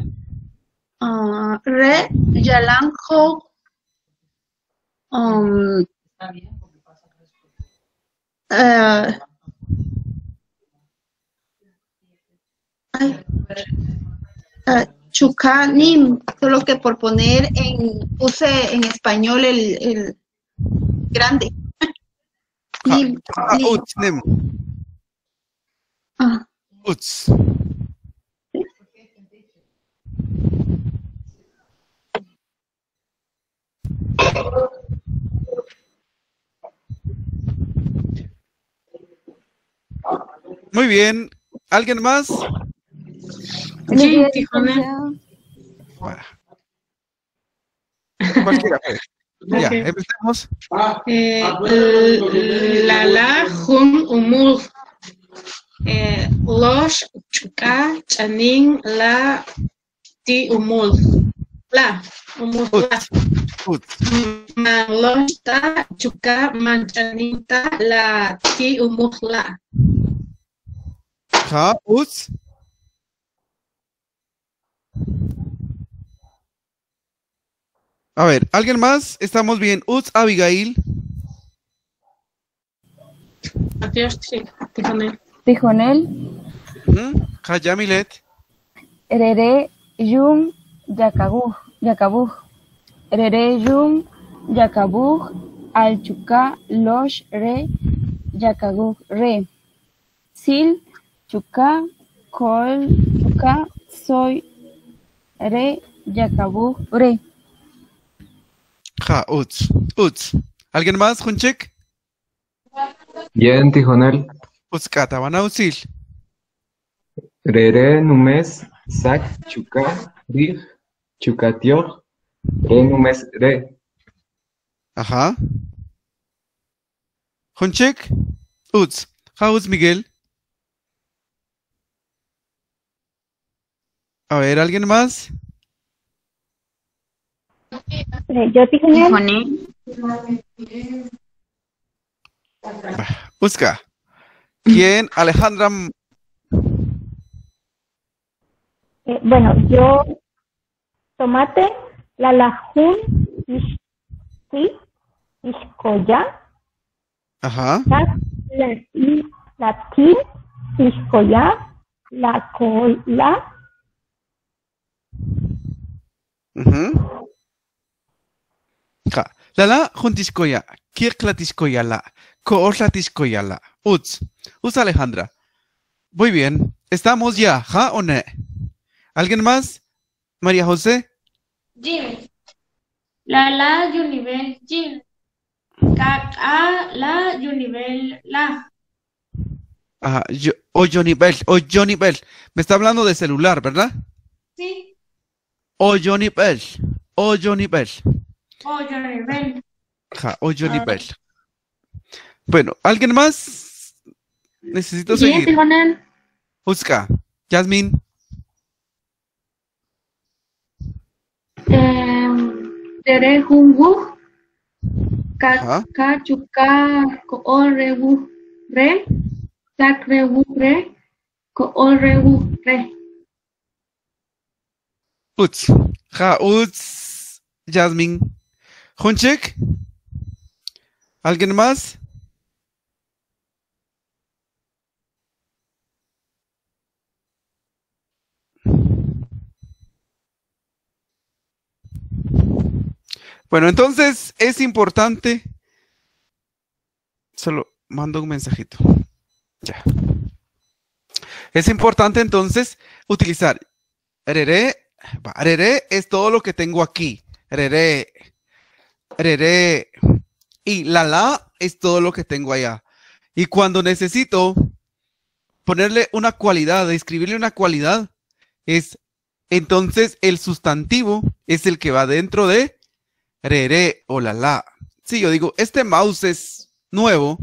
re, yalanjo, chucanim, solo que por poner puse en español el grande. Nim, nim. Utz, nem. Utz. Muy bien. ¿Alguien más? Sí, Cualquiera. Ya, empecemos. La jun umur. Losh chuka chanin la ti umur. La umur la. Man losh ta chuka man chanin ta la ti umur la. Ja, Utz. A ver, ¿alguien más? Estamos bien. Utz, Abigail. Adiós, sí, Tijonel. Ja, Yamilet. Rere yum yakabuj. Rere yum yakabuj. Al chuka losh re yakabuj re. Sil chuka kol chuka soy re yakabuj re. Ja, uts. ¿Alguien más, Junchik? Yen tijonel. Uskata, van a usil. Rere numes sak chuka rig chukatior. Re numes re. Ajá. Junchik, uts. Ja, uts, Miguel. A ver, ¿alguien más? Yo tijonel. Uska. ¿Quién? Alejandra. Bueno, yo tomate, la lajun, ishkoya, Ajá. la tin, ishkoya, la cola. Ja. La juntiscoya. Kirklatiscoya la. Koorlatiscoya la. Uts Alejandra. Muy bien. ¿Estamos ya? ¿Ja o no? ¿Alguien más? María José. Jim. La univel Jim. La univel la. Ajá. Johnny Bell. Me está hablando de celular, ¿verdad? Sí. Johnny Bell. Univel. Ja, Johnny Bell. Bueno, ¿alguien más? Necesito seguir. Uska. Yasmin. Tere hungu. Kachuka kooregu re. Sakregu re. Kooregu re. Uts. Ja, uts. Yasmin. Junchik. ¿Alguien más? Bueno, entonces es importante. Solo mando un mensajito. Ya. Es importante entonces utilizar rere. Rere es todo lo que tengo aquí. Rere. Y la es todo lo que tengo allá. Y cuando necesito ponerle una cualidad, escribirle una cualidad, entonces el sustantivo es el que va dentro de rere o la. Si yo digo, este mouse es nuevo,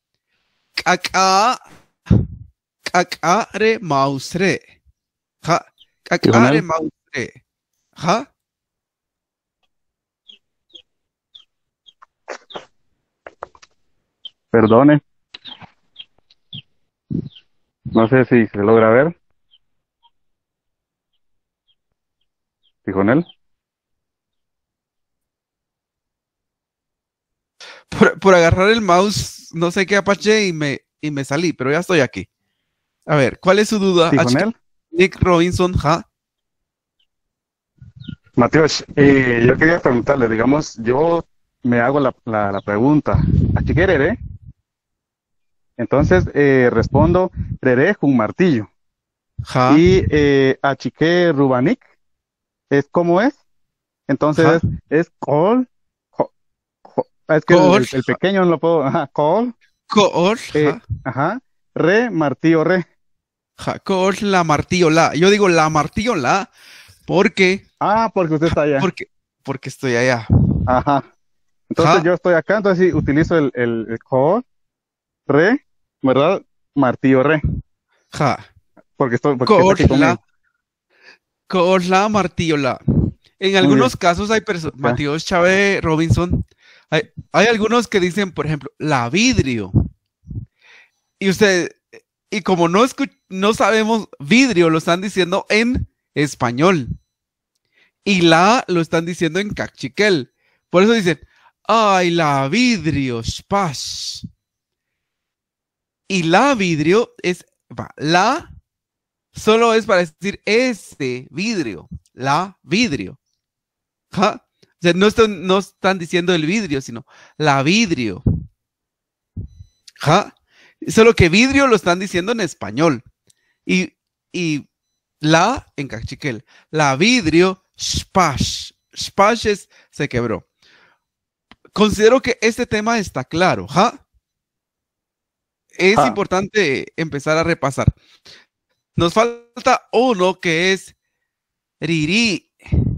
kakare mouse re. Ja, kakare mouse re. Ja. Perdone. No sé si se logra ver. ¿Tijonel? Por agarrar el mouse, no sé qué apache y me salí, pero ya estoy aquí. A ver, ¿cuál es su duda? ¿Tijonel? Nick Robinson, ja. Mateos, yo quería preguntarle, digamos, yo me hago la pregunta, ¿achique rere? Entonces respondo, rere un martillo. Ja. Y achique rubanik, ¿cómo es? Entonces es col. Es que el pequeño no lo puedo. Ajá, col. Ajá. Re, martillo, re. Ja, col, la martillo, la. Yo digo la martillo, la, porque. Porque usted está allá. Porque estoy allá. Ajá. Entonces yo estoy acá, entonces sí, utilizo el col, re, ¿verdad? Martillo, re. Ja. Porque estoy la martillo, la. En algunos casos hay personas, Mateos Chávez Robinson, hay algunos que dicen, por ejemplo, la vidrio. Y como no sabemos vidrio, lo están diciendo en español. Y la lo están diciendo en cachiquel. Por eso dicen, ay, la vidrio, spash. Y la vidrio la solo es para decir ese vidrio, la vidrio. ¿Ja? O sea, no están diciendo el vidrio, sino la vidrio. ¿Ja? Solo que vidrio lo están diciendo en español. Y la en cachiquel. La vidrio, spash. Spash se quebró. considero que este tema está claro, ¿ja? Es importante empezar a repasar. Nos falta uno que es riri.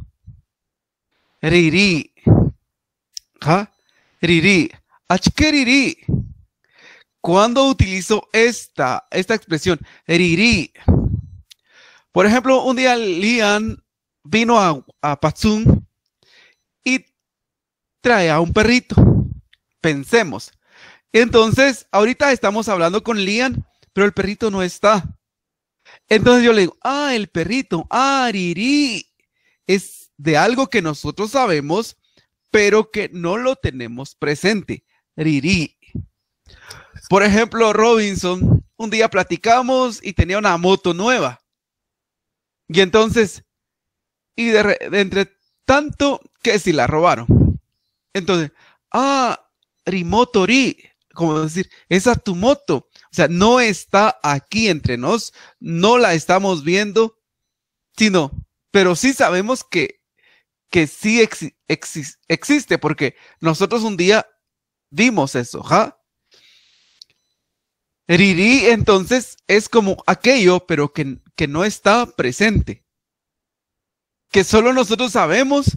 Riri. ¿Ja? Riri. Achke riri. ¿Cuándo utilizo esta expresión? Riri. Por ejemplo, un día Lian vino a Patsun y trae a un perrito. Pensemos. Entonces, ahorita estamos hablando con Lian, pero el perrito no está. Entonces yo le digo, el perrito, riri. Es de algo que nosotros sabemos, pero que no lo tenemos presente. Riri. Por ejemplo, Robinson, un día platicamos y tenía una moto nueva. Y entonces, de entre tanto, que si la robaron. Entonces, rimotori, como decir, esa tu moto. O sea, no está aquí entre nos, no la estamos viendo, sino, pero sí sabemos que sí existe, porque nosotros un día vimos eso, ¿ja? Riri, entonces, es como aquello, pero que no está presente. Que solo nosotros sabemos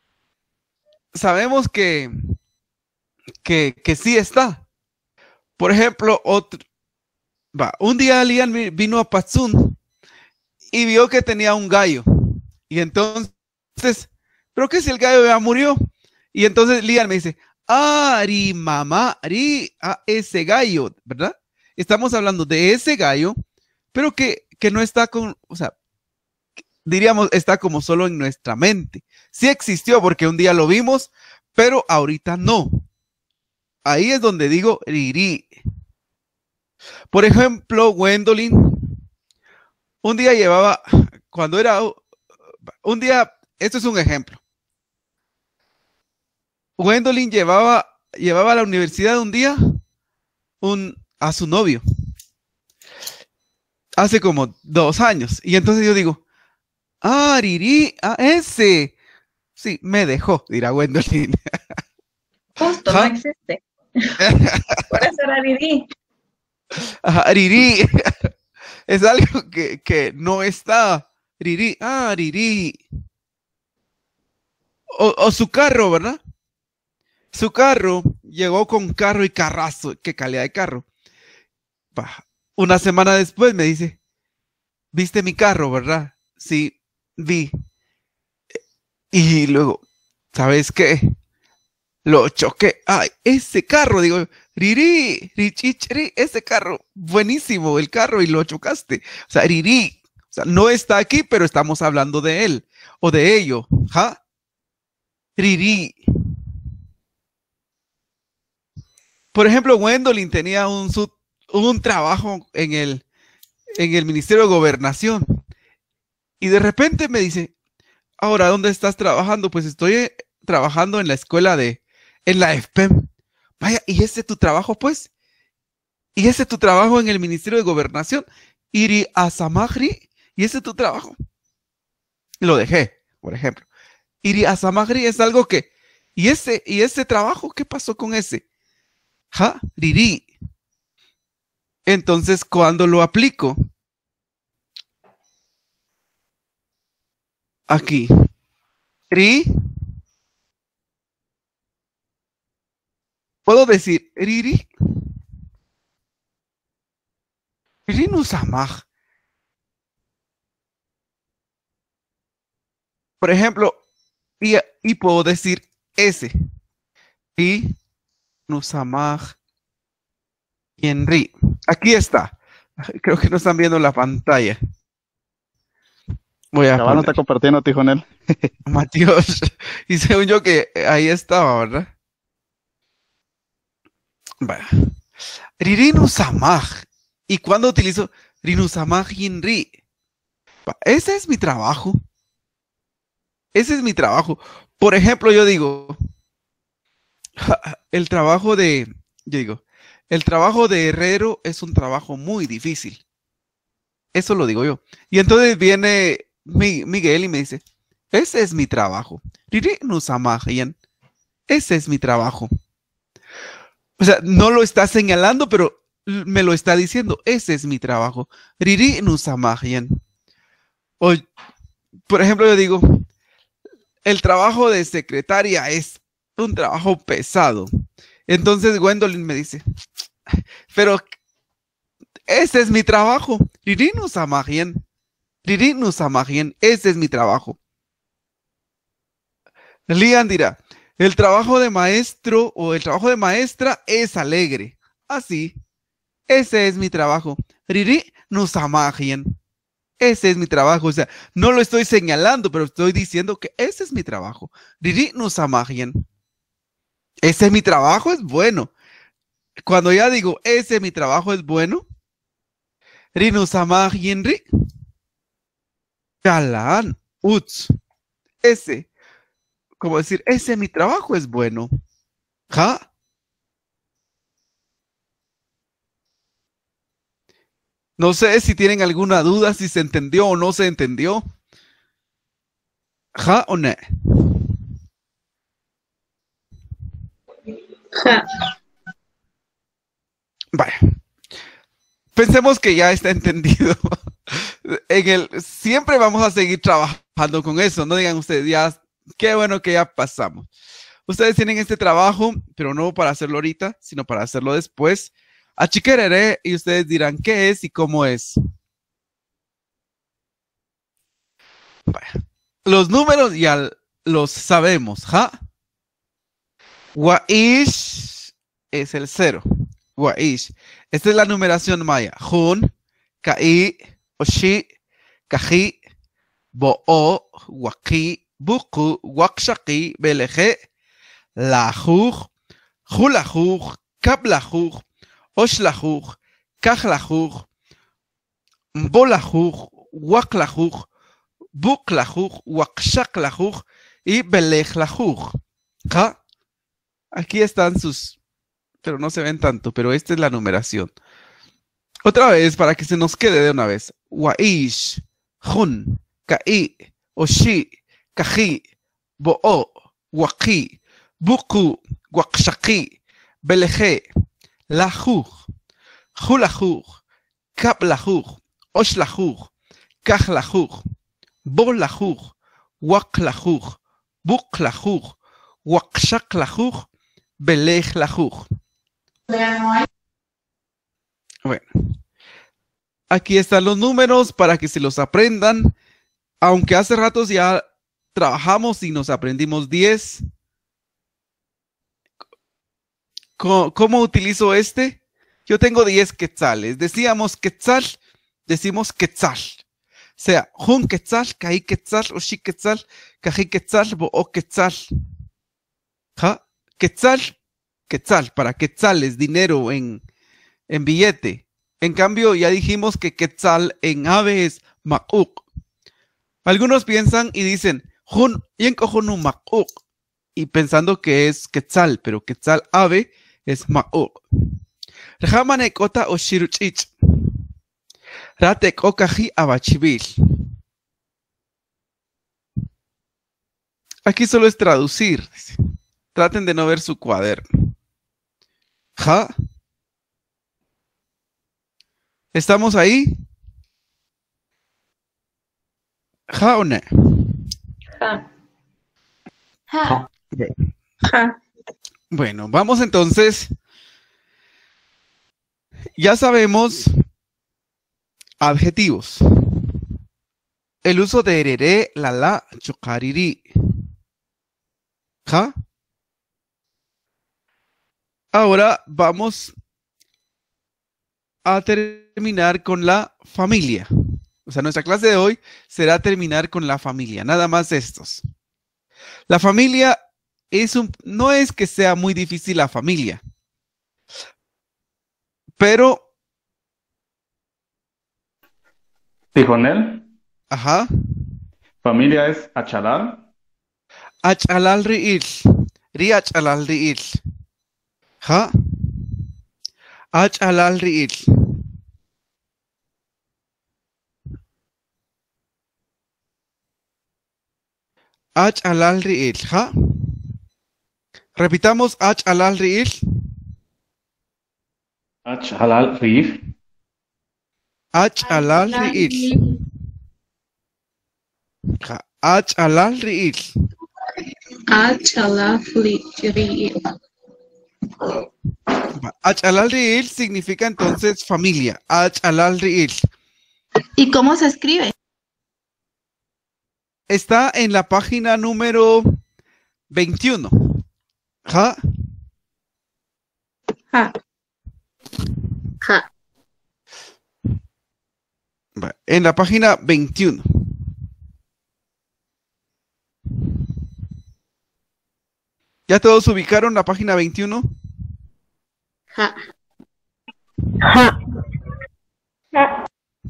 que sí está. Por ejemplo, un día Lian vino a Patsun y vio que tenía un gallo. Y entonces, pero que si el gallo ya murió. Y entonces Lian me dice, ri mamá, ese gallo, ¿verdad? Estamos hablando de ese gallo, pero que no está o sea, diríamos, está como solo en nuestra mente. Sí existió porque un día lo vimos, pero ahorita no. Ahí es donde digo riri. Por ejemplo, Gwendolyn, un día llevaba, esto es un ejemplo. Gwendolyn llevaba a la universidad un día a su novio. Hace como 2 años. Y entonces yo digo, riri, ese. Sí, me dejó, dirá Gwendolyn. Justo, no existe. Por eso era riri. Riri. Es algo que no está. Riri, riri. O su carro, ¿verdad? Su carro llegó con carro y carrazo. Qué calidad de carro. Una semana después me dice, ¿viste mi carro, verdad? Sí, vi. Y luego, ¿sabes qué? Lo choqué. Ese carro, digo, riri, ese carro, buenísimo el carro y lo chocaste. O sea, riri, o sea, no está aquí, pero estamos hablando de él o de ello. ¿Ja? Riri. Por ejemplo, Gwendolyn tenía un trabajo en el Ministerio de Gobernación. Y de repente me dice, ahora, ¿dónde estás trabajando? Pues estoy trabajando en la escuela en la FPEM. Vaya, ¿y ese es tu trabajo, pues? ¿Y ese es tu trabajo en el Ministerio de Gobernación? Iri Asamagri, ¿y ese es tu trabajo? Lo dejé, por ejemplo. Iri Asamagri es algo que, ¿y ese trabajo? ¿Qué pasó con ese? ¿Ja? Riri. Entonces, cuando lo aplico, aquí, ri, puedo decir riri, riri no samaj. Por ejemplo, y puedo decir ese, ri no samaj y en ri. Aquí está. Creo que no están viendo la pantalla. Voy a Cabal no está compartiendo, Tijonel. Matías. Y según yo que ahí estaba, ¿verdad? Bueno. Ririnu samaj. ¿Y cuándo utilizo rinu samaj y en ri? Ese es mi trabajo. Ese es mi trabajo. Por ejemplo, yo digo, el trabajo de herrero es un trabajo muy difícil. Eso lo digo yo. Y entonces viene Miguel y me dice, ese es mi trabajo. Ese ese es mi trabajo. O sea, no lo está señalando, pero me lo está diciendo. Ese es mi trabajo. Riri nusamahien. O, por ejemplo, yo digo, el trabajo de secretaria es un trabajo pesado. Entonces Gwendolyn me dice, pero ese es mi trabajo. Riri nusamahien. Riri nusamahien. Ese es mi trabajo. Lian dirá, el trabajo de maestro o el trabajo de maestra es alegre. Así, ese es mi trabajo. Riri nusamahien. Ese es mi trabajo. O sea, no lo estoy señalando, pero estoy diciendo que ese es mi trabajo. Riri nusamahien. Ese es mi trabajo, es bueno. Cuando ya digo, ese es mi trabajo, es bueno. Riri nusamahien ri. Galan. Uts. Ese. Como decir, ese mi trabajo es bueno. ¿Ja? No sé si tienen alguna duda, si se entendió o no se entendió. ¿Ja o no? Ja. Vaya. Pensemos que ya está entendido. Siempre vamos a seguir trabajando con eso. No digan ustedes, ya, qué bueno que ya pasamos. Ustedes tienen este trabajo, pero no para hacerlo ahorita, sino para hacerlo después. Achiquerere, y ustedes dirán qué es y cómo es. Vaya. Los números ya los sabemos, ¿ja? Waish es el 0. Waish. Esta es la numeración maya. Jun, Kai, Oshi, Kaji, Bo'o, Waki, Buku, Wakshaki, Beleje, Lajuj, Julajuj, Kablajuj, Oshlajuj, Kajlajuj, Bolajuj, Waklajuj, Buklajuj, Wakshaklajuj y Belejlajuj. ¿Ja? Aquí están sus, pero no se ven tanto, pero esta es la numeración. Otra vez, para que se nos quede de una vez. Waish, Jun, Kai, Oshi, Kaji, Bo'o, Waki, Buku, Wakshaki, Beleje, Lajuj, Julajuj, Kablajuj, Oshlajuj, Kajlajuj, Bolajuj, Waklajuj, Buklajuj, Wakshaklajuj, Belejlajuj. Bueno, aquí están los números para que se los aprendan. Aunque hace ratos ya trabajamos y nos aprendimos 10. ¿Cómo utilizo este? Yo tengo 10 quetzales. Decíamos quetzal, decimos quetzal. O sea, jun quetzal, kai quetzal, oshi quetzal, kaji quetzal, bo'o quetzal. ¿Ja? Quetzal, quetzal, para quetzales, dinero en billete. En cambio, ya dijimos que quetzal en ave es ma'uk. Algunos piensan y dicen, jun, yenko junu ma'uk. Y pensando que es quetzal, pero quetzal ave es ma'uk. Rejamane kota o shiruchich. Rate kokaji abachibil. Aquí solo es traducir. Traten de no ver su cuaderno. ¿Ja? ¿Estamos ahí? ¿Ja o no? Ja. Ja. Ja. Bueno, vamos entonces. Ya sabemos adjetivos. El uso de erere, la, chocariri. ¿Ja? Ahora vamos a terminar con la familia. O sea, nuestra clase de hoy será terminar con la familia. Nada más estos. La familia no es que sea muy difícil la familia. Pero... Tijonel. Ajá. Familia es achalal. Achalal ri'il. Ri achalal ri'il. ¿Ja? Achalal ri'il. Achalal ri'il. ¿Ja? Repitamos, ach alal ri'il. Ach halal ri'il. Ach alal ri'il. Ach alal ri'il. Ach alal ri'il. Ach alal ri'il significa entonces familia. Ach alal ri'il. ¿Y cómo se escribe? Está en la página número 21. ¿Ja? Ja. Ja. En la página 21. ¿Ya todos ubicaron la página 21? Ja. Ja. Ja.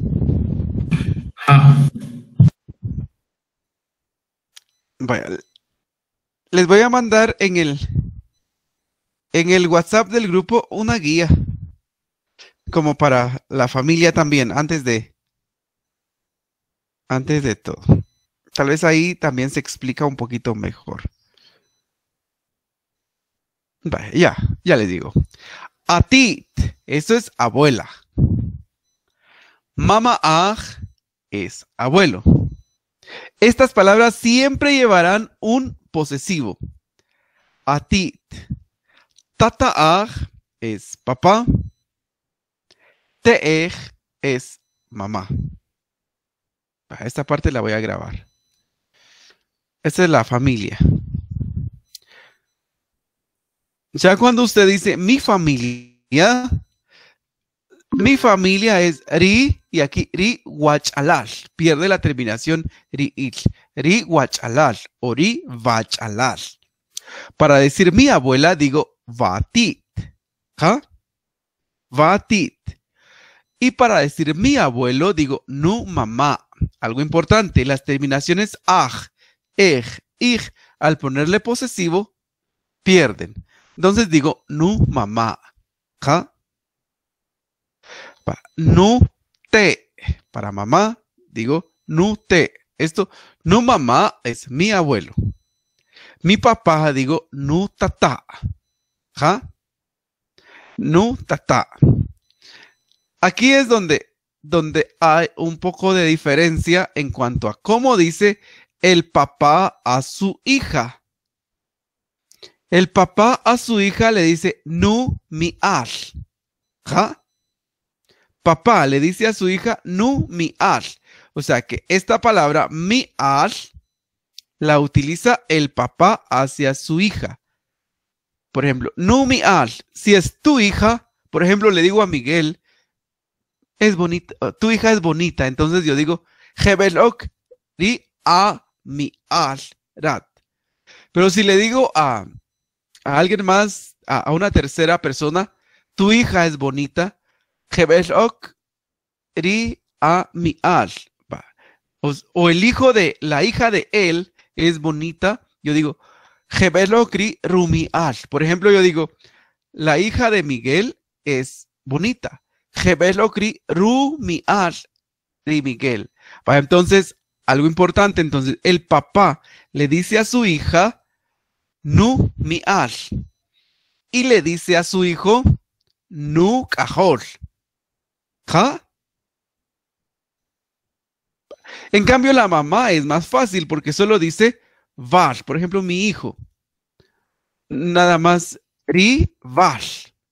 Vaya, les voy a mandar en el WhatsApp del grupo una guía, como para la familia también, antes de todo. Tal vez ahí también se explica un poquito mejor. Vaya, ya les digo. Atit, eso es abuela. Mama aj es abuelo. Estas palabras siempre llevarán un posesivo. Atit. Tata aj es papá. Teej es mamá. Esta parte la voy a grabar. Esta es la familia. Ya cuando usted dice mi familia es ri y aquí ri wachalal. Pierde la terminación ri il. Ri wachalal o ri vachalal. Para decir mi abuela digo vatit. ¿Ja? Vatit. Y para decir mi abuelo digo nu mamá. Algo importante, las terminaciones aj, ej, ij, al ponerle posesivo, pierden. Entonces digo nu mamá. ¿Ja? Nu te. Para mamá digo nu te. Esto, nu mamá es mi abuelo. Mi papá digo nu tata. ¿Ja? Nu tata. Aquí es donde hay un poco de diferencia en cuanto a cómo dice el papá a su hija. El papá a su hija le dice nu mi al. ¿Ja? Papá le dice a su hija nu mi al. O sea que esta palabra mi al la utiliza el papá hacia su hija. Por ejemplo, nu mi al. Si es tu hija, por ejemplo, le digo a Miguel, es bonita, tu hija es bonita. Entonces yo digo, Hebelok ri a mi al rat. Pero si le digo a alguien más, a una tercera persona, tu hija es bonita, Hebelok ri a mi al. O el hijo de la hija de él es bonita, yo digo, Hebelok ri rumi al. Por ejemplo, yo digo, la hija de Miguel es bonita. Hebelokri ru mi al ri Miguel. Entonces, algo importante, entonces, el papá le dice a su hija nu mi al y le dice a su hijo nu kahol. ¿Ja? En cambio, la mamá es más fácil porque solo dice var. Por ejemplo, mi hijo. Nada más ri var.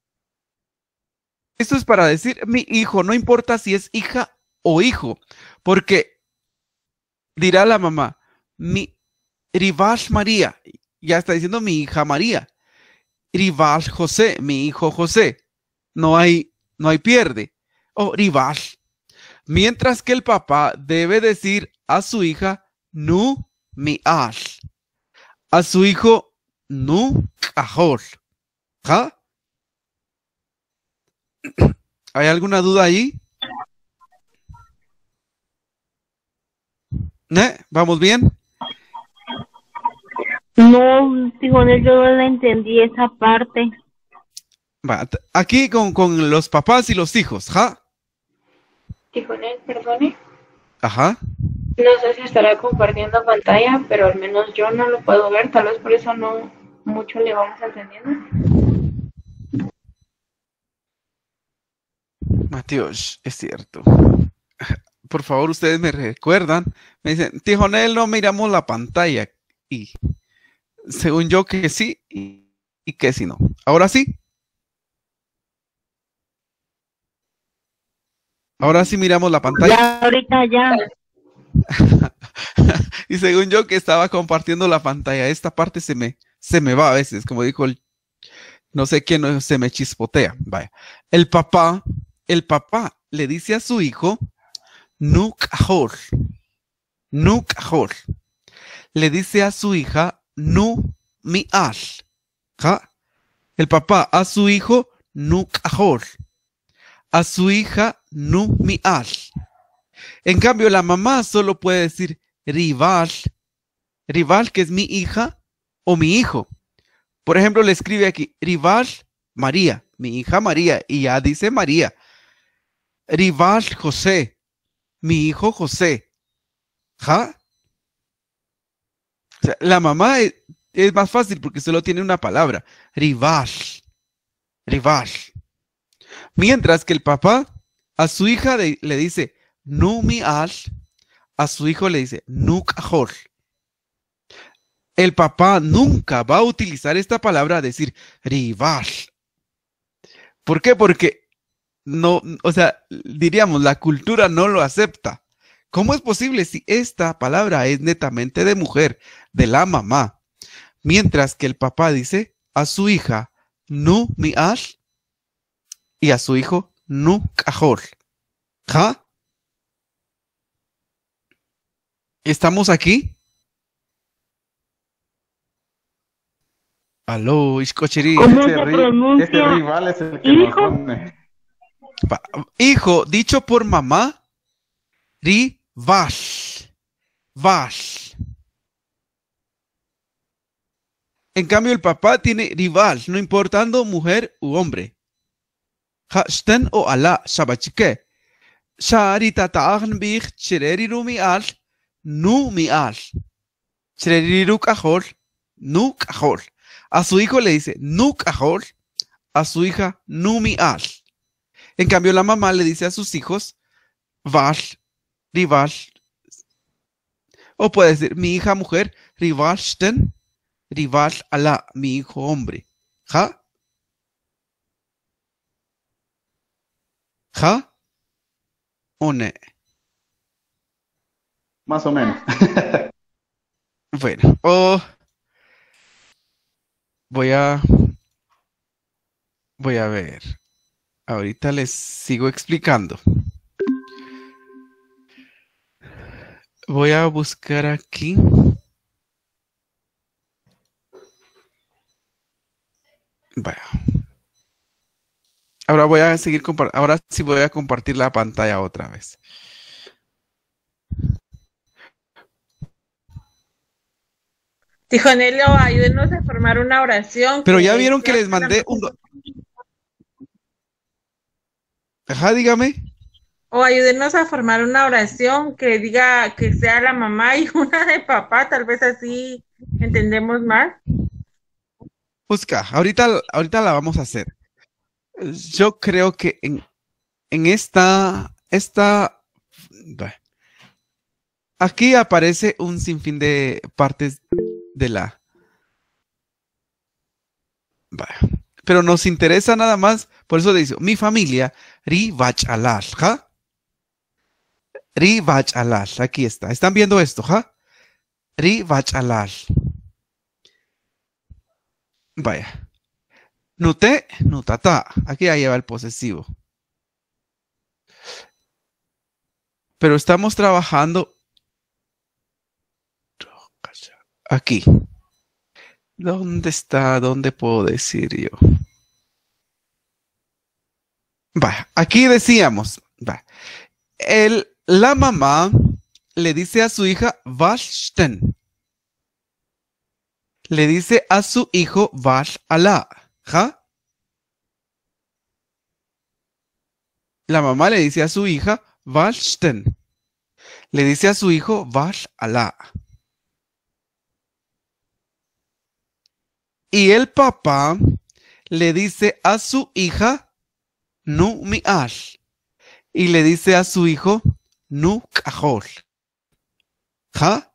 Esto es para decir mi hijo, no importa si es hija o hijo, porque dirá la mamá, mi Rivash María, ya está diciendo mi hija María, Rivash José, mi hijo José, no hay pierde, o Rivash. Mientras que el papá debe decir a su hija, nu mi ash, a su hijo, nu kahol. ¿Ja? ¿Hay alguna duda ahí? ¿Vamos bien? No, Tijonel, yo no la entendí esa parte. Aquí con los papás y los hijos, ¿ja? Tijonel, perdone. Ajá. No sé si estará compartiendo pantalla, pero al menos yo no lo puedo ver, tal vez por eso no mucho le vamos entendiendo. Mateos, es cierto. Por favor, ustedes me recuerdan. Me dicen, Tijonel, no miramos la pantalla. Y según yo que sí y que sí no. Ahora sí. Ahora sí miramos la pantalla. Ya, ahorita ya. Y según yo que estaba compartiendo la pantalla, esta parte se me va a veces, como dijo no sé quién, se me chispotea. Vaya. El papá le dice a su hijo, Nuk ahor. Nuk ahor. Le dice a su hija, Nu mi al. ¿Ja? El papá a su hijo, Nuk ahor. A su hija, Nu mi al. En cambio, la mamá solo puede decir rival. Rival, que es mi hija o mi hijo. Por ejemplo, le escribe aquí, rival María, mi hija María, y ya dice María. Rival José, mi hijo José. ¿Ja? O sea, la mamá es más fácil porque solo tiene una palabra. Rival. Rival. Mientras que el papá a su hija le dice Nu mi al, a su hijo le dice Nuk ahor. El papá nunca va a utilizar esta palabra a decir rival. ¿Por qué? Porque no, o sea, diríamos, la cultura no lo acepta. ¿Cómo es posible si esta palabra es netamente de mujer, de la mamá? Mientras que el papá dice a su hija Nu mi al y a su hijo Nuk ahor. ¿Ja? ¿Estamos aquí? Aló, Ishkocheri. ¿Cómo se pronuncia? Este rival es el que nos pone. Hijo, dicho por mamá, rival. Val. En cambio, el papá tiene rival, no importando mujer u hombre. Hashten o ala, shabachike. Sharita ta'agn bich, chereriru mi al, nu mi al. Chereriru kahor, nu kahor. A su hijo le dice nu kahor, a su hija nu mi al. En cambio, la mamá le dice a sus hijos val, rival. O puede decir mi hija mujer, rivalsten, rival ala, mi hijo hombre. ¿Ja? ¿Ja? ¿O no? Más o menos. Bueno, voy a ver. Ahorita les sigo explicando. Voy a buscar aquí. Bueno. Ahora voy a seguir ahora sí voy a compartir la pantalla otra vez. Tijonelio, ayúdenos a formar una oración. Pero ya vieron que les mandé un... Ajá, dígame. O ayúdenos a formar una oración que diga que sea la mamá y una de papá, tal vez así entendemos más. Busca, ahorita la vamos a hacer. Yo creo que en esta aquí aparece un sinfín de partes de la... Pero nos interesa nada más, por eso dice, mi familia, Ri Vach Alal, ¿ja? Ri Vach Alal, aquí está. ¿Están viendo esto, ja? Ri Vach Alal. Vaya. Nute, nutata. Aquí ya lleva el posesivo. Pero estamos trabajando aquí. ¿Dónde está? ¿Dónde puedo decir yo? Va, aquí decíamos, va. La mamá le dice a su hija, Vashten. Le dice a su hijo, Vash Alá. ¿Ja? La mamá le dice a su hija, Vashten. Le dice a su hijo, Vash Alá. Y el papá le dice a su hija, nu mi'al. Y le dice a su hijo, nu kahol. ¿Ja?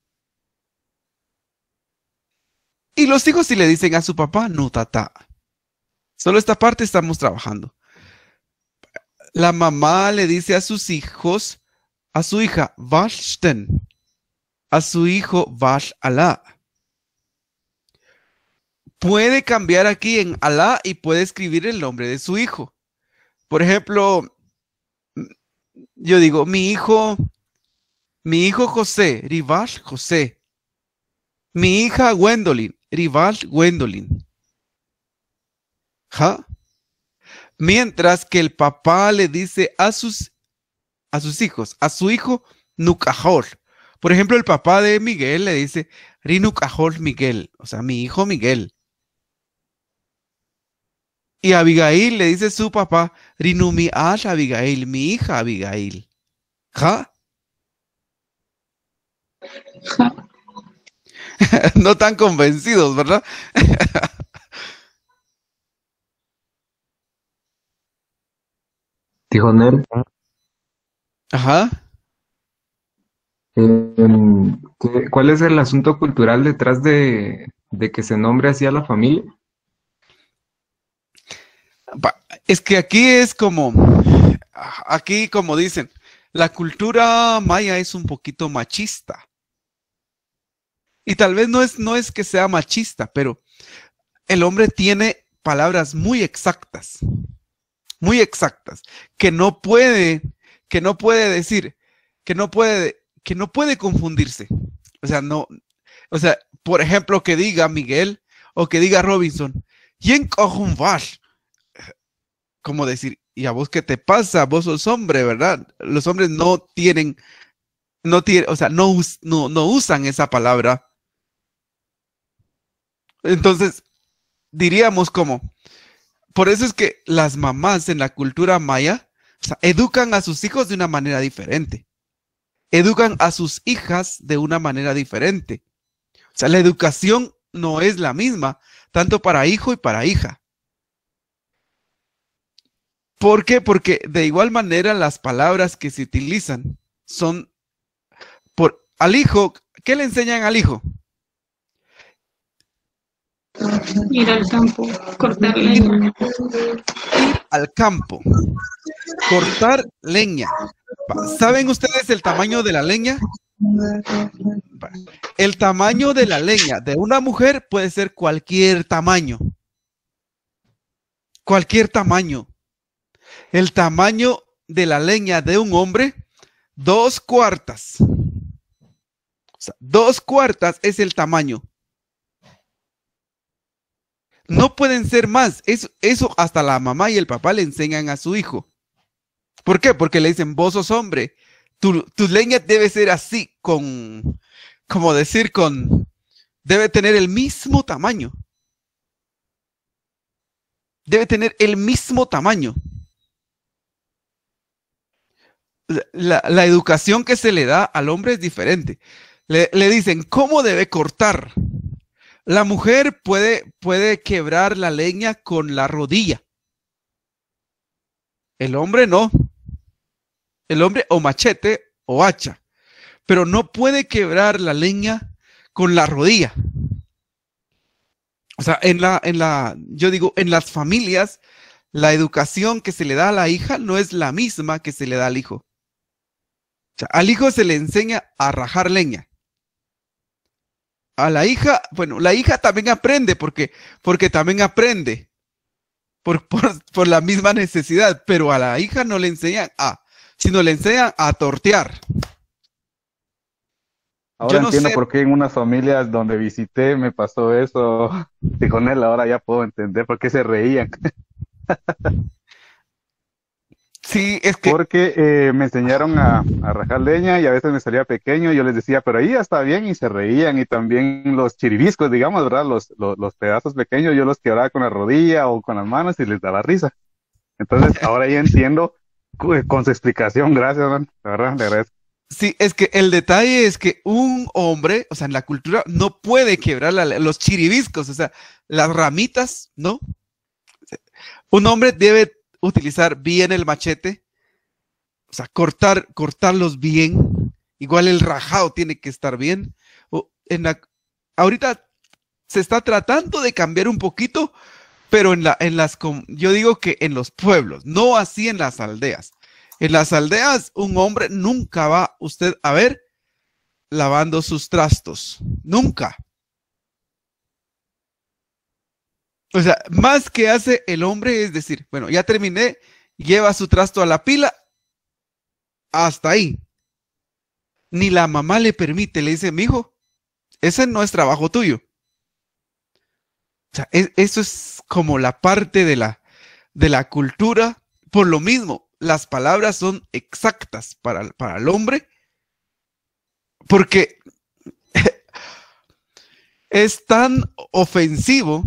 Y los hijos sí le dicen a su papá, nu tata. Solo esta parte estamos trabajando. La mamá le dice a sus hijos, a su hija, Vashten. A su hijo, Vash Alá. Puede cambiar aquí en Alá y puede escribir el nombre de su hijo. Por ejemplo, yo digo, mi hijo José, Rivash José. Mi hija Gwendolyn, Rivash Gwendolyn. ¿Ja? Mientras que el papá le dice a sus hijos, a su hijo Nukahol. Por ejemplo, el papá de Miguel le dice Rinukahol Miguel, o sea, mi hijo Miguel. Y Abigail le dice a su papá Rinumiash Abigail, mi hija Abigail. ¿Ja? No tan convencidos, ¿verdad? Tijonel, Ajá. ¿cuál es el asunto cultural detrás de que se nombre así a la familia? Es que aquí como dicen, la cultura maya es un poquito machista. Y tal vez no es que sea machista, pero el hombre tiene palabras muy exactas, que no puede decir, que no puede confundirse. O sea, por ejemplo, que diga Miguel o que diga Robinson, "Yen kohun vash", como decir, ¿y a vos qué te pasa? Vos sos hombre, ¿verdad? Los hombres no usan esa palabra. Entonces, diríamos por eso es que las mamás en la cultura maya, o sea, educan a sus hijos de una manera diferente. Educan a sus hijas de una manera diferente. O sea, la educación no es la misma, tanto para hijo y para hija. ¿Por qué? Porque de igual manera las palabras que se utilizan son al hijo. ¿Qué le enseñan al hijo? Ir al campo, cortar leña. Ir al campo, cortar leña. ¿Saben ustedes el tamaño de la leña? El tamaño de la leña de una mujer puede ser cualquier tamaño. Cualquier tamaño. El tamaño de la leña de un hombre, 2/4. O sea, 2/4 es el tamaño. No pueden ser más. Eso hasta la mamá y el papá le enseñan a su hijo. ¿Por qué? Porque le dicen, vos sos hombre. Tu leña debe ser así, debe tener el mismo tamaño. Debe tener el mismo tamaño. La educación que se le da al hombre es diferente. Le dicen, ¿cómo debe cortar? La mujer puede quebrar la leña con la rodilla. El hombre no. El hombre o machete o hacha. Pero no puede quebrar la leña con la rodilla. O sea, yo digo, en las familias, la educación que se le da a la hija no es la misma que se le da al hijo. O sea, al hijo se le enseña a rajar leña. A la hija, bueno, la hija también aprende porque también aprende por la misma necesidad, pero a la hija no le enseñan sino le enseñan a tortear. Ahora Yo no entiendo sé. por qué en unas familias donde visité me pasó eso. Y con él ahora ya puedo entender por qué se reían. Sí, es que Porque me enseñaron a rajar leña y a veces me salía pequeño y yo les decía, pero ahí ya está bien, y se reían. Y también los chiribiscos, digamos, ¿verdad? Los pedazos pequeños yo los quebraba con la rodilla o con las manos y les daba risa. Entonces ahora ya entiendo con su explicación. Gracias, man. La verdad, le agradezco. Sí, es que el detalle es que un hombre, o sea, en la cultura no puede quebrar los chiribiscos, o sea, las ramitas, ¿no? Un hombre debe utilizar bien el machete, o sea, cortarlos bien. Igual el rajado tiene que estar bien. Ahorita se está tratando de cambiar un poquito, pero yo digo que en los pueblos, no así en las aldeas. En las aldeas, un hombre nunca va usted a ver lavando sus trastos. Nunca. O sea, más que hace el hombre es decir, bueno, ya terminé, lleva su trasto a la pila, hasta ahí. Ni la mamá le permite, le dice, mijo, ese no es trabajo tuyo. O sea, eso es como la parte de la cultura. Por lo mismo, las palabras son exactas para el hombre, porque es tan ofensivo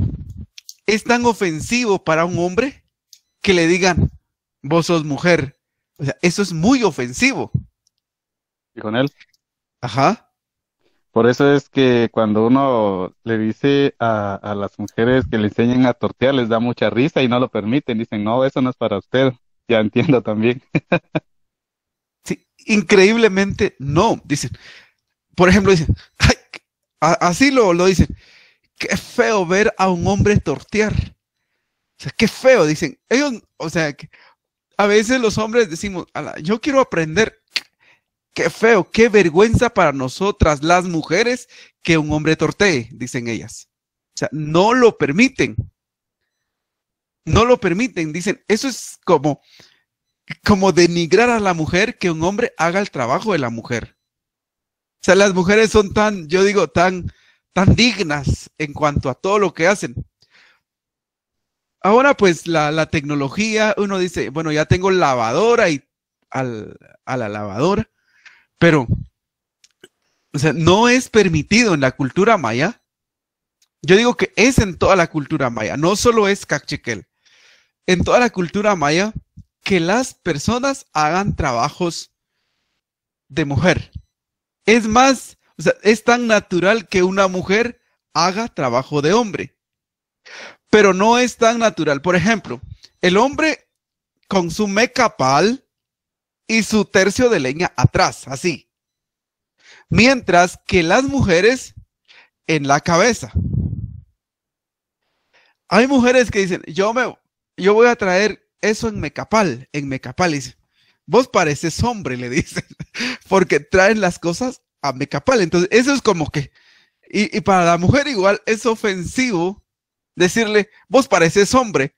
para un hombre que le digan, vos sos mujer. O sea, eso es muy ofensivo. ¿Y con él? Ajá. Por eso es que cuando uno le dice a las mujeres que le enseñen a tortear, les da mucha risa y no lo permiten. Dicen, no, eso no es para usted. Ya entiendo también. Sí, increíblemente no. Dicen, por ejemplo, dicen, ay, así lo dicen, qué feo ver a un hombre tortear. O sea, qué feo, dicen. Ellos, o sea, que a veces los hombres decimos, yo quiero aprender. Qué feo, qué vergüenza para nosotras las mujeres que un hombre tortee, dicen ellas. O sea, no lo permiten. No lo permiten, dicen, eso es como denigrar a la mujer que un hombre haga el trabajo de la mujer. O sea, las mujeres son tan dignas en cuanto a todo lo que hacen. Ahora pues la tecnología, uno dice, bueno, ya tengo lavadora y a la lavadora. Pero, o sea, no es permitido en la cultura maya. Yo digo que es en toda la cultura maya, no solo es Cachiquel. En toda la cultura maya, que las personas hagan trabajos de mujer. Es más, o sea, es tan natural que una mujer haga trabajo de hombre. Pero no es tan natural. Por ejemplo, el hombre con su mecapal y su tercio de leña atrás, así. Mientras que las mujeres en la cabeza. Hay mujeres que dicen, yo voy a traer eso en mecapal. Y dicen, vos pareces hombre, le dicen, porque traen las cosas a mecapal. Entonces, eso es como que, y para la mujer igual es ofensivo decirle, vos pareces hombre.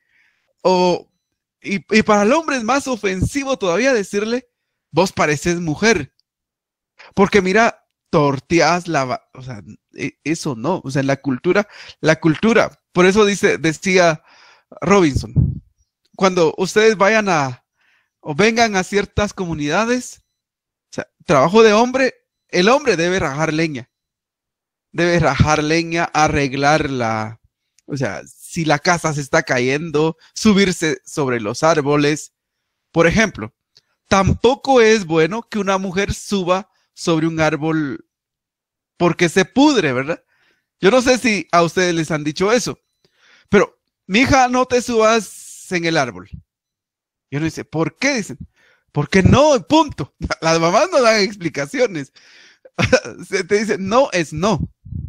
Y para el hombre es más ofensivo todavía decirle, vos pareces mujer. Porque mira, torteas, o sea, eso no. O sea, la cultura, por eso decía Robinson, cuando ustedes vayan o vengan a ciertas comunidades, o sea, trabajo de hombre, el hombre debe rajar leña. Debe rajar leña, arreglar o sea, si la casa se está cayendo, subirse sobre los árboles. Por ejemplo, tampoco es bueno que una mujer suba sobre un árbol porque se pudre, ¿verdad? Yo no sé si a ustedes les han dicho eso, pero mija, no te subas en el árbol. Y uno dice, ¿por qué? Dicen, porque no, punto. Las mamás no dan explicaciones. Se te dice, no es no.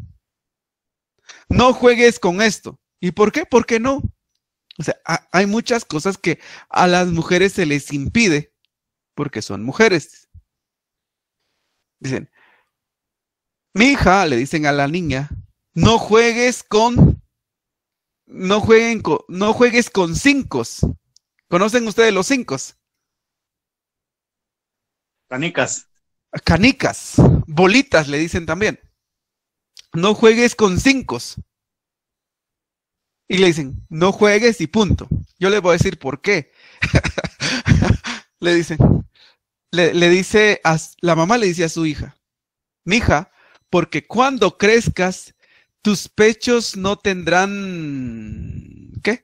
No juegues con esto. ¿Y por qué? ¿Por qué no? O sea, hay muchas cosas que a las mujeres se les impide porque son mujeres. Dicen, mi hija, le dicen a la niña, no juegues con cincos. ¿Conocen ustedes los cincos? Canicas. Canicas, bolitas le dicen también. No juegues con cincos. Y le dicen, no juegues y punto. Yo les voy a decir por qué. Le dicen, la mamá le dice a su hija, mija, porque cuando crezcas, tus pechos no tendrán, ¿qué?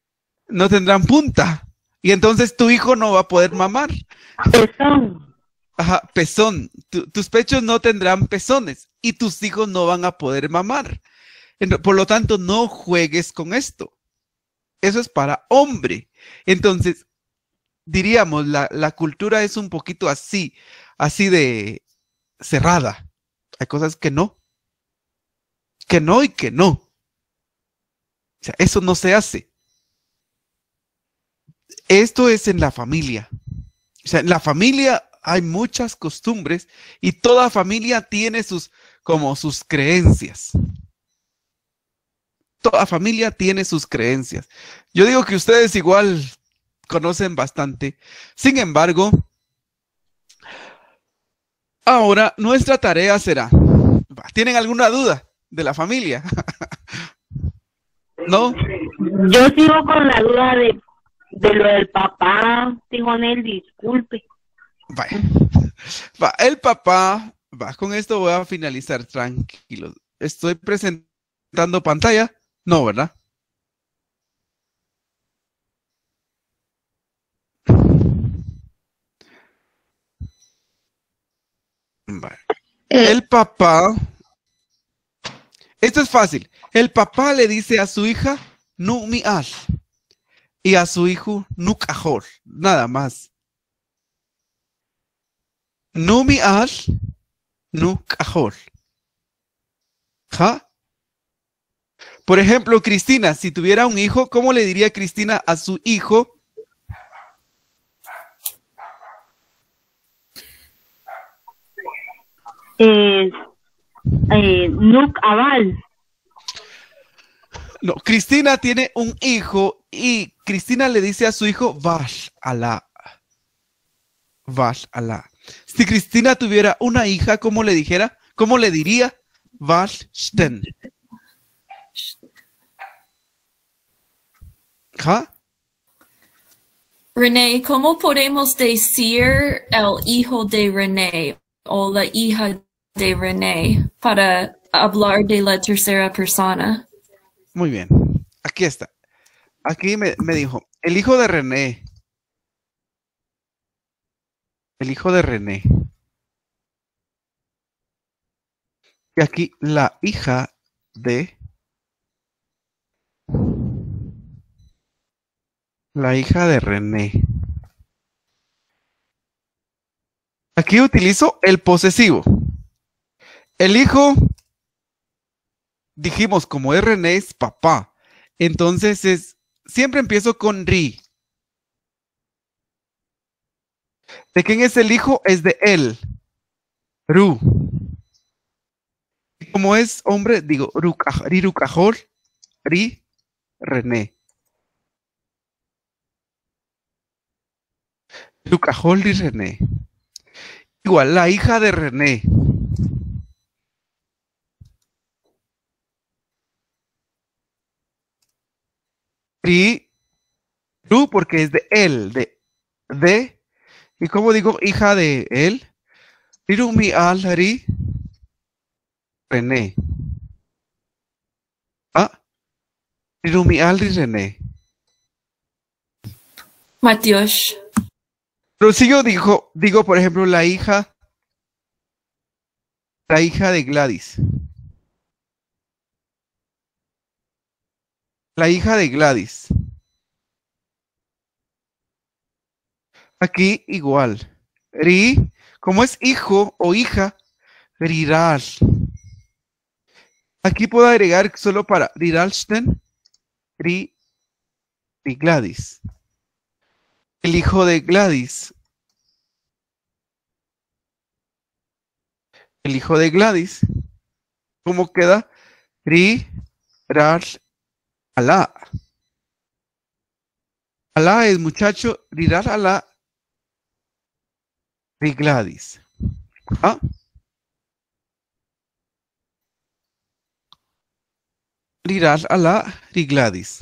No tendrán punta. Y entonces tu hijo no va a poder mamar. Ajá, pezón. Tus pechos no tendrán pezones y tus hijos no van a poder mamar. Por lo tanto, no juegues con esto. Eso es para hombre. Entonces, diríamos, la cultura es un poquito así de cerrada. Hay cosas que no y que no. O sea, eso no se hace. Esto es en la familia. O sea, en la familia hay muchas costumbres y toda familia tiene sus creencias. Toda familia tiene sus creencias. Yo digo que ustedes igual conocen bastante. Sin embargo, ahora nuestra tarea será, ¿tienen alguna duda de la familia? ¿No? Yo sigo con la duda de lo del papá, Tijonel, disculpe. El papá, con esto voy a finalizar, tranquilo. Estoy presentando pantalla. No, ¿verdad? El papá, esto es fácil. El papá le dice a su hija, nu mi al, y a su hijo, nu cajor, nada más. Nu mi al, nu cajor. ¿Ja? Por ejemplo, Cristina, si tuviera un hijo, ¿cómo le diría Cristina a su hijo? Nuk Aval. No, Cristina tiene un hijo y Cristina le dice a su hijo, Vash Alá. Vash Alá. Si Cristina tuviera una hija, ¿cómo le diría? Vash Sten. ¿Ja? René, ¿cómo podemos decir el hijo de René o la hija de René para hablar de la tercera persona? Muy bien. Aquí está. Aquí me dijo, el hijo de René. El hijo de René. Y aquí la hija de... La hija de René. Aquí utilizo el posesivo. El hijo, dijimos, como es René, es papá. Entonces siempre empiezo con ri. ¿De quién es el hijo? Es de él. Ru. Y como es hombre, digo ri rukajor, ri René. Rukajor ri René. Igual, la hija de René. Ri Ru porque es de él, de. ¿Y cómo digo hija de él? Rirumi al ri René. Ah, Rirumi al ri René. Matios. Pero si yo digo, por ejemplo, la hija de Gladys. La hija de Gladys. Aquí igual. Ri, como es hijo o hija, riral. Aquí puedo agregar solo para riralsten, ri Gladys. El hijo de Gladys. El hijo de Gladys. ¿Cómo queda? Ri, rar, alá. Alá es muchacho, rirar alá, ri Gladys. ¿Ah? Rirar alá, ri Gladys.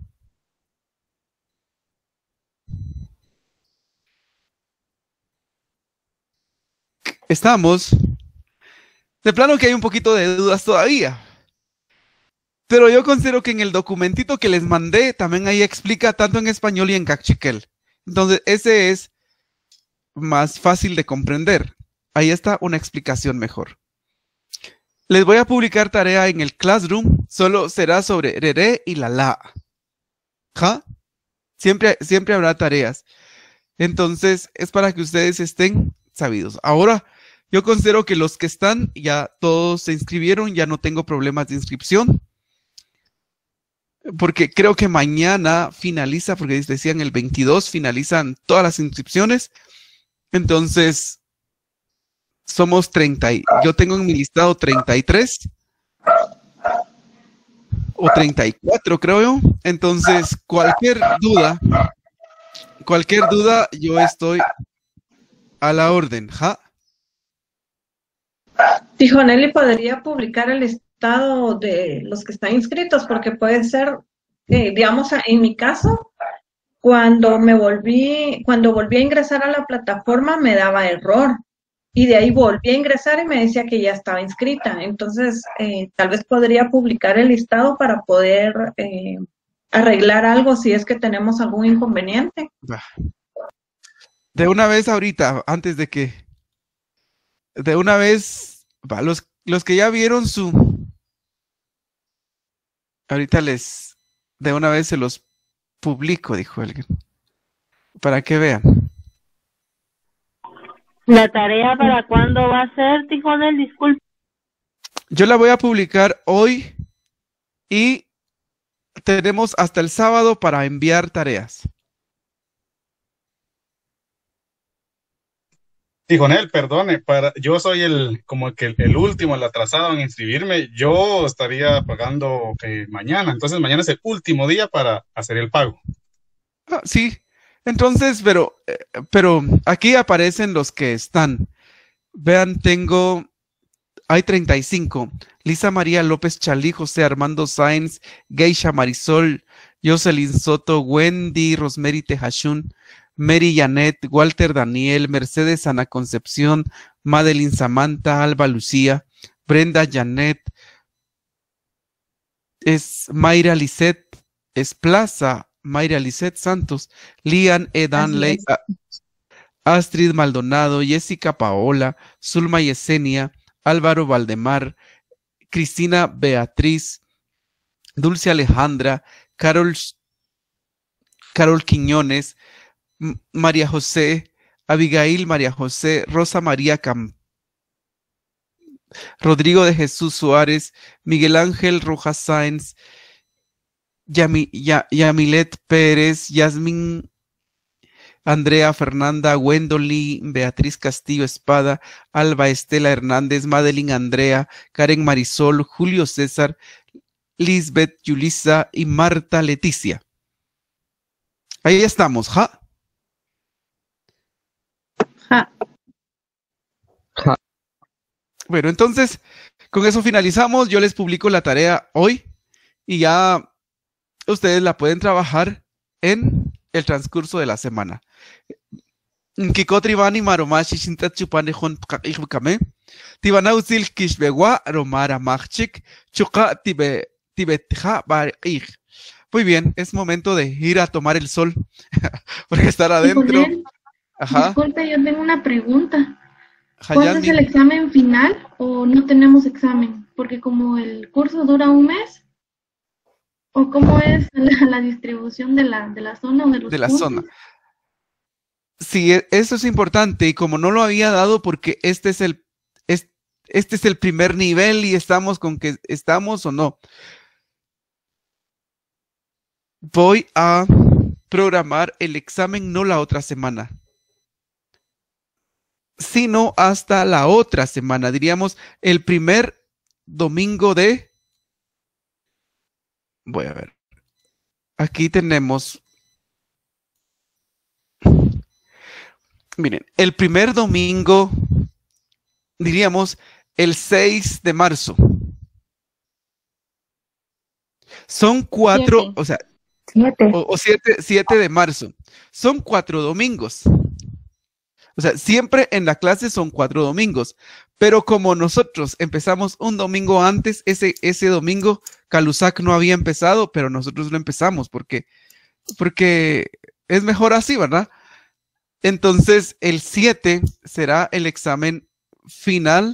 Estamos. De plano que hay un poquito de dudas todavía. Pero yo considero que en el documentito que les mandé, también ahí explica tanto en español y en cachiquel. Entonces, ese es más fácil de comprender. Ahí está una explicación mejor. Les voy a publicar tarea en el Classroom, solo será sobre Rere y la. ¿Ja? Siempre habrá tareas. Entonces, es para que ustedes estén sabidos. Ahora, yo considero que los que están, ya todos se inscribieron, ya no tengo problemas de inscripción. Porque creo que mañana finaliza, porque decían el 22, finalizan todas las inscripciones. Entonces, somos 30. Yo tengo en mi listado 33 o 34, creo yo. Entonces, cualquier duda, yo estoy a la orden. ¿Ja? Tijonelli podría publicar el listado de los que están inscritos, porque puede ser, digamos, en mi caso, cuando volví a ingresar a la plataforma me daba error. Y de ahí volví a ingresar y me decía que ya estaba inscrita. Entonces, tal vez podría publicar el listado para poder arreglar algo si es que tenemos algún inconveniente. De una vez ahorita, antes de que... De una vez, los que ya vieron su... Ahorita de una vez se los publico, dijo alguien. Para que vean. ¿La tarea para cuándo va a ser, Tijonel? Disculpe. Yo la voy a publicar hoy y tenemos hasta el sábado para enviar tareas. Tijonel, perdone, yo soy el último, el atrasado en inscribirme. Yo estaría pagando mañana, entonces mañana es el último día para hacer el pago. Ah, sí. Entonces, pero aquí aparecen los que están. Vean, hay 35. Lisa María López Chalí, José Armando Sáenz, Geisha Marisol, Jocelyn Soto, Wendy, Rosemary Tejachún, Mary Janet, Walter Daniel, Mercedes Ana Concepción, Madeline Samantha, Alba Lucía, Brenda Janet, es Mayra Lisette, Esplaza, Mayra Lisette Santos, Lian Edanley, Astrid Maldonado, Jessica Paola, Zulma Yesenia, Álvaro Valdemar, Cristina Beatriz, Dulce Alejandra, Carol Quiñones, María José, Abigail María José, Rosa María Rodrigo de Jesús Suárez, Miguel Ángel Rojas Sáenz, Yamilet Pérez, Yasmín Andrea Fernanda, Wendolyn, Beatriz Castillo Espada, Alba Estela Hernández, Madeline Andrea, Karen Marisol, Julio César, Lisbeth Yulisa y Marta Leticia. Ahí estamos, ¿ja? Ja. Ja. Bueno, entonces, con eso finalizamos. Yo les publico la tarea hoy y ya ustedes la pueden trabajar en el transcurso de la semana. Kikotribani maromashi shintat chupane hon kame. Tibana usil kishbewa romara machik chuka tibetja barij. Muy bien, es momento de ir a tomar el sol porque estar adentro. Ajá. Disculpe, yo tengo una pregunta. ¿Cuándo es Hayandi. el examen final o no tenemos examen? Porque como el curso dura un mes, ¿o cómo es la distribución de la zona o de los De la cursos? zona. Sí, eso es importante y como no lo había dado porque este es el primer nivel y estamos con que estamos o no. Voy a programar el examen no la otra semana, sino hasta la otra semana, diríamos el primer domingo de... Voy a ver. Aquí tenemos... Miren, el primer domingo, diríamos el 6 de marzo. Son 4, 7. o sea, 7. o 7 de marzo. Son 4 domingos. O sea, siempre en la clase son 4 domingos. Pero como nosotros empezamos un domingo antes, ese domingo Calusac no había empezado, pero nosotros lo empezamos porque es mejor así, ¿verdad? Entonces, el 7 será el examen final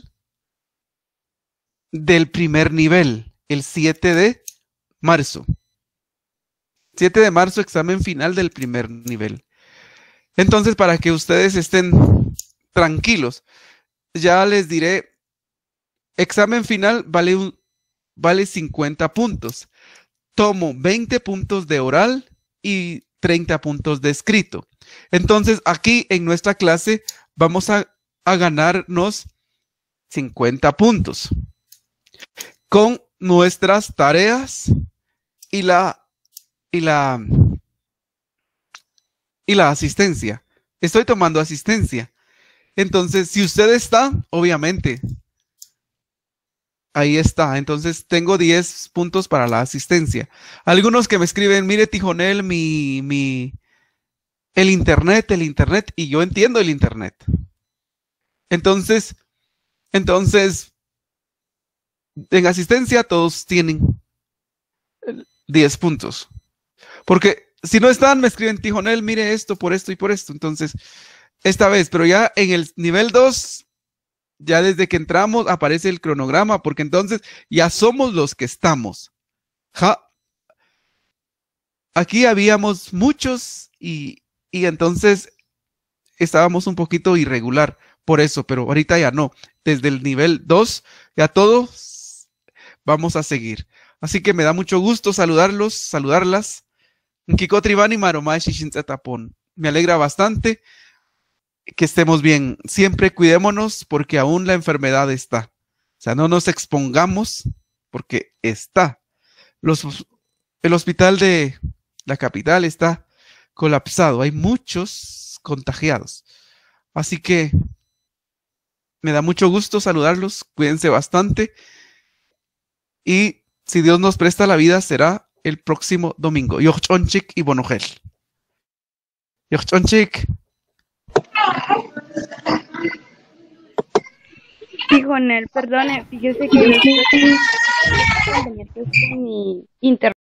del primer nivel, el 7 de marzo. 7 de marzo, examen final del primer nivel. Entonces, para que ustedes estén tranquilos, ya les diré, examen final vale 50 puntos. Tomo 20 puntos de oral y 30 puntos de escrito. Entonces, aquí en nuestra clase vamos a ganarnos 50 puntos con nuestras tareas y la asistencia. Estoy tomando asistencia. Entonces, si usted está, obviamente, ahí está. Entonces, tengo 10 puntos para la asistencia. Algunos que me escriben, mire, Tijonel, el internet, y yo entiendo el internet. Entonces, en asistencia todos tienen 10 puntos. Porque si no están, me escriben, Tijonel, mire esto, por esto y por esto. Entonces, esta vez, pero ya en el nivel 2, ya desde que entramos aparece el cronograma, porque entonces ya somos los que estamos. Aquí habíamos muchos y entonces estábamos un poquito irregular por eso, pero ahorita ya no. Desde el nivel 2 ya todos vamos a seguir. Así que me da mucho gusto saludarlas. Me alegra bastante que estemos bien. Siempre cuidémonos porque aún la enfermedad está. O sea, no nos expongamos porque está. El hospital de la capital está colapsado. Hay muchos contagiados. Así que me da mucho gusto saludarlos. Cuídense bastante. Y si Dios nos presta la vida, será el próximo domingo. Yochonchik y Bonogel. Yochonchik. Tijonel, perdone, fíjese que yo estoy con mi internet.